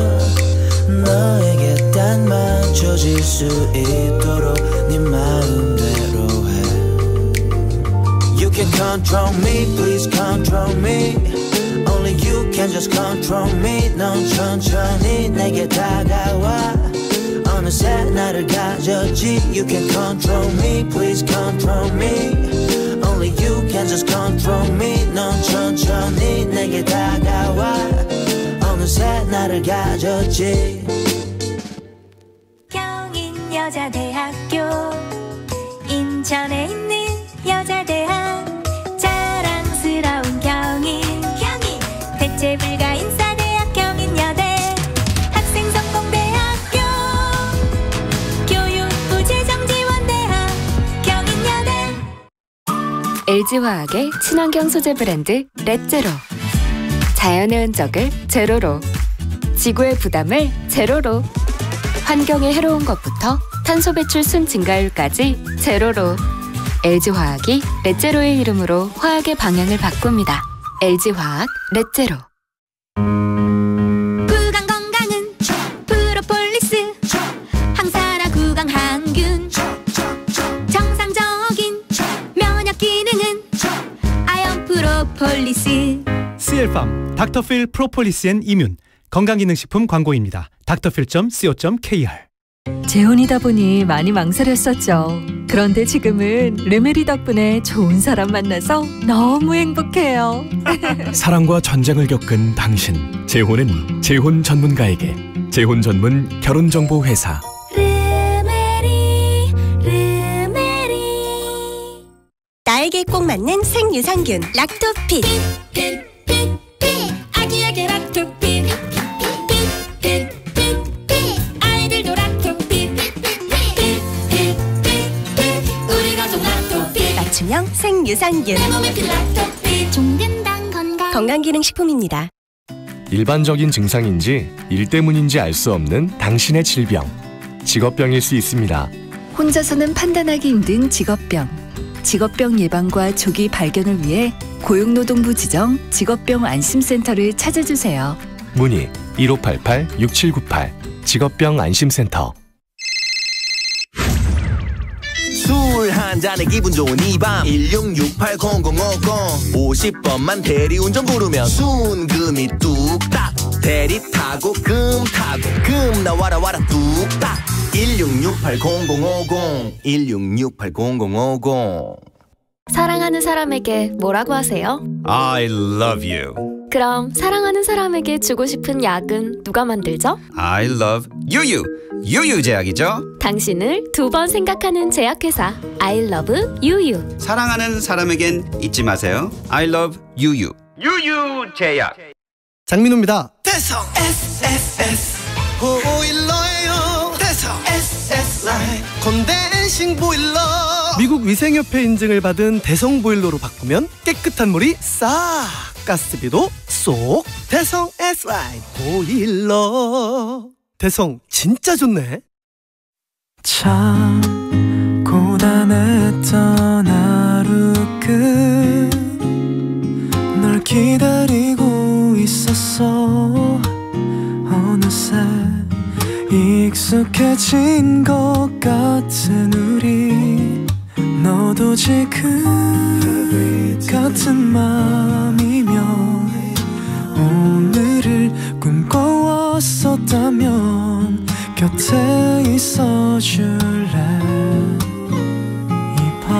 너에게 딱 맞춰질 수 있도록 네 마음대로 해 You can control me, please control me Only you can just control me 넌 천천히 내게 다가와 어느새 나를 가졌지 You can control me, please control me Only you can just control me 넌 천천히 내게 다가와 어느새 나를 가졌지 경인여자대학교 인천에 있는 여자대학 자랑스러운 경인 대체 불가 인싸대학 경인여대 학생성공대학교 교육부 재정지원대학 경인여대 LG화학의 친환경 소재 브랜드 렛제로 자연의 흔적을 제로로 지구의 부담을 제로로 환경에 해로운 것부터 탄소 배출 순 증가율까지 제로로 LG화학이 렛제로의 이름으로 화학의 방향을 바꿉니다. LG화학 렛제로 구강 건강은 프로폴리스 항산화 구강 항균 정상적인 면역 기능은 아연 프로폴리스 CL팜 닥터필 프로폴리스앤 이뮨 건강기능식품 광고입니다. 닥터필.co.kr 재혼이다 보니 많이 망설였었죠. 그런데 지금은 르메리 덕분에 좋은 사람 만나서 너무 행복해요. 사랑과 전쟁을 겪은 당신. 재혼은 재혼 전문가에게. 재혼 전문 결혼정보회사. 나에게 꼭 맞는 생유산균 락토핏. 아기에게 락토핏 아이들도 락토핏 우리 가족 락토핏 맞춤형 생유산균 내 몸에 필 락토핏 종근당 건강기능식품입니다. 일반적인 증상인지 일 때문인지 알 수 없는 당신의 질병. 직업병일 수 있습니다. 혼자서는 판단하기 힘든 직업병. 직업병 예방과 조기 발견을 위해 고용노동부 지정 직업병 안심센터를 찾아주세요. 문의 1588-6798 직업병 안심센터. 술 한잔에 기분 좋은 이 밤 16680050 50번만 대리운전 부르면 순금이 뚝딱 대리 타고 금 타고 금 나와라 와라 뚝딱 16680050 16680050 사랑하는 사람에게 뭐라고 하세요? I love you. 그럼 사랑하는 사람에게 주고 싶은 약은 누가 만들죠? I love 유유. 유유제약이죠. 당신을 두 번 생각하는 제약회사 I love 유유. 사랑하는 사람에겐 잊지 마세요. I love 유유. 유유제약. 장민호입니다. 대성 SSS 보일러예요. 대성 SS 라인 컨덴싱 보일러. 미국 위생협회 인증을 받은 대성 보일러로 바꾸면 깨끗한 물이 싹, 가스비도 쏙. 대성 S라인 보일러. 대성 진짜 좋네. 참 고단했던 하루 끝 널 기다리고 있었어. 어느새 익숙해진 것 같은 우리. 너도 지금 같은 맘이면 오늘을 꿈꿔왔었다면 곁에 있어줄래. 이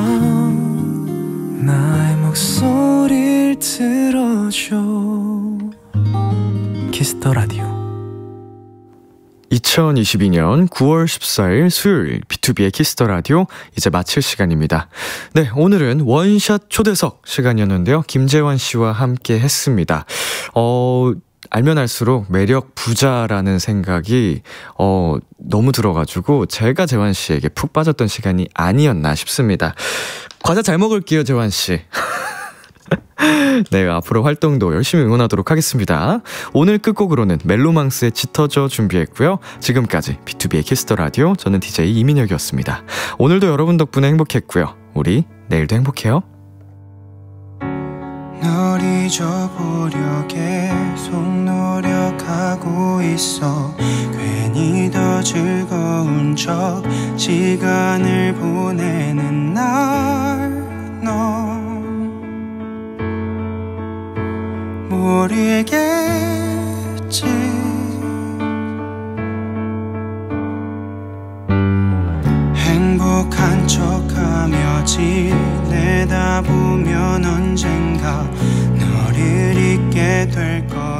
밤 나의 목소리를 들어줘. 키스 더 라디오. 2022년 9월 14일 수요일 B2B의 키스더 라디오 이제 마칠 시간입니다. 네, 오늘은 원샷 초대석 시간이었는데요. 김재환 씨와 함께 했습니다. 알면 알수록 매력 부자라는 생각이 너무 들어가지고 제가 재환 씨에게 푹 빠졌던 시간이 아니었나 싶습니다. 과자 잘 먹을게요, 재환 씨. 네, 앞으로 활동도 열심히 응원하도록 하겠습니다. 오늘 끝곡으로는 멜로망스의 짙어져 준비했고요. 지금까지 B2B의 키스더 라디오, 저는 DJ 이민혁이었습니다. 오늘도 여러분 덕분에 행복했고요. 우리 내일도 행복해요. 널 잊어보려 계속 노력하고 있어. 괜히 더 즐거운 척 시간을 보내는 날 너 모르겠지. 행복한 척하며 지내다 보면 언젠가 너를 잊게 될 거야.